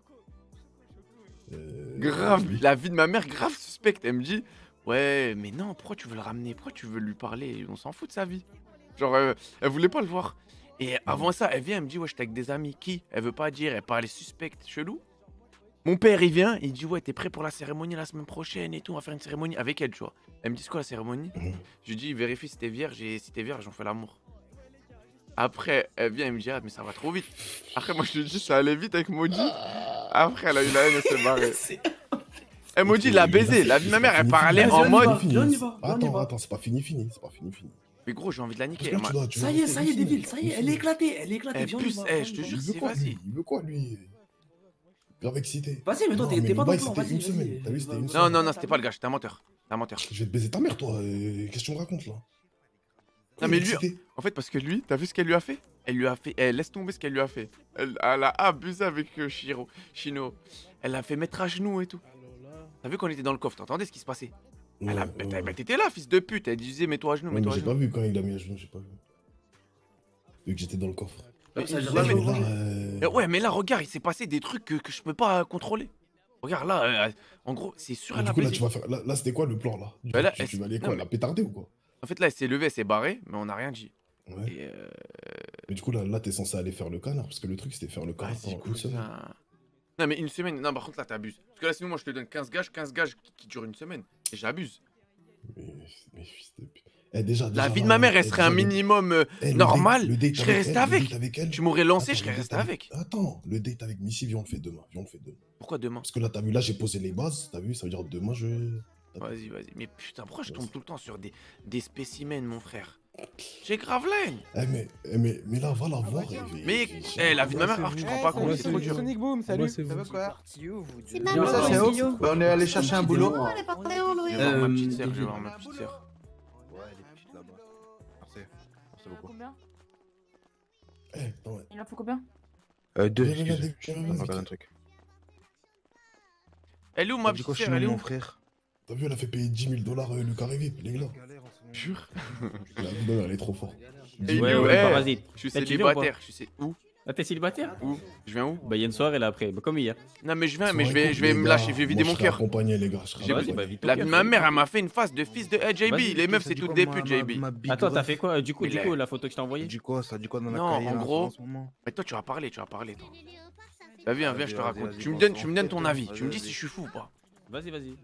Grave, la vie de ma mère, grave suspecte. Elle me dit, ouais, mais non, pourquoi tu veux le ramener? Pourquoi tu veux lui parler? On s'en fout de sa vie. Genre, euh, elle voulait pas le voir. Et avant ça, elle vient, elle me dit, ouais, j'étais avec des amis. Qui? Elle veut pas dire, elle parlait suspecte, chelou. Mon père, il vient, il dit, ouais, t'es prêt pour la cérémonie la semaine prochaine et tout, on va faire une cérémonie avec elle, tu vois. Elle me dit, c'est quoi la cérémonie? Je lui dis, vérifie si t'es vierge et si t'es vierge, on fait l'amour. Après, elle vient, elle me dit, ah, mais ça va trop vite. Après, moi, je lui dis, ça allait vite avec Maudit. Après, elle a eu la haine, elle s'est barrée. Elle Maudit, l'a baisé. La vie de ma mère, elle parlait en mode. Attends, attends, c'est pas fini, fini, c'est pas fini, fini. Mais gros, j'ai envie de la niquer. Parce que elle tu m'a- dois- tu Ça vas y est, rester ça y est, ici. Deville, ça y est, elle est éclatée, elle est éclatée. Eh, viens, on y plus, va, eh, viens, je on te y va. jure, Il veut c'est quoi, vas-y. lui Il veut quoi, lui grave excité. Vas-y, mais toi, Non, t'es t'es le pas dans bail, le plan, c'était vas-y, une vas-y. semaine. T'as vu, c'était une Non, semaine. non, non, c'était pas le gars, j'étais un menteur. T'es un menteur. Je vais te baiser ta mère, toi. euh, Qu'est-ce que tu me racontes là? Non, mais lui, en fait, parce que lui, t'as vu ce qu'elle lui a fait? Elle lui a fait. Elle laisse tomber ce qu'elle lui a fait. Elle, elle a abusé avec euh, Shiro, Shino. Elle l'a fait mettre à genoux et tout. T'as vu qu'on était dans le coffre, t'entendais ce qui se passait? Elle a... bah, bah, t'étais là, fils de pute. Elle disait, mets-toi à genoux, Ouais, mais mets-toi à j'ai genoux. pas vu quand il a mis à genoux, j'ai pas vu. Vu que j'étais dans le coffre. Mais- ça, j'ai ouais, rien mais- vu. Là, euh, mais ouais, mais là, regarde, il s'est passé des trucs que, que je peux pas euh, contrôler. Regarde, là, euh, en gros, c'est sûr, mais elle du a coup, là, baisé. tu vas faire. Là, là, c'était quoi le plan là? Du Bah, coup, là, tu, elle tu s- vas aller non, quoi? mais- La pétarder ou quoi? En fait, là, elle s'est levée, elle s'est barrée, mais on n'a rien dit. Ouais. Et euh... Mais du coup, là, là t'es censé aller faire le canard, parce que le truc, c'était faire le canard Vas-y, pendant une semaine. cousin. Non, mais une semaine, non, par contre, là, t'abuses. Parce que là, sinon, moi, je te donne quinze gages, quinze gages qui, qui durent une semaine. Et j'abuse. Mais, mais fils de pute. Eh, déjà, La déjà, vie de là, ma mère, eh, elle serait déjà, un le- minimum euh, eh, le normal. date- le date Je serais avec resté elle, le avec. date avec elle. Tu m'aurais lancé, Attends, je serais le date resté avec. Attends, le date avec Missy, viens, on le fait demain. Viens, on le fait demain. Pourquoi demain? Parce que là, t'as vu, là, j'ai posé les bases, t'as vu, ça veut dire demain, je. Vas-y, vas-y. Mais putain, pourquoi je tombe tout le temps sur des, des spécimens, mon frère? J'ai grave la haine. Eh, mais, eh, mais, mais là, va la voir. et- Mais, et- eh, la vie de ma mère, alors, tu te rends pas compte, c'est trop dur. Sonic Boom, salut. c'est Ça va vous. quoi? C'est Bien, maman. ça, c'est où Bah, on est allé chercher un boulot. Oh, elle est partie en Je Louis. vais voir ma Euh, petite sœur, je vais voir ma petite sœur. Ouais, elle est petite là-bas. Merci. Merci beaucoup. Combien? Eh, attends, ouais. Il en faut combien? Euh, deux, Viens, viens, excusez. viens, Je viens, vais viens, regarder un viens. truc. Elle est où, ma T'as dit petite quoi, sœur? Chino, Elle est mon où? frère? T'as vu, elle a fait payer dix mille dollars euh, le carré V I P, les gars. Jure. La vie de ma mère, elle est trop forte. Et Ouais, lui, ouais, eh, parasite. je suis Là, tu viens ou pas célibataire, je sais où? Ah, t'es célibataire? Où? Je viens où? Bah, il y a une soirée là après, bah, comme hier. Non, mais je viens, mais Soirée je vais, couple, je vais les me gars. lâcher, je vais vider Moi, mon je serai cœur. accompagné, les gars. je serai J'ai- accompagné. bah, vite ton La vie cœur, de ma frère. mère, elle m'a fait une face de fils de eh, J B. Vas-y, Les meufs, Ça c'est dit toutes quoi, des ma- putes, ma- J B. ma big Attends, t'as ref fait quoi? Du coup, Mais du là- coup, la photo que je t'ai Ça envoyée? dit quoi? Ça dit quoi dans la Non, cahier, en là, gros- en ce moment? Mais toi, tu vas parler, tu vas parler, toi. T'as vu, hein, viens, Vas-y, je te vas-y, raconte. vas-y, Tu me bon, donnes, on tu me donnes fait, ton toi. avis. Vas-y, Tu me dis vas-y. si je suis fou ou pas. Vas-y, vas-y.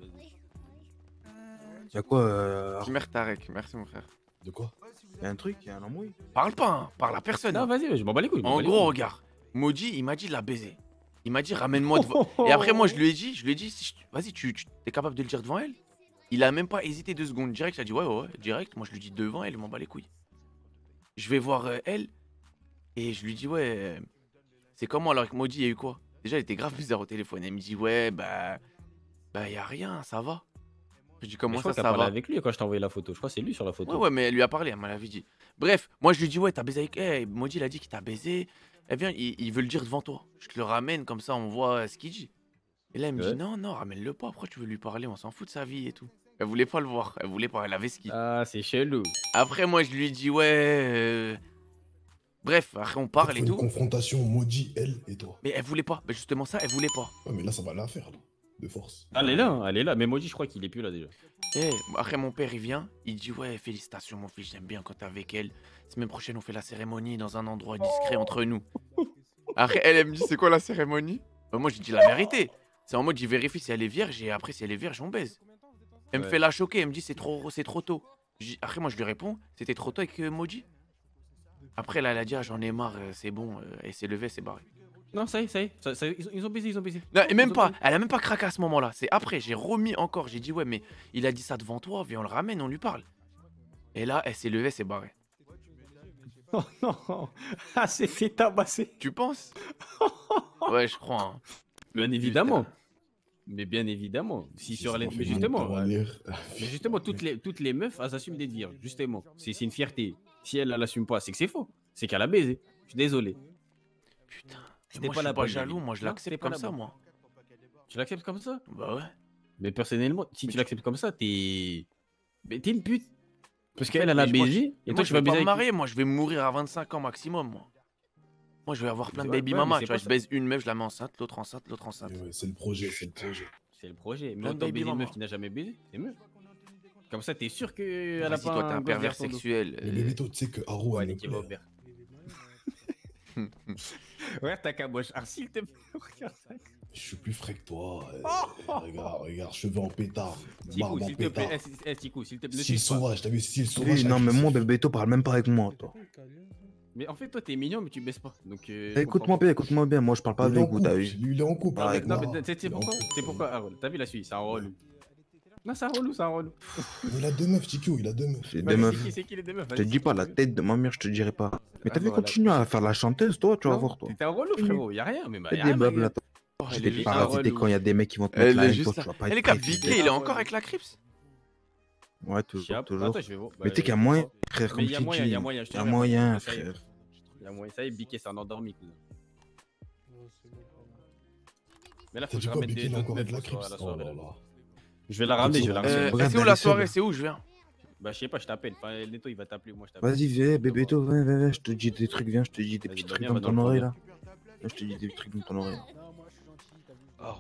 Y'a quoi? euh, Mère Tarek, merci mon frère. De quoi? Y'a un truc? Y'a un embrouille? Parle pas, hein, parle à personne. Non, hein. vas-y, je m'en bats les couilles. je m'en En bats les gros, couilles. regarde. Maudit, il m'a dit de la baiser. Il m'a dit ramène-moi devant. Et après, moi, je lui ai dit, je lui ai dit, si je- vas-y, tu, tu es capable de le dire devant elle? Il a même pas hésité deux secondes. Direct, il a dit ouais, ouais, ouais, direct. Moi, je lui dis devant elle, je m'en bats les couilles. Je vais voir euh, elle et je lui dis ouais, euh, c'est comment alors avec Maudit, il y a eu quoi? Déjà, elle était grave bizarre au téléphone. Elle me dit ouais, bah, bah, y a rien, ça va. Je dis Mais comment je crois ça, qu'elle ça parlait va? avec lui quand je t'ai envoyé la photo. Je crois que c'est lui sur la photo. Ouais, ouais, mais elle lui a parlé, elle me l'avait dit. Bref, moi je lui dis, ouais, t'as baisé avec. Eh, Maudit, il a dit qu'il t'a baisé. Eh bien, il, il veut le dire devant toi. Je te le ramène, comme ça on voit ce qu'il dit. Et là, elle me Ouais. dit, non, non, ramène-le pas. Pourquoi tu veux lui parler? On s'en fout de sa vie et tout. Elle voulait pas le voir. Elle voulait pas, elle avait ce qu'il. Ah, c'est chelou. Après, moi je lui dis, ouais. euh, Bref, après on parle et Une tout. confrontation maudit, elle et toi. Mais elle voulait pas. Mais justement, ça, elle voulait pas. Ouais, mais là, ça va la faire, là. De force. Elle est là, hein, elle est là. Mais Maudit, je crois qu'il est plus là déjà. Eh, après mon père il vient, il dit ouais félicitations mon fils, j'aime bien quand t'es avec elle. Semaine prochaine on fait la cérémonie dans un endroit discret entre nous. Après elle, elle me dit c'est quoi la cérémonie? Bah, moi je dis la vérité. C'est en mode j'y vérifie si elle est vierge et après si elle est vierge on baise. Elle me Ouais. fait la choquer, elle me dit c'est trop c'est trop tôt. Je dis- Après moi je lui réponds c'était trop tôt avec euh, Maudit. Après là elle a dit ah, j'en ai marre, euh, c'est bon, euh, et s'est levée, c'est barré. Non, ça y est, ça y est. Ça- ça y est, ils, ont, ils ont baisé, ils ont baisé. Non, et même Ils ont pas, baisé. elle a même pas craqué à ce moment-là. C'est après, j'ai remis encore. J'ai dit, ouais, mais il a dit ça devant toi, viens, on le ramène, on lui parle. Et là, elle s'est levée, elle s'est barrée. Oh non. Ah, c'est fait tabasser. Tu penses? Ouais, je crois. hein. Bien évidemment. Mais bien évidemment. Si Si sur ça les. m'a fait Mais mal justement. pour euh, lire. Mais justement, toutes les, toutes les meufs, elles assument d'être vierges. Justement. C'est c'est une fierté. Si elle, elle l'assume pas, c'est que c'est faux. C'est qu'elle a baisé. Je suis désolé. Putain. C'était Moi, pas je la suis pas bonne, jaloux, David. moi, je Non, c'était l'accepte pas comme la ça, bonne. moi. Tu l'acceptes comme ça? Bah ouais. Mais personnellement, si tu l'acceptes comme ça, t'es. Mais t'es une pute. Parce En qu'elle, fait, elle a mais moi, je- baisé. Et moi, toi, je tu vais vas pas baiser me avec. marier, moi, je vais mourir à vingt-cinq ans maximum, moi. Moi, je vais avoir plein de Ouais, baby ouais, mais mama, c'est tu vois, pas je ça. baise une meuf, je la mets enceinte, l'autre enceinte, l'autre enceinte. Ouais, c'est le projet, c'est le projet. C'est le projet. Mais Plein de autant baby baiser une mama. meuf qui n'a jamais baisé, c'est mieux. Comme ça, t'es sûr qu'elle a Vas-y, pas toi, t'es un gosse pervers derrière son dos. sexuel. Mais euh, Bébito, tu sais que Haro, Ouais, elle me les qui va au plaît. père. Regarde ta caboche. Ah, s'il te plaît, regarde ça. Je suis plus frais que toi. euh, Regarde, regarde, cheveux en pétard. Tikou, Barbe en s'il te plaît. pétard. Eh, si- eh, Tikou, s'il te plaît, ne Style suce pas. sauvage, t'as vu, style sauvage. Oui, non, mais agressif. moi, Bébéto, parle même pas avec moi, toi. Mais en fait, toi, t'es mignon, mais tu baisses pas. Donc, euh, Eh, je Écoute-moi comprends bien, écoute-moi bien. Moi, je parle pas Il est en avec vous, t'as couple, vu? lui, il est en couple Parle avec avec pas. moi. Non, mais c'est c'est Il est en pourquoi couple. C'est pourquoi Harold. T'as vu la suite, c'est un relou. Non, c'est un relou, c'est un relou. Mais il a deux meufs, Tikio, il a deux meufs. J'ai Vas-y, deux c'est meufs. qui, c'est qui les deux meufs? Je te Vas-y, dis pas, c'est la qui tête de ma mère, je te dirai pas. Mais Ah, t'as vu, voilà. continue à faire la chanteuse, toi, tu vas Non, voir, toi. T'es un relou, frérot. Y'a rien, mais bah, Fais y'a des rien, meubles, mais- là, toi. Oh, elle J'étais est juste parasité relou. quand il y a des mecs qui vont te mettre Elle la est haine, juste toi, tu là. vas pas Eh, être les gars, prêt, fils de- Biquet, il est encore avec la Crips? Ouais, toujours, Chiap, toujours. attends, je vais voir. Bah, Mais tu sais qu'il y a je sais moyen, pas. frère, Mais comme il y a tu moyen, il dis. y a moyen, je te Il y a jure, moyen, ça y est. frère. Il y a moyen, ça y est, Biquet, c'est un endormi, cousin. Mais là, T'as faut que dit je quoi, ramène Biquet, des il est autres encore meufs avec la au soir- à Crips? la Oh soirée. là là. là. Je vais la ramener, je vais la ramener. Euh, c'est où la soirée? C'est où je viens? Bah, je sais pas, je t'appelle. Enfin, Neto, il va t'appeler, moi je t'appelle. Vas-y, viens, bébé, toi, viens, viens, viens, je te dis des trucs, viens, je te dis des Vas-y, petits bah, trucs viens, dans va dans ton le oreille, premier. là. Là, je te dis des trucs dans ton oreille. là.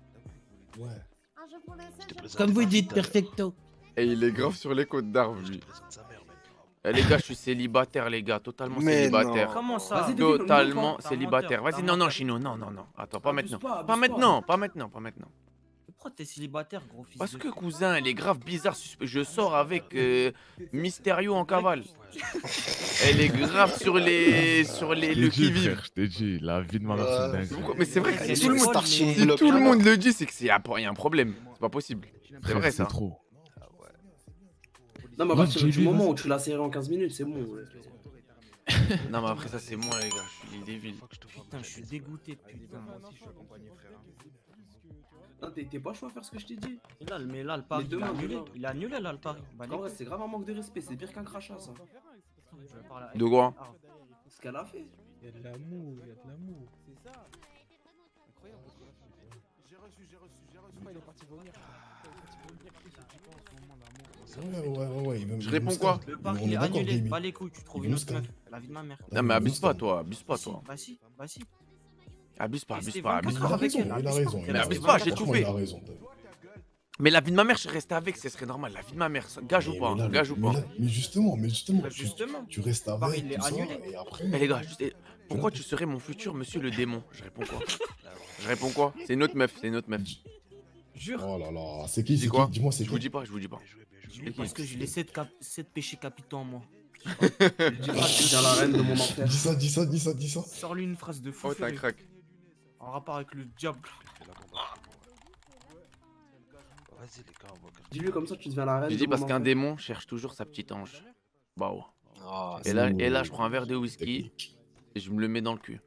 Ouais. Comme vous dites, perfecto. Et il est grave sur les côtes d'arbre, lui. Eh, les gars, je suis célibataire, les gars, totalement Mais célibataire. non. Comment ça Vas-y, David, Totalement on T'es un célibataire. menteur, Vas-y, t'es non, un non, menteur. Chino, non, non, non. Attends, pas Abuse maintenant. pas, abuse Pas pas. maintenant, pas maintenant, pas maintenant. Pourquoi t'es célibataire, gros fils Parce de que, pute cousin, elle est grave bizarre. suspe- Je sors avec euh, Mysterio en cavale. Elle est grave sur les. sur les. Je le t'ai dit, qui-vive. frère, je t'ai dit, la vie de ma mère, c'est Euh, dingue. Pourquoi- Mais c'est vrai que Elle est si tout le monde, starting si block, tout le là. monde le dit, c'est qu'il y a y a un problème. C'est pas possible. C'est Frère, vrai c'est ça. trop. Non, mais à Ouais, partir J B, du moment vas-y. où tu l'as serré en quinze minutes, c'est bon. ouais. Non, mais après ça, c'est moi, les gars. Je suis débile. Putain, je suis dégoûté, putain. Non, t'es t'es pas chaud à faire ce que je t'ai dit. Et là, mais là, le pari, il demain, a annulé. demain. Il a annulé, là, le pari. Bah, En vrai, les c'est grave un manque de respect, c'est pire qu'un crachat, ça. Je vais parler avec- De quoi? Ah, Ce qu'elle a fait. Il y a de l'amour, il y a de l'amour. C'est ça. Ouais, ouais, ouais, ouais, il veut- Je il réponds veut quoi? Scar. Le pari, On il est est d'accord, annulé. Jamie. Bah, les couilles, tu trouves Il une veut autre Scar. meuf. La vie de ma mère. Non, mais abuse pas, toi. Abuse pas, Si, toi. Bah, si, bah, si. Abuse pas, abuse Restez pas, abuse Il vingt-quatre a pas. avec raison, elle, il a abuse raison. pas. il a Mais raison. abuse pas, j'ai Franchement, tout fait. Il a raison. Mais la vie de ma mère, je reste avec, ce serait normal. La vie de ma mère, ça- gage ou Mais- pas? mais là, Gage ou mais pas? là- Mais justement, mais justement, Bah, tu- justement. tu restes Paris, avec il est tout ça, annulé. et après. Eh les gars, juste- eh, pourquoi tu serais mon futur monsieur le démon? Je réponds quoi? Je réponds quoi? C'est une autre meuf, c'est une autre meuf. Jure. Oh là là, c'est qui, C'est c'est quoi? qui? Dis-moi, c'est Je vous qui? dis pas, je vous dis pas. Parce que j'ai les sept cap- sept péchés capitaux en moi. Tu diras que je deviens la reine de mon enfer. Dis ça, dis ça, dis ça, dis ça. Sors-lui une phrase de fou. Oh, t'es un furieux. crack. En rapport avec le diable. Vas-y, les gars, on va garder. Dis-lui comme ça, tu deviens la reine J'ai de dit mon parce qu'un enfer. démon cherche toujours sa petite ange. Waouh. Ah, Et là, et là, je prends un verre de whisky et je me le mets dans le cul.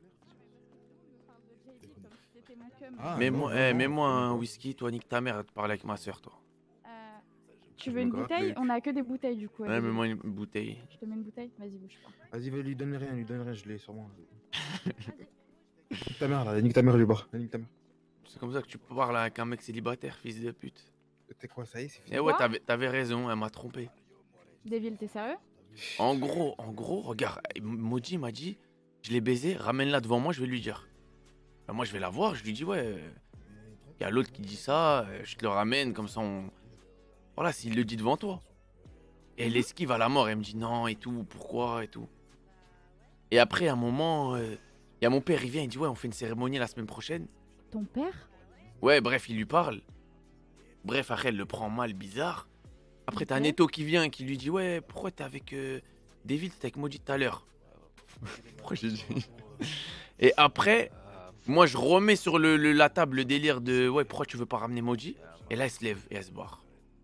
Ah, Mets-moi non, eh, non, mets-moi non, un non. whisky, toi, nique ta mère, à te parler avec ma soeur, toi. Tu veux une me gratte bouteille? le On a que des bouteilles du coup. Ouais, allez. mets-moi une bouteille. Je te mets une bouteille? Vas-y, bouge pas. Vas-y, vas-y, lui donne rien, lui donne rien, je l'ai sur moi. Nique ta mère, là, nique ta mère, lui bas. Nique ta mère. C'est comme ça que tu parles avec un mec célibataire, fils de pute. T'es quoi, ça y est, c'est fini? Eh ouais, Quoi t'avais t'avais raison, elle m'a trompé. Devil, t'es sérieux? En gros, en gros, regarde, Maudit m'a dit, je l'ai baisé, ramène-la devant moi, je vais lui dire. Ben, moi, je vais la voir, je lui dis, ouais, il y a l'autre qui dit ça, euh, je te le ramène, comme ça on... Voilà, s'il le dit devant toi. Et elle esquive à la mort, elle me dit non et tout, pourquoi et tout. Et après, à un moment, il y a mon père, il vient, il dit, ouais, on fait une cérémonie la semaine prochaine. Ton père? Ouais, bref, il lui parle. Bref, après, elle le prend mal, bizarre. Après, t'as Ok. Neto qui vient, qui lui dit, ouais, pourquoi t'es avec euh, David, t'es avec Maudit tout à l'heure. Pourquoi j'ai dit Et après, moi, je remets sur le, le- la table le délire de, ouais, pourquoi tu veux pas ramener Maudit. Et là, elle se lève et elle se barre.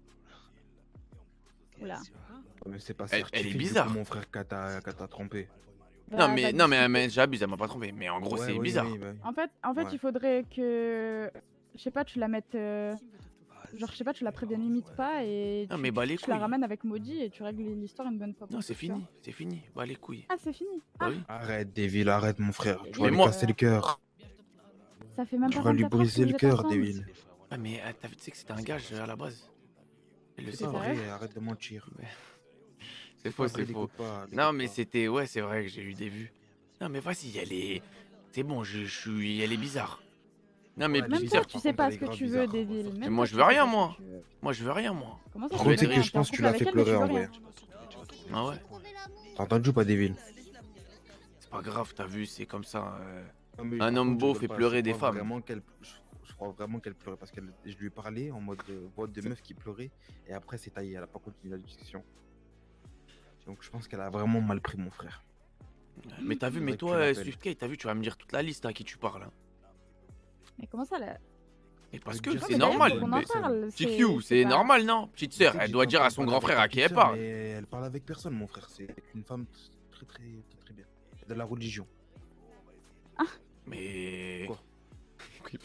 Oula. Mais c'est pas Elle- elle est certifié, du coup, bizarre. mon frère, qu'elle t'a qu'elle t'a trompé. Non, Bah, mais, bah, non, mais, discuter. mais j'abuse, elle m'a pas trompé. Mais en gros, Ouais, c'est oui, bizarre. oui, bah oui. En fait, en fait Ouais. il faudrait que. Je sais pas, tu la mettes. euh, Genre, je sais pas, tu la préviens limite pas et. Non, tu, mais bah les tu la couilles. ramènes avec Maudit et tu règles l'histoire une bonne fois. pour Non, c'est toutes, tu vois. fini, c'est fini. Bah les couilles. Ah, c'est fini. Bah oui. Arrête, Devil, arrête, mon frère. Tu vas Mais lui moi- casser le cœur. Ça fait même Tu pas vas lui vingt-quatre heures briser que le vous êtes cœur, ensemble. Devil. Ah, mais euh, t'as vu, tu sais que c'était un gage euh, à la base. Elle le C'est sait pas pas. vrai, arrête de mentir. C'est pas faux, vrai, c'est faux. l'écoute pas, Non, l'écoute mais pas. c'était. Ouais, c'est vrai que j'ai eu des vues. Non, mais vas-y, elle est. C'est bon, je, je suis. Elle est bizarre. Non, mais Ouais, elle est Même bizarre. toi, tu sais pas ce que tu veux, Devil. Mais Même moi, toi, je tu veux sais rien, pas ce que moi. tu veux. Moi, je veux rien, moi. Comment ça, Gros, tu veux tu sais que rien? je T'es en pense que tu couple l'as avec fait elle, mais tu pleurer veux en rien. vrai. Ah ouais. T'as entendu ou pas, Devil? C'est pas grave, t'as vu, c'est comme ça. euh, Non, mais Un par homme contre, je beau rigole fait pas, pleurer je des crois femmes. Vraiment qu'elle- je, je crois vraiment qu'elle pleurait parce que je lui ai parlé en mode euh, voix de meuf qui pleurait et après c'est taillé, elle a pas continué la discussion. Donc je pense qu'elle a vraiment mal pris mon frère. Mais t'as vu, Faudrait mais que tu toi, l'appelles. Swiftcake, t'as vu, tu vas me dire toute la liste à qui tu parles. hein. Mais comment ça, là? Et parce Je que veux dire, c'est mais d'ailleurs, normal. faut qu'on en mais- parle, Petit c'est- Q, c'est c'est pas- normal, non? Petite sœur, Tu sais elle que doit j'étais dire en à train de son parler grand avec frère ta à qui petite elle sœur, parle. mais elle parle avec personne, mon frère. C'est une femme très très très très bien. De la religion. Mais. Quoi? Il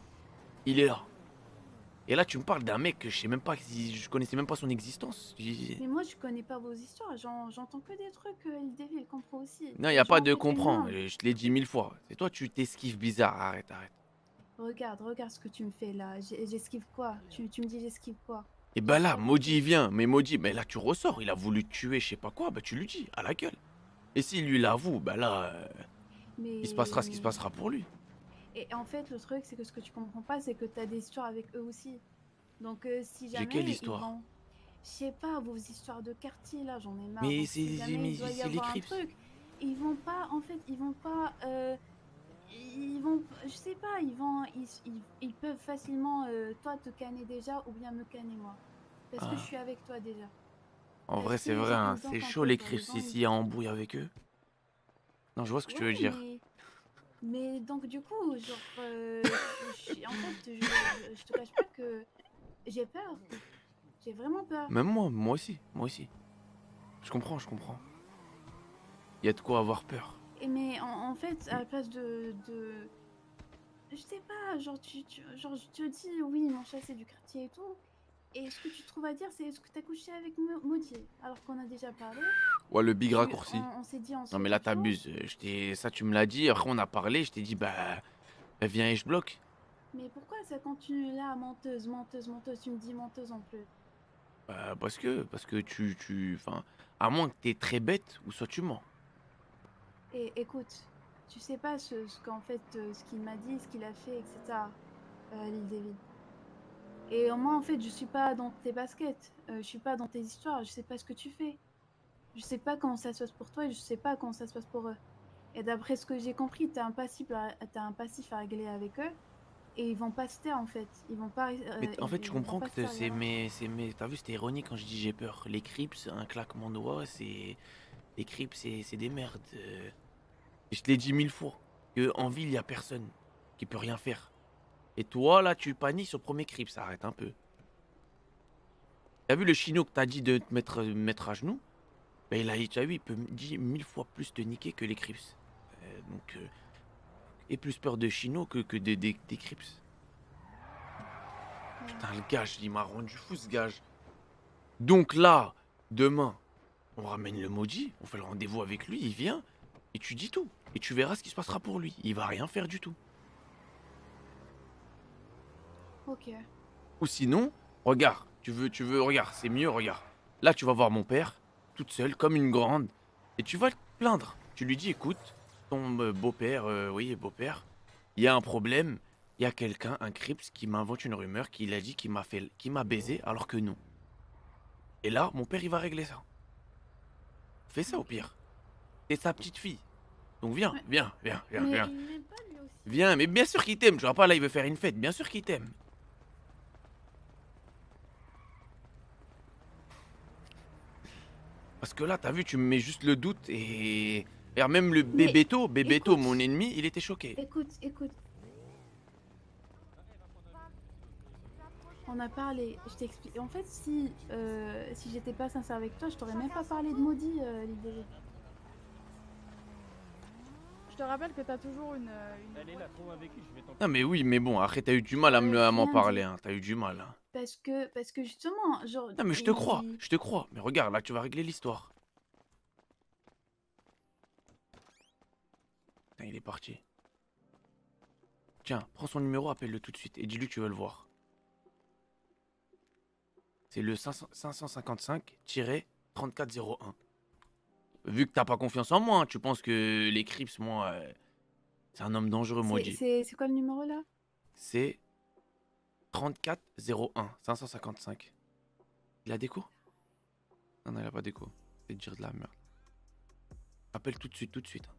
il est là. Et là, tu me parles d'un mec que je sais même pas si je connaissais même pas son existence. J'ai- Mais moi, je connais pas vos histoires. j'en- J'entends que des trucs, euh, il Devil comprend aussi. Non, il Et y a tu pas m'en de fais comprend. énorme. Je te l'ai dit mille fois. C'est toi, tu t'esquives bizarre. Arrête, arrête. Regarde, regarde ce que tu me fais là. J'ai- J'esquive quoi tu, tu me dis j'esquive quoi Et bah là, Maudit il vient. Mais Maudit, mais là, tu ressors. Il a voulu te tuer, je sais pas quoi. Bah, tu lui dis, à la gueule. Et s'il lui l'avoue, bah là, euh, Mais... il se passera ce qui se passera pour lui. Et en fait, le truc, c'est que ce que tu comprends pas, c'est que t'as des histoires avec eux aussi. Donc, euh, si J'ai jamais. quelle ils histoire vont- Je sais pas, vos histoires de quartier là, j'en ai marre. Mais Donc, c'est- si jamais mais il doit y c'est les avoir un Crips. truc, ils vont pas, en fait, ils vont pas. euh, Ils vont. Je sais pas, ils vont. Ils, ils, ils peuvent facilement, euh, toi, te canner déjà ou bien me canner moi. Parce que Ah. je suis avec toi déjà. En vrai, Est-ce c'est que vrai, j'ai hein, besoin c'est qu'on chaud peut les faire Crips les gens, ici à embrouille avec eux. Non, je vois ce que tu veux Ouais, dire. Mais, mais donc du coup, genre, euh, je, je- en fait, je, je, je te cache pas que j'ai peur. J'ai vraiment peur. Même moi, moi aussi, moi aussi. Je comprends, je comprends. Il y a de quoi avoir peur. Et mais en, en fait, à la place de, de, je sais pas, genre tu, tu- genre je te dis oui, mon chat c'est du quartier et tout. Et ce que tu trouves à dire, c'est est-ce que t'as couché avec Mo- Maudit alors qu'on a déjà parlé. Ouais, le big Tu- raccourci. On, on s'est dit on se Non, fait mais là, quelque chose. t'abuses. Euh, je t'ai- Ça, tu me l'as dit. Après, on a parlé. Je t'ai dit, bah, bah, viens et je bloque. Mais pourquoi ça continue là, menteuse, menteuse, menteuse, tu me dis menteuse en plus. Bah, parce que, parce que tu, tu, enfin, à moins que t'es très bête ou soit tu mens. Et écoute, tu sais pas ce, ce qu'en fait, euh, ce qu'il m'a dit, ce qu'il a fait, et cetera. Euh, l'île David. Et moi, en fait, je suis pas dans tes baskets, euh, je suis pas dans tes histoires, je sais pas ce que tu fais. Je sais pas comment ça se passe pour toi et je sais pas comment ça se passe pour eux. Et d'après ce que j'ai compris, t'as un passif, à, t'as un passif à régler avec eux et ils vont pas se taire en fait. Ils vont pas. euh, Mais t- en ils- fait, ils tu vont comprends pas que se taire, c'est voilà. mes, c'est mes. T'as vu, c'était ironique quand je dis j'ai peur. Les Crips, un claquement de doigts, c'est, les Crips, c'est, c'est des merdes. Euh, Je te l'ai dit mille fois. Que en ville, y a personne qui peut rien faire. Et toi, là, tu paniques sur le premier Crips. Arrête un peu. T'as vu le chino que t'as dit de te mettre, mettre à genoux? Ben, il a, tu as vu, il peut dire mille fois plus te niquer que les Crips. Euh, donc, euh, et plus peur de chino que, que des, des, des Crips. Putain, le gage, il m'a rendu fou ce gage. Donc là, demain, on ramène le maudit, on fait le rendez-vous avec lui, il vient, et tu dis tout. Et tu verras ce qui se passera pour lui. Il va rien faire du tout. Ok. Ou sinon, regarde, tu veux, tu veux, regarde, c'est mieux, regarde. Là, tu vas voir mon père, toute seule, comme une grande, et tu vas te plaindre. Tu lui dis, écoute, ton euh, beau-père, euh, oui, beau-père, il y a un problème, il y a quelqu'un, un Crips, qui m'invente une rumeur, qui a dit qu'il m'a fait, qui m'a baisé, alors que non. Et là, mon père, il va régler ça. Fais ça au pire. T'es sa petite fille. Donc viens, viens, viens, viens, Mais viens. il m'aime pas lui aussi. Viens, mais bien sûr qu'il t'aime. Tu vois pas, là, il veut faire une fête. Bien sûr qu'il t'aime. Parce que là, t'as vu, tu me mets juste le doute et... Et même le Mais, bébéto, bébéto, écoute. mon ennemi, il était choqué. Écoute, écoute. On a parlé, je t'explique. En fait, si, euh, si j'étais pas sincère avec toi, je t'aurais même pas parlé de maudit, euh, l'idée. Je te rappelle que t'as toujours une. euh, une... Elle est là, trop avec lui, je vais t'en. Non mais oui, mais bon, après t'as eu du mal à me- à m'en rien parler, dit. hein. T'as eu du mal. Hein. Parce que, parce que justement, genre. Non mais je te il- crois, je te crois. Mais regarde, là tu vas régler l'histoire. Putain, il est parti. Tiens, prends son numéro, appelle-le tout de suite et dis-lui que tu veux le voir. C'est le cinq cent cinquante-cinq trente-quatre zéro un. Vu que t'as pas confiance en moi, hein, tu penses que les Crips, moi, euh, c'est un homme dangereux, moi, C'est- dit. C'est c'est quoi le numéro là? C'est trente-quatre zéro un, cinq cent cinquante-cinq. Il a déco? Non, non, il a pas déco. C'est dire de la merde. Appelle tout de suite, tout de suite.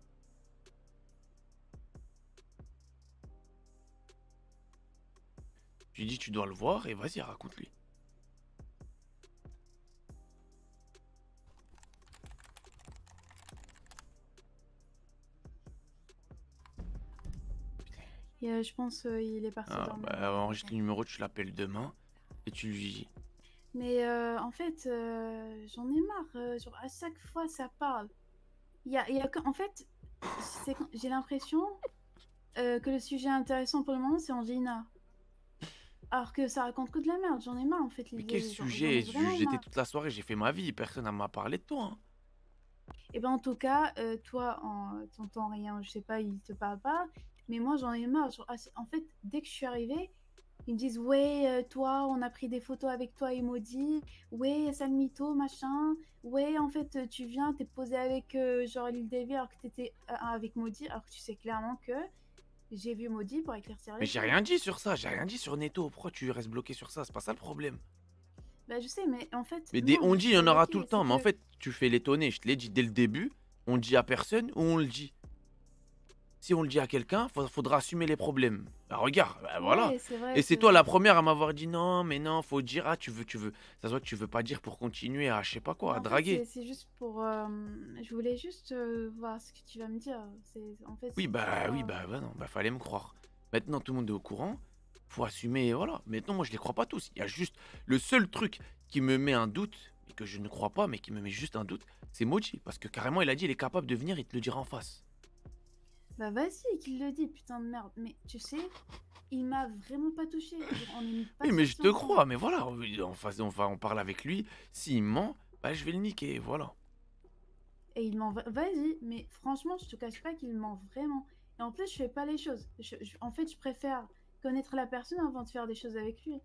Tu dis tu dois le voir et vas-y, raconte-lui. Et, euh, je pense euh, il est parti Ah, dormir. bah, enregistre le numéro, tu l'appelles demain et tu lui dis. Mais euh, en fait, euh, j'en ai marre. euh, genre, à chaque fois, ça parle. Il y a, il y a que- en fait, c'est quand- j'ai l'impression euh, que le sujet intéressant pour le moment, c'est Angelina. Alors que ça raconte que de la merde, j'en ai marre en fait. Mais les- quel j'en- j'en ai sujet? vraiment J'étais marre. toute la soirée, j'ai fait ma vie, personne n'a m'a parlé de toi. Hein. Et ben en tout cas, euh, toi, en t'entends rien, je sais pas, il te parle pas. Mais moi, j'en ai marre. genre, ah, c'est- en fait, dès que je suis arrivée, ils me disent ouais, euh, toi, on a pris des photos avec toi et Maudit. Ouais, sale mytho, machin. Ouais, en fait, euh, tu viens, t'es posé avec euh, genre Lil Davy alors que t'étais euh, avec Maudit, alors que tu sais clairement que j'ai vu Maudit pour éclaircir les Mais j'ai choses. rien dit sur ça, j'ai rien dit sur Netto. Pourquoi tu restes bloqué sur ça? C'est pas ça le problème. Bah je sais, mais en fait, Mais des non, on je dit, suis il y en pas aura tout bloquée, le temps. c'est Mais en que- fait, tu fais l'étonner. Je te l'ai dit dès le début. On le dit à personne ou on le dit. Si on le dit à quelqu'un, fa- faudra assumer les problèmes. Bah regarde, bah, voilà. Ouais, c'est vrai Et c'est que- toi la première à m'avoir dit non, mais non, faut dire, ah tu veux, tu veux. Ça se voit que tu veux pas dire pour continuer à, je sais pas quoi, à En fait, draguer. c'est- c'est juste pour. euh, je voulais juste euh, voir ce que tu vas me dire. C'est en fait. Oui, c'est bah pas- oui, bah, bah non, bah fallait me croire. Maintenant tout le monde est au courant, faut assumer, et voilà. Maintenant moi je les crois pas tous. Il y a juste le seul truc qui me met un doute, et que je ne crois pas, mais qui me met juste un doute, c'est Mochi. Parce que carrément il a dit il est capable de venir, il te le dira en face. Bah vas-y, qu'il le dit, putain de merde. Mais tu sais, il m'a vraiment pas touché. Genre, on est pas Oui, mais je sortis te ensemble. crois, mais voilà, en face, on va, on parle avec lui. S'il ment, bah je vais le niquer, voilà. Et il m'en va. Vas-y, mais franchement, je te cache pas qu'il ment vraiment. Et en plus, je fais pas les choses. Je- je- En fait, je préfère connaître la personne avant de faire des choses avec lui.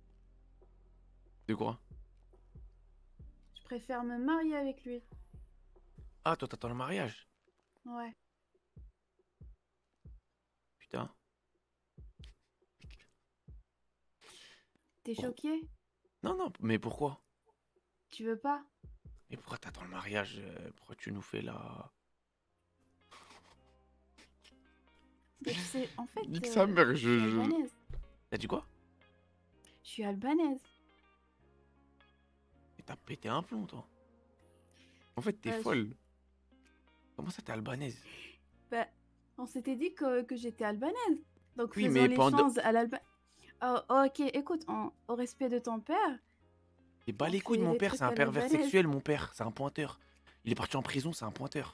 De quoi? Je préfère me marier avec lui. Ah, toi t'attends le mariage? Ouais. Putain. T'es choqué? Non, non, mais pourquoi? Tu veux pas? Mais pourquoi t'attends le mariage? euh, Pourquoi tu nous fais là? Mais tu sais, en fait. Nique euh, sa mère, je suis je. je- albanaise. T'as dit quoi? Je suis albanaise. Mais t'as pété un plomb, toi. En fait, t'es Euh, je- folle. Comment ça, t'es albanaise? Bah, on s'était dit que, que j'étais albanaise. Donc Oui, faisons mais les pendant- choses à l'Alba. Oh, ok, écoute, en- au respect de ton père. Et bah On les couilles de fait mon des père, trucs c'est un à pervers l'albanaise. sexuel, mon père. C'est un pointeur. Il est parti en prison, c'est un pointeur.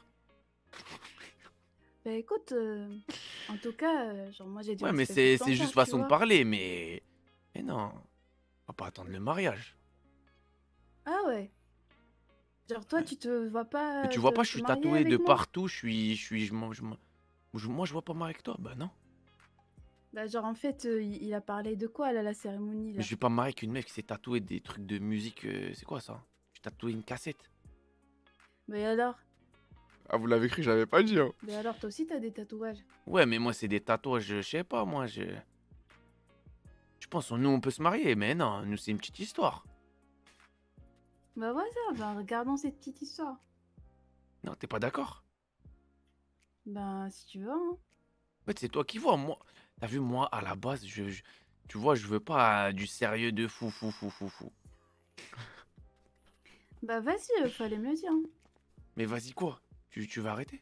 Bah écoute, euh, en tout cas, euh, genre moi j'ai du Ouais, mais respect c'est pour c'est ton juste père, façon tu de vois. parler, mais. Mais non. On va pas attendre le mariage. Ah ouais. Genre toi, tu te vois pas. Mais tu te- vois pas, te je suis marier tatoué de avec moi? partout. Je suis. Je suis. Je, m'en- je, m'en- je- moi, je vois pas mal avec toi. Bah non. Bah genre en fait, euh, il, il a parlé de quoi là, la cérémonie là? Mais je vais pas me marier avec une meuf qui s'est tatouée des trucs de musique. euh, c'est quoi ça? J'ai tatoué une cassette. Mais alors? Ah, vous l'avez cru, j'avais pas dit. Hein. Mais alors toi aussi t'as des tatouages. Ouais, mais moi, c'est des tatouages. Je sais pas, moi, je. Je pense, nous, on peut se marier, mais non, nous, c'est une petite histoire. Bah voilà, bah regardons cette petite histoire. Non, t'es pas d'accord? Bah si tu veux, hein. En fait, c'est toi qui vois. Moi, t'as vu, moi, à la base, je, je- tu vois, je veux pas euh, du sérieux de fou, fou, fou, fou, fou. Bah vas-y, euh, fallait me le dire. Hein. Mais vas-y, quoi? Tu, tu vas arrêter?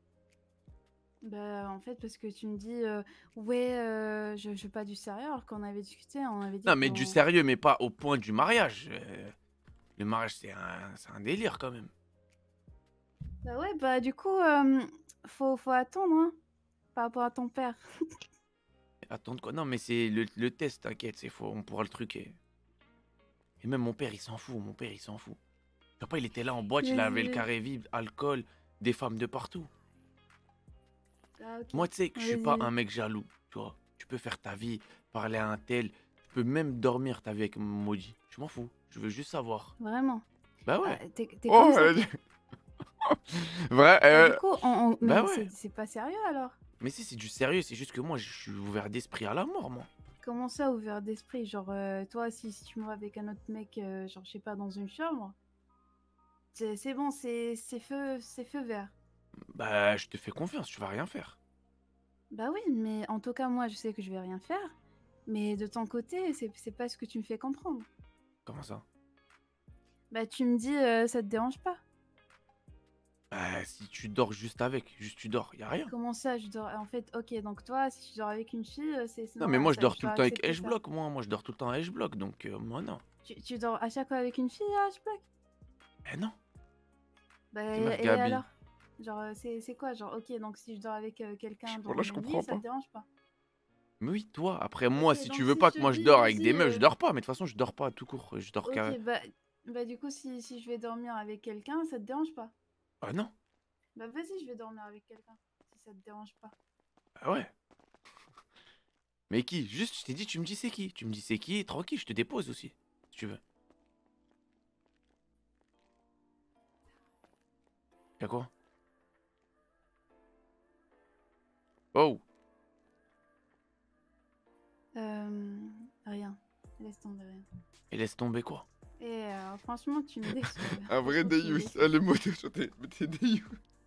Bah en fait parce que tu me dis euh, ouais, euh, je, je veux pas du sérieux alors qu'on avait discuté, on avait dit Non, mais qu'on- du sérieux, mais pas au point du mariage. Euh, le mariage, c'est un, c'est un délire, quand même. Bah ouais, bah du coup, euh, faut, faut attendre, hein, par rapport à ton père. Attends, quoi? Non, mais c'est le, le test, t'inquiète, c'est faux, on pourra le truquer. Et même mon père, il s'en fout, mon père, il s'en fout. Papa, il était là en boîte, il avait le Vas-y. carré vide, alcool, des femmes de partout. Ah, ok. Moi, tu sais que je suis pas Vas-y. un mec jaloux, tu vois. Tu peux faire ta vie, parler à un tel, tu peux même dormir ta vie avec Maudit. Je m'en fous, je veux juste savoir. Vraiment. Bah ouais. Ah, t'es t'es Oh, comme ça, elle a toi. dit- Vrai, Bah, euh, du coup, on, on- mais bah ouais. c'est- c'est pas sérieux alors. Mais si, c'est du sérieux, c'est juste que moi, je suis ouvert d'esprit à la mort, moi. Comment ça, ouvert d'esprit? Genre, euh, toi, si, si tu me vois avec un autre mec, euh, genre, je sais pas, dans une chambre, c'est c'est bon, c'est c'est feu, c'est feu vert. Bah, je te fais confiance, tu vas rien faire. Bah oui, mais en tout cas, moi, je sais que je vais rien faire. Mais de ton côté, c'est c'est pas ce que tu me fais comprendre. Comment ça? Bah, tu me dis, euh, ça te dérange pas. Bah, si tu dors juste avec, juste tu dors, y a rien. Comment ça, je dors. En fait, ok, donc toi, si tu dors avec une fille, euh, c'est c'est Non, mais normal, moi, je ça, dors tout le dois temps avec accepter ça. H-Block, moi. Moi, je dors tout le temps à H-Block, donc euh, moi, non. Tu, tu dors à chaque fois avec une fille à H-Block? Eh non. Bah, C'est et, meuf et Gabi. alors? Genre, euh, c'est c'est quoi? Genre, ok, donc si je dors avec euh, quelqu'un dans là, je mon lit, comprends ça pas. te dérange pas? Mais oui, toi. Après, moi, Ok, si donc tu veux si pas je que te moi je dis, dors avec des vas-y, meufs, je euh, dors pas. Mais de toute façon, je dors pas tout court. Je dors qu'à. Ok, bah, bah du coup, si, si je vais dormir avec quelqu'un, ça te dérange pas? Ah non. Bah vas-y, je vais dormir avec quelqu'un, si ça te dérange pas. Ah ouais. Mais qui? Juste, je t'ai dit, tu me dis c'est qui? Tu me dis c'est qui? Tranquille, je te dépose aussi. Si tu veux. Y'a quoi? Oh. Euh, rien. Laisse tomber rien. Et laisse tomber quoi? Et euh, franchement, tu me déçois. Un vrai Franchement, tu me Deus. déçois. Ah, le mot de chanter. Mais t'es Deus.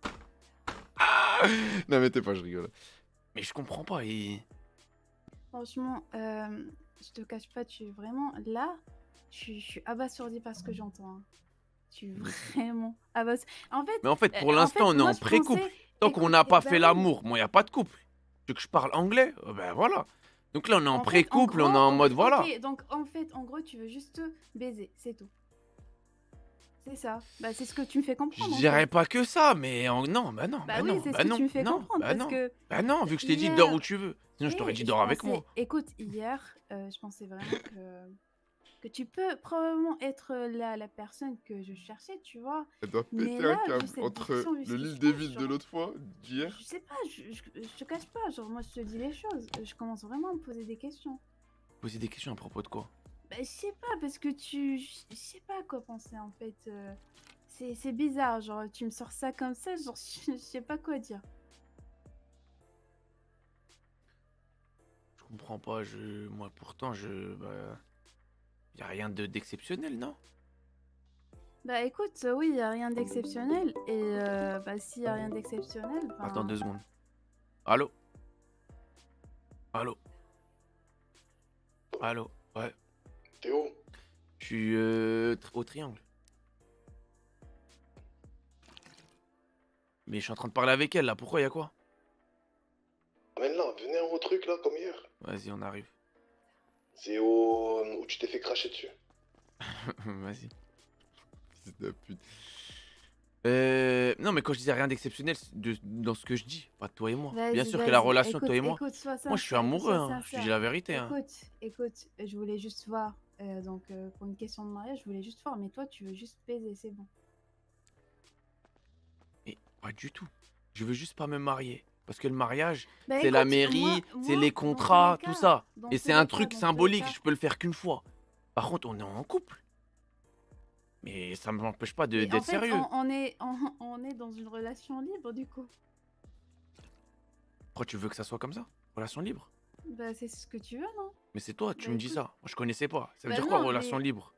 Non, mais t'es pas, je rigole. Mais je comprends pas. Et... Franchement, euh, je te cache pas, tu es vraiment là. Je suis je suis abasourdie par ce que j'entends. hein. Je suis vraiment abasourdie. En fait, Mais en fait, euh, pour en l'instant, fait, on est moi, en je pré-couple. pensais- Tant qu'on écoute, n'a pas bah fait oui. l'amour, moi, y a pas de couple. Tu veux que je parle anglais? Euh, Ben voilà. Donc là, on est en, En fait, en pré-couple, on est gros, en ok, mode voilà. ok, donc en fait, en gros, tu veux juste baiser, c'est tout. C'est ça. Bah, c'est ce que tu me fais Je comprendre. en dirais fait. pas que ça, mais en- non, bah non, Bah bah oui, non, c'est ce bah que non, tu me fais non, comprendre bah parce non. que Bah non, vu que je t'ai dit dors hier- où tu veux. Sinon, je t'aurais Eh, dit dors avec pensais- moi. Écoute, hier, euh, je pensais vraiment que que tu peux probablement être la, la personne que je cherchais, tu vois. Elle doit Mais péter là, un câble vu cette entre discussion, vu ce le qui Lille se des passe, villes de genre, l'autre fois, d'hier. je sais pas, je, je, je te cache pas, genre moi je te dis les choses, je commence vraiment à me poser des questions. Poser des questions à propos de quoi? Bah, je sais pas, parce que tu. Je sais pas quoi penser en fait. euh, C'est c'est bizarre, genre tu me sors ça comme ça, genre je je sais pas quoi dire. Je comprends pas, je... moi pourtant, je... Bah... Y a rien de d'exceptionnel, non? Bah écoute, euh, oui, y a rien d'exceptionnel, et euh, bah s'il y a rien d'exceptionnel, ben. Attends deux secondes. Allô? Allô? Allô? Ouais. Théo? Je suis euh, tr- au triangle. Mais je suis en train de parler avec elle là, pourquoi y a quoi? Amène-la, venez au truc là, comme hier. Vas-y, on arrive. C'est au... où tu t'es fait cracher dessus. Vas-y. Fils de pute. Euh, non, mais quand je disais rien d'exceptionnel, c'est de- dans ce que je dis, pas toi et moi. Bien Vas-y, sûr que la vas-y, relation, écoute, toi et moi. écoute, sois Moi, je suis sincère, amoureux, sois hein. Je te dis sincère. la vérité. Hein. Écoute, écoute, je voulais juste voir, euh, donc euh, pour une question de mariage, je voulais juste voir, mais toi tu veux juste baiser, c'est bon. Mais pas du tout. Je veux juste pas me marier. Parce que le mariage, Bah, c'est la écoute, mairie, moi- c'est moi, les dans tous contrats, les tout cas- ça. dans Et tous c'est les un cas, truc dans tous les symbolique, cas- je peux le faire qu'une fois. Par contre, on est en couple. Mais ça ne m'empêche pas de- Mais en d'être fait, sérieux. on, on est, on, on est dans une relation libre du coup. Pourquoi tu veux que ça soit comme ça? Relation libre? Bah c'est ce que tu veux, non? Mais c'est toi, tu Bah, me dis écoute. ça. Moi, je connaissais pas. Ça veut Bah dire quoi, non, relation mais- libre?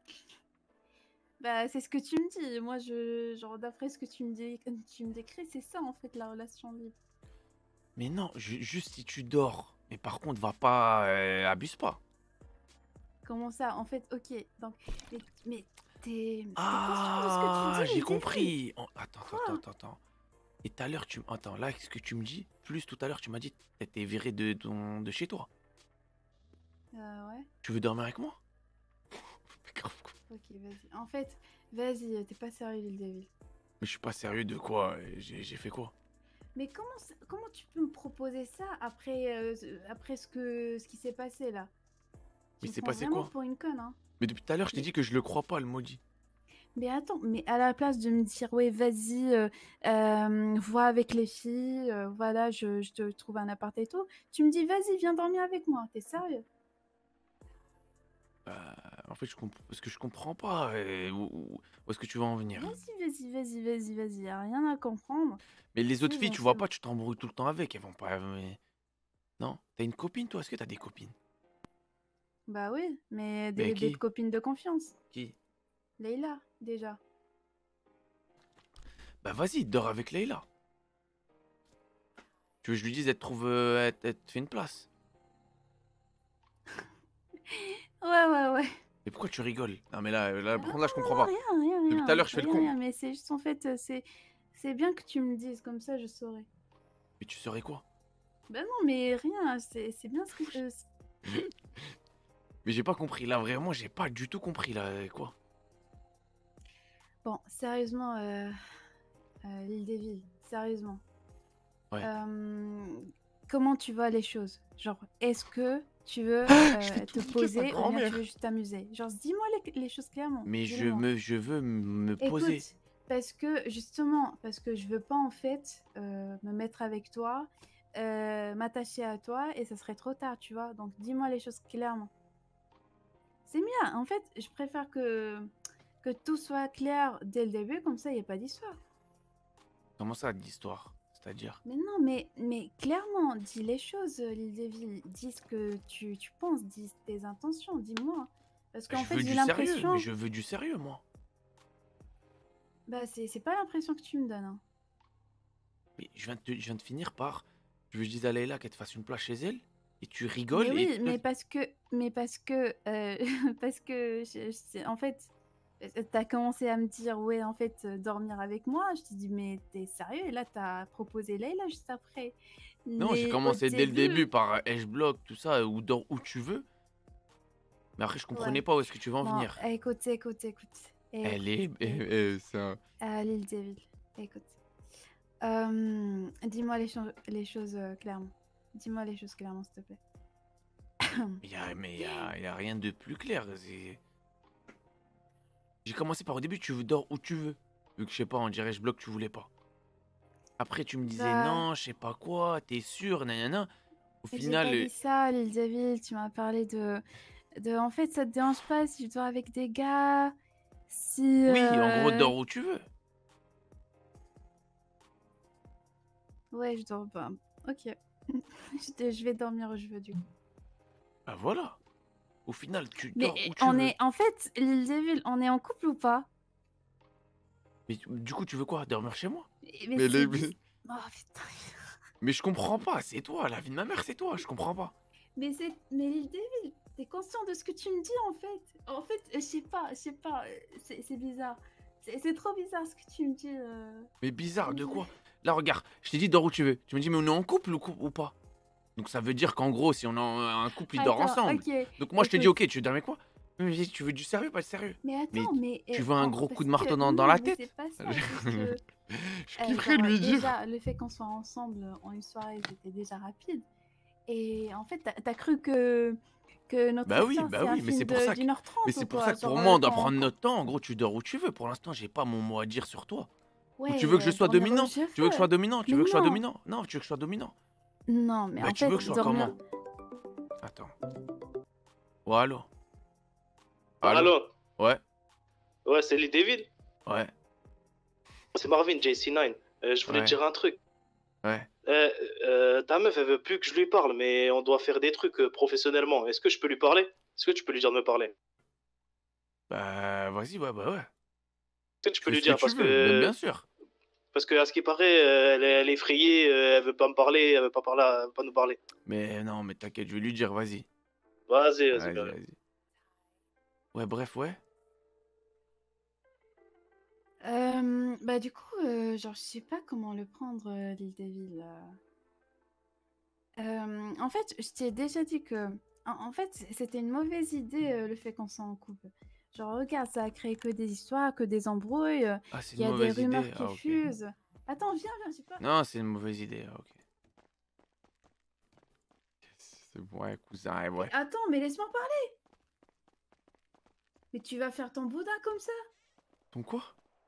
Bah c'est ce que tu me dis. Moi, je, genre d'après ce que tu me dis, tu me décris, c'est ça en fait la relation libre. Mais non, ju- juste si tu dors. Mais par contre, va pas... euh, abuse pas. Comment ça? En fait, ok. Donc, mais, mais t'es, t'es conscient de ce que tu Ah, dis, j'ai David? compris. Oh, attends, Quoi? attends, attends, attends. Et tout à l'heure, tu... Attends, là, ce que tu me dis, plus tout à l'heure, tu m'as dit que t'étais viré de, ton... de chez toi. Euh, ouais. Tu veux dormir avec moi? Ok, vas-y. En fait, vas-y, t'es pas sérieux, Lil Devil. Mais je suis pas sérieux de quoi? J'ai j'ai fait quoi? Mais comment, ça- comment tu peux me proposer ça après, euh, ce- après ce que, ce qui s'est passé là? Tu Mais me c'est prends passé vraiment quoi? pour une conne, hein. Mais depuis tout à l'heure, je t'ai dit que je le crois pas, le maudit. Mais attends, mais à la place de me dire, ouais, vas-y, euh, euh, vois avec les filles, euh, voilà, je, je te trouve un appart et tout, tu me dis, vas-y, viens dormir avec moi, t'es sérieux? Bah, en fait, je comprends... Parce que je comprends pas. euh, Où, où- où est-ce que tu veux en venir? Vas-y, vas-y, vas-y, vas-y, vas-y, y a rien à comprendre. Mais les autres C'est filles, bon, tu vois c'est pas, tu t'embrouilles tout le temps avec. Elles vont pas... mais- Non? T'as une copine, toi? Est-ce que t'as des copines? Bah oui, mais Mais des, des qui? copines de confiance. Qui? Leïla, déjà. Bah vas-y, dors avec Leïla. Tu veux que je lui dise, elle te trouve... euh, elle, elle te fait une place. Ouais, ouais, ouais. Mais pourquoi tu rigoles? Non mais là, là, par contre, là, je Non, comprends non, pas. rien, rien, Depuis rien. tout à l'heure, je fais le rien, con. rien, mais c'est juste en fait, euh, c'est c'est bien que tu me le dises, comme ça je saurais. Mais tu saurais quoi? Bah non, mais rien, c'est c'est bien ce que je... Mais j'ai pas compris. Là, vraiment, j'ai pas du tout compris, là. euh, Quoi? Bon, sérieusement, euh, euh, l'île des villes, sérieusement. Ouais. Euh, comment tu vois les choses? Genre, est-ce que tu veux Ah, je euh, vais te tout niquer, ta poser ou bien tu grand-mère. veux juste t'amuser? Genre, dis-moi les, les choses clairement. Mais je dis-le-moi. me, je veux me poser. Écoute, parce que justement, parce que je veux pas en fait euh, me mettre avec toi, euh, m'attacher à toi et ça serait trop tard, tu vois. Donc dis-moi les choses clairement. C'est mieux, en fait, je préfère que, que tout soit clair dès le début, comme ça il n'y a pas d'histoire. Comment ça, d'histoire? C'est-à-dire? Mais non, mais, mais clairement, dis les choses, euh, Lil Devil. Dis ce que tu, tu penses, dis tes intentions, dis-moi. Parce qu'en Je fait, veux j'ai du sérieux, l'impression. mais je veux du sérieux, moi. Bah, c'est c'est pas l'impression que tu me donnes. Hein. Mais je viens de, te- je viin de finir par. Je veux juste à Layla qu'elle te fasse une place chez elle. Et tu rigoles Mais et. oui, mais parce que, mais parce que, euh, parce que, je- je- en fait, euh, t'as commencé à me dire, ouais, en fait, euh, dormir avec moi. Je te dis, mais t'es sérieux? Et là, t'as proposé Leïla juste après. Non, j'ai Mais au commencé dès le début début, par H-Block, tout ça, ou dors où tu veux. Mais après, je comprenais ouais. pas où est-ce que tu veux en Bon, venir. écoute, écoute, écoute. Elle est. Écoute, eh, écoute. eh, c'est un- Ah, Lil Devil, écoute. Euh, dis-moi les, cho- les choses euh, clairement. Dis-moi les choses clairement, s'il te plaît. Y a- mais il y a, y a rien de plus clair. c'est- J'ai commencé par au début, tu veux dors où tu veux. Vu que je sais pas, on dirait je bloque, tu voulais pas. Après, tu me disais Bah, non, je sais pas quoi, t'es sûr, nanana. Au j'ai final, pas euh, dit ça, Lil Devil. Tu m'as parlé de, de. En fait, ça te dérange pas si je dors avec des gars? Si. oui, en gros, euh, dors où tu veux. Ouais, je dors pas. Ok. je, te- je vais dormir où je veux, du coup. Bah voilà. Au final, tu Mais dors où tu on veux. est. En fait, Lil Devil, on est en couple ou pas? Mais tu- du coup, tu veux quoi? Dormir chez moi? Mais, mais Mais, c'est les- bis- Oh putain. mais je comprends pas, c'est toi, la vie de ma mère, c'est toi, je comprends pas. Mais c'est. Mais Lil Devil, t'es conscient de ce que tu me dis en fait? En fait, je sais pas, je sais pas, euh, c'est c'est bizarre. C'est c'est trop bizarre ce que tu me dis. euh. Mais bizarre, de quoi? Là, regarde, je t'ai dit dors où tu veux. Tu me dis, mais on est en couple ou, cou- ou pas? Donc ça veut dire qu'en gros, si on est en- un couple, ils dorment Attends, ensemble. ok, Donc moi, je te dis, écoute. ok, tu veux dormir quoi? Mais j'ai dit, tu veux du sérieux, pas de sérieux? Mais attends, mais. tu euh, veux un en- gros parce coup de que- marteau dans, dans non, la mais tête? c'est pas ça, parce que. Je euh, kifferais genre, lui dire. déjà, le fait qu'on soit ensemble en une soirée, c'était déjà rapide. Et en fait, t'as t'as cru que. Que notre Bah oui, histoire, bah c'est un oui, mais film c'est pour de- ça que, d'une heure trente mais c'est ou pour quoi? ça que pour Genre, moi, euh, on doit quand- prendre notre temps. En gros, tu dors où tu veux. Pour l'instant, j'ai pas mon mot à dire sur toi. Ou Ouais, tu veux que je euh, sois dormir où dominant? je Tu veux que je veux. sois dominant? Tu Mais veux que je sois non. dominant? Non, tu veux que je sois dominant? Non, mais Bah en tu fait, veux que je sois dormir. comment? Attends. Oh, allô? Allô? Ouais, Ouais, c'est Lil Devil. ouais, C'est Marvin, J C neuf. Euh, je voulais Ouais. te dire un truc. ouais. Euh, euh, ta meuf, elle veut plus que je lui parle, mais on doit faire des trucs euh, professionnellement. Est-ce que je peux lui parler? Est-ce que tu peux lui dire de me parler? Bah vas-y, ouais, bah ouais. Est-ce que tu peux Fais lui ce que dire tu parce veux, que bien- bien sûr. parce que à ce qui paraît, euh, elle, est, elle est effrayée, euh, elle veut pas me parler, elle veut pas parler, elle veut pas nous parler. Mais non, mais t'inquiète, je vais lui dire, vas-y. Vas-y, vas-y. Vas-y, carré. vas-y. Ouais, bref, ouais. Euh, bah du coup, euh, genre, je sais pas comment le prendre, euh, Lil Devil. euh. Euh, en fait, je t'ai déjà dit que, en, en fait, c'était une mauvaise idée euh, le fait qu'on soit en couple. Genre, regarde, ça a créé que des histoires, que des embrouilles. euh, Ah, c'est Il y une a des mauvaise rumeurs idée. qui Ah, ok. fusent. Attends, viens, viens, j'ai pas. Non, c'est une mauvaise idée, ah, ok. C'est bon, ouais, cousin, ouais, ouais. Attends, mais laisse-moi parler. Mais tu vas faire ton boudin comme ça? Ton quoi?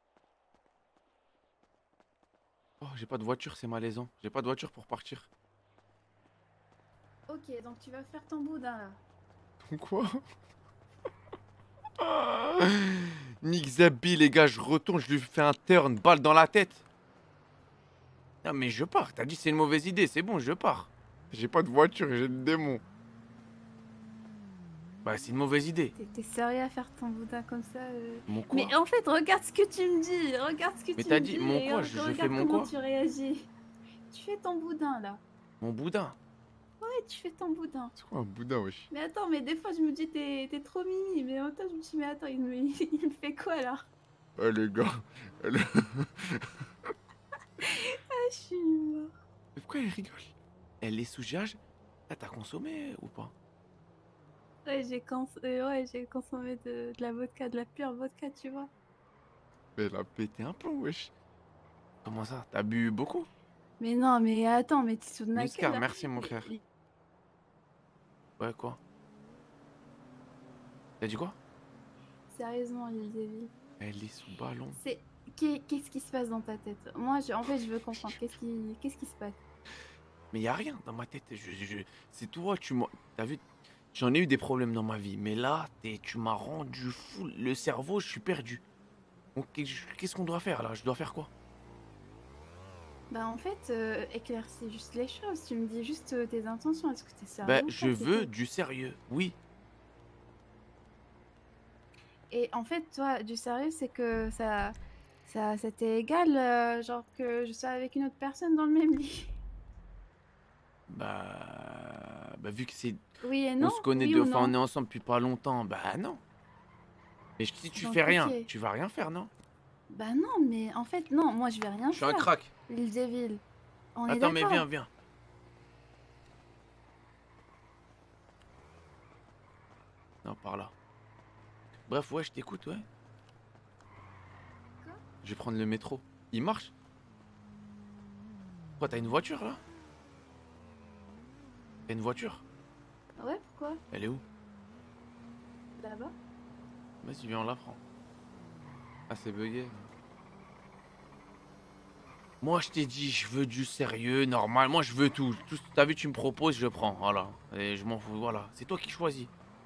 Oh, j'ai pas de voiture, c'est malaisant. J'ai pas de voiture pour partir. Ok, donc tu vas faire ton boudin là. Ton quoi? Nick Zabi, les gars, je retourne, je lui fais un turn, balle dans la tête. Non, mais je pars. T'as dit c'est une mauvaise idée, c'est bon, je pars. J'ai pas de voiture, j'ai le démon. Bah, c'est une mauvaise idée. T'es- T'es sérieux à faire ton boudin comme ça euh Mon quoi? Mais en fait, regarde ce que tu me dis. Regarde ce que Mais tu t'as me dit, dis. mon et quoi? re- Je- je regarde fais mon comment quoi? tu réagis. Tu fais ton boudin là. Mon boudin. Ouais, tu fais ton boudin. C'est quoi un boudin, wesh? Mais attends, mais des fois je me dis t'es t'es trop mimi. Mais en même temps, je me dis, mais attends, il me, il me fait quoi là? Oh, les gars. Elle- Ah, je suis mort. Mais pourquoi elle rigole? Elle est sous gage? Là, t'as consommé ou pas? Ouais, j'ai cons... euh, ouais, j'ai consommé de, de la vodka, de la pure vodka, tu vois. Mais elle a pété un plomb, wesh. Comment ça? T'as bu beaucoup? Mais non, mais attends, mais tu te fous de ma Muscar, gueule, là. merci mon Mais- frère. Ouais, quoi? T'as dit quoi? Sérieusement, Lil Devil. Elle est sous ballon. C'est... qu'est- Qu'est-ce qui se passe dans ta tête? Moi, je- en fait, je veux comprendre. Qu'est-ce qui... Qu'est-ce qui se passe? Mais y a rien dans ma tête. Je, je- je- C'est toi, tu m'as. T'as vu? J'en ai eu des problèmes dans ma vie. Mais là, t'es- tu m'as rendu fou. Le cerveau, je suis perdu. Donc, qu'est-ce qu'on doit faire là? Je dois faire quoi? Bah en fait, euh, éclaircis juste les choses. Tu me dis juste euh, tes intentions. Est-ce que t'es sérieux Bah, ou je pas, c'est veux tout. du sérieux. Oui. Et en fait, toi, du sérieux, c'est que ça... Ça, ça t'est égal, euh, genre que je sois avec une autre personne dans le même lit. Bah. Bah, vu que c'est. Oui et On non, se connaît oui deux. ou Enfin, non? on est ensemble depuis pas longtemps. Bah, non. Et si tu Donc, fais rien, ok. tu vas rien faire, non? Bah non, mais en fait, non, moi je vais rien Je suis un faire. crack. Lil Devil. On est Attends, mais d'accord. viens, viens. Non, par là. Bref, ouais, je t'écoute, ouais. Je vais prendre le métro. Il marche? Quoi, t'as une voiture là? T'as une voiture? Ouais, pourquoi? Elle est où? Là-bas? Vas-y, viens, on la prend. Ah, c'est bugué. Moi, je t'ai dit, je veux du sérieux, normal. Moi, je veux tout. Tout ce que t'as vu, tu me proposes, je prends. Voilà. Et je m'en fous, voilà. C'est toi qui choisis.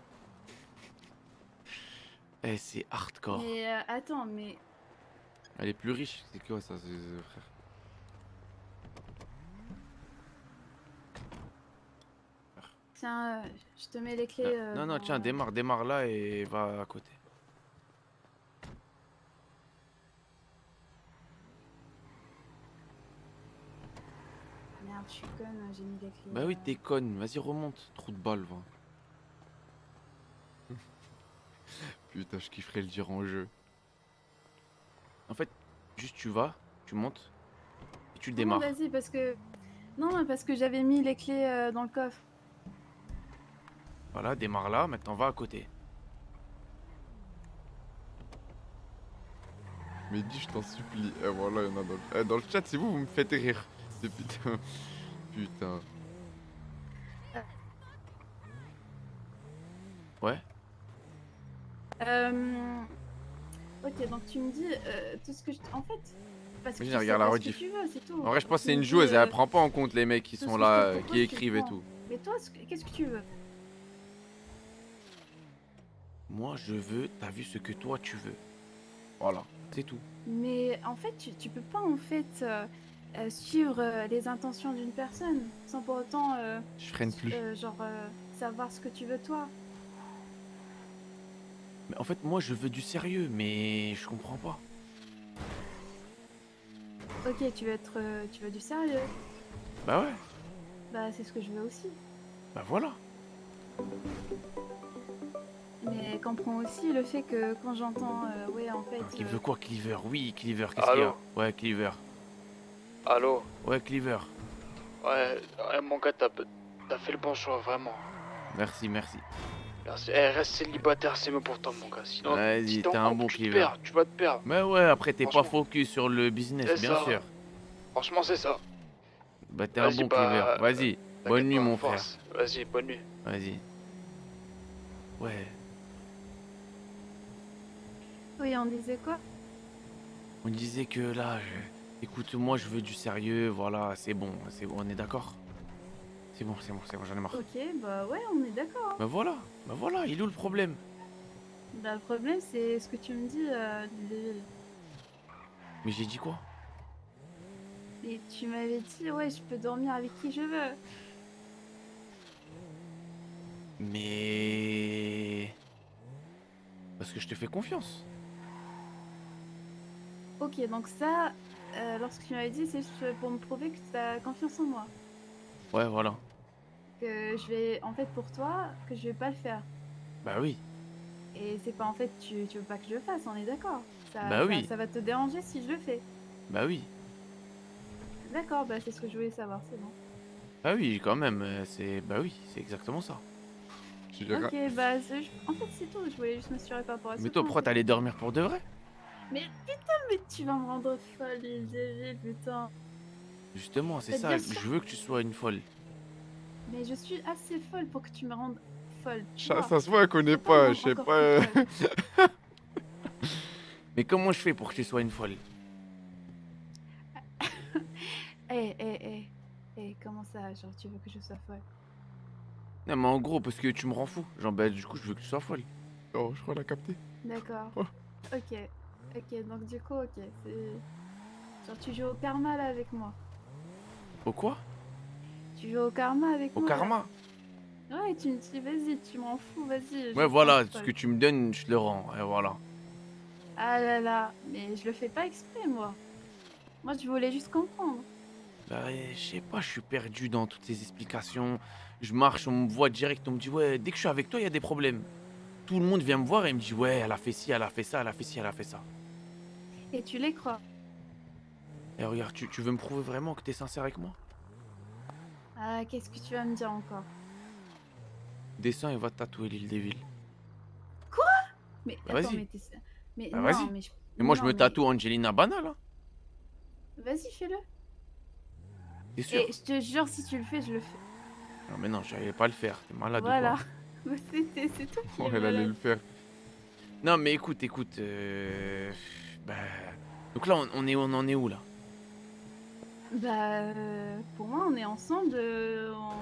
Eh, c'est hardcore. Mais euh, attends, mais... Elle est plus riche. C'est quoi ça, c'est euh, frère? Tiens, euh, je te mets les clés. Non, euh, non, non, dans- tiens, démarre, démarre là et va à côté. Merde, je suis conne, j'ai mis les clés. Bah oui, t'es conne. Vas-y, remonte. Trou de balle, va. Putain, je kifferais le dire en jeu. En fait, juste tu vas, tu montes et tu le Non, démarres. vas-y, parce que... Non, non, parce que j'avais mis les clés euh, dans le coffre. Voilà, démarre là, maintenant va à côté. Mais dis, je t'en supplie. Eh, voilà, il y en a dans le... Eh, dans le chat, c'est vous, vous me faites rire. C'est putain. Putain. Ouais. Euh... Ok, donc tu me dis euh, tout ce que je... En fait... Parce que Vas-y, tu sais regarde la pas ce que rediff. tu veux, c'est tout. En vrai, je pense que c'est Tu me une dis, joueuse, euh, elle prend pas en compte les mecs qui tout ce sont que je là, te euh, propose, qui tu écrivent et prends. tout. Mais toi, ce que- qu'est-ce que tu veux? Moi, je veux, t'as vu ce que toi tu veux. Voilà, c'est tout. Mais en fait, tu, tu peux pas en fait euh, euh, suivre euh, les intentions d'une personne sans pour autant euh, Je freine plus. euh, genre euh, savoir ce que tu veux toi. Mais en fait, moi, je veux du sérieux, mais je comprends pas. Ok, tu veux être, euh, tu veux du sérieux. Bah ouais, Bah c'est ce que je veux aussi. bah voilà. Mais comprends aussi le fait que quand j'entends, euh, ouais en fait. Il euh, veut quoi, Cleaver? Oui, Cleaver, qu'est-ce qu'il y a? Allô? Ouais, Cleaver. Allô? Ouais, Cleaver. Ouais, ouais, mon gars, t'as t'as fait le bon choix, vraiment. Merci, merci. Merci. Eh, reste célibataire, c'est mieux pour toi, mon gars. Sinon, Vas-y, si t'es en un couple, bon tu te Cleaver. perds, tu vas te perdre. Mais ouais, après, t'es pas Franchement. focus sur le business, C'est bien ça. sûr. Franchement, c'est ça. Bah, t'es un Vas-y, bon bah, Cleaver. Vas-y, bonne t'inquiète nuit, pas, mon frère. force. Vas-y, bonne nuit. Vas-y. Ouais. Oui, on disait quoi? On disait que là, je... écoute, moi, je veux du sérieux, voilà, c'est bon, c'est bon, on est d'accord? C'est bon, c'est bon, c'est bon, j'en ai marre. Ok, bah ouais, on est d'accord. Bah voilà, bah voilà, il est où le problème? Bah le problème c'est ce que tu me dis, euh, Devil. Mais j'ai dit quoi? Et tu m'avais dit, ouais, je peux dormir avec qui je veux. Mais... Parce que je te fais confiance. Ok, donc ça, euh, lorsque tu m'avais dit, c'est juste pour me prouver que tu as confiance en moi. Ouais, voilà. Que je vais, en fait, pour toi, que je vais pas le faire. Bah oui. Et c'est pas en fait, tu, tu veux pas que je le fasse, on est d'accord. Ça, Bah ça- oui. ça va te déranger si je le fais. Bah oui. D'accord, bah c'est ce que je voulais savoir, c'est bon. Bah oui, quand même, euh, c'est... Bah oui, c'est exactement ça. Je dirais- Ok, bah c'est- je- en fait c'est tout, je voulais juste m'assurer par rapport à ça. Mais toi, pourquoi t'allais dormir pour de vrai? Mais putain, mais tu vas me rendre folle, Devil, putain. Justement, c'est Bah, ça. bien Je sûr. veux que tu sois une folle. Mais je suis assez folle pour que tu me rendes folle. tu Ça, vois. ça se voit, elle connaît Faut pas pas, me je sais rendre pas. encore plus folle. Mais comment je fais pour que tu sois une folle? Eh, eh, eh. Eh, comment ça, genre, tu veux que je sois folle? Non, mais en gros, parce que tu me rends fou. Genre, bah, du coup, je veux que tu sois folle. Oh, je crois la capter. D'accord. Oh. Ok. Ok, donc du coup, ok. c'est- Genre, tu joues au karma là avec moi. Au quoi? Tu joues au karma avec Au moi. là. karma? Ouais, tu me dis, vas-y, tu m'en fous, vas-y. je Ouais, te voilà, rends ce folle. que tu me donnes, je te le rends. Et voilà. Ah là là, mais je le fais pas exprès, moi. Moi, je voulais juste comprendre. Bah, je sais pas, je suis perdu dans toutes ces explications. Je marche, on me voit direct, on me dit, ouais, dès que je suis avec toi, il y a des problèmes. Tout le monde vient me voir et me dit, ouais, elle a fait ci, elle a fait ça, elle a fait ci, elle a fait ça. Et tu les crois. Et regarde, tu, tu veux me prouver vraiment que t'es sincère avec moi? Ah, qu'est-ce que tu vas me dire encore? Descends et va te tatouer l'île des villes. Quoi? Mais Bah, attends, vas-y. mais t'es... Mais Bah, non, vas-y. mais je... Et moi, je non, me mais- tatoue Angelina Banal, hein. Vas-y, fais-le. T'es sûr? Et je te jure, si tu le fais, je le fais. Non, mais non, j'allais pas le faire. T'es malade Voilà. ou quoi? Bah, c'est c'est- c'est toi qui Oh, es elle allait malade. le faire. Non, mais écoute, écoute. Euh... Bah... Donc là, on, on est, on en est où, là? Bah, euh, pour moi, on est ensemble. euh, on-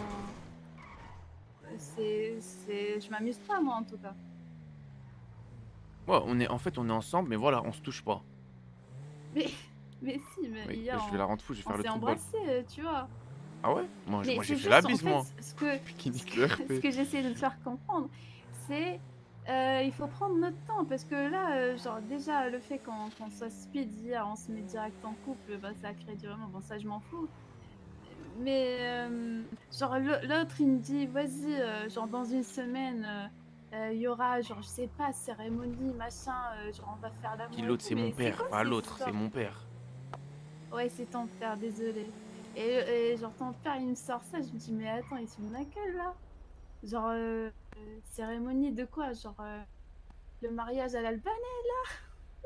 C'est, c'est, je m'amuse pas, moi, en tout cas. Ouais, on est, en fait, on est ensemble, mais voilà, on se touche pas. Mais, mais si, mais Oui, hier, bah, je vais on- la rendre fou, je vais on faire le s'est truc bol. embrassés, euh, tu vois. Ah ouais? Moi, j- Mais moi j'ai c'est fait la juste, en bise, fait, moi. ce que, Bikini ce Claire, que, fait. ce que j'essaie de te faire comprendre, c'est euh, il faut prendre notre temps parce que là, euh, genre déjà le fait qu'on qu'on soit speed hier, on se met direct en couple, bah ça crée du vraiment, bon ça je m'en fous. Mais euh, genre le- l'autre il me dit vas-y, euh, genre dans une semaine, il euh, euh, y aura genre je sais pas cérémonie machin, euh, genre on va faire l'amour. Qui et l'autre, tout. c'est Mais mon père, quoi, pas ces l'autre, c'est histoires mon père. Ouais, c'est ton père, désolé. Et, et genre, ton père, il me sort ça, je me dis, mais attends, ils sont laquelle là? Genre, euh, euh, cérémonie de quoi? Genre, euh, le mariage à l'albanais là?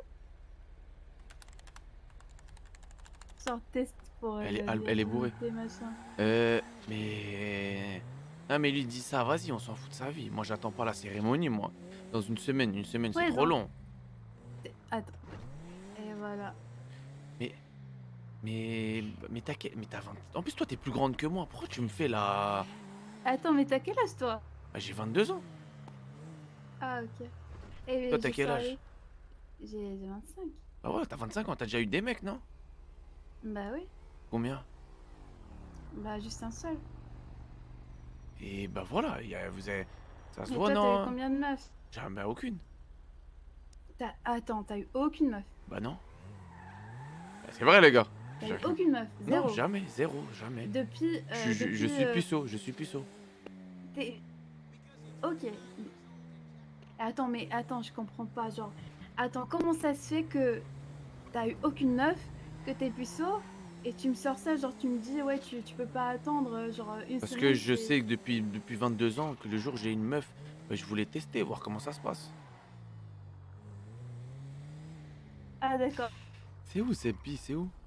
Genre, test pour euh, Elle est, la al- elle est bourrée. virginité, machin. Euh, mais... Non, mais lui, dis ça, vas-y, on s'en fout de sa vie. Moi, j'attends pas la cérémonie, moi. Dans une semaine, une semaine, c'est Ouais, trop donc- long. Attends. Et voilà. Mais... Mais... Mais t'as quel- mais t'as vingt... En plus, toi, t'es plus grande que moi. Pourquoi tu me fais la... Attends, mais t'as quel âge toi? Bah, j'ai vingt-deux ans. Ah, ok. Et Toi, t'as je quel âge? savais- J'ai j'ai vingt-cinq. Bah ouais, t'as vingt-cinq ans, t'as déjà eu des mecs, non? Bah oui. Combien? Bah juste un seul. Et bah voilà, il y a- vous avez... Ça se Mais voit, toi, t'as eu non? combien de meufs? Jamais aucune. T'as- Attends, t'as eu aucune meuf? Bah non. Bah, c'est vrai, les gars. T'as eu J'ai- aucune meuf? Zéro? Non, jamais, zéro, jamais. Depuis. Je, euh, je- je depuis, suis euh, puceau, je suis puceau. t'es- Ok. Attends, mais attends, je comprends pas. Genre, attends, comment ça se fait que t'as eu aucune meuf, que t'es puceau, et tu me sors ça, genre, tu me dis, ouais, tu, tu peux pas attendre, genre, une Parce semaine. que je c'est- sais que depuis, depuis vingt-deux ans, que le jour où j'ai une meuf, bah, je voulais tester, voir comment ça se passe. Ah, d'accord. C'est où cette pie, c'est où?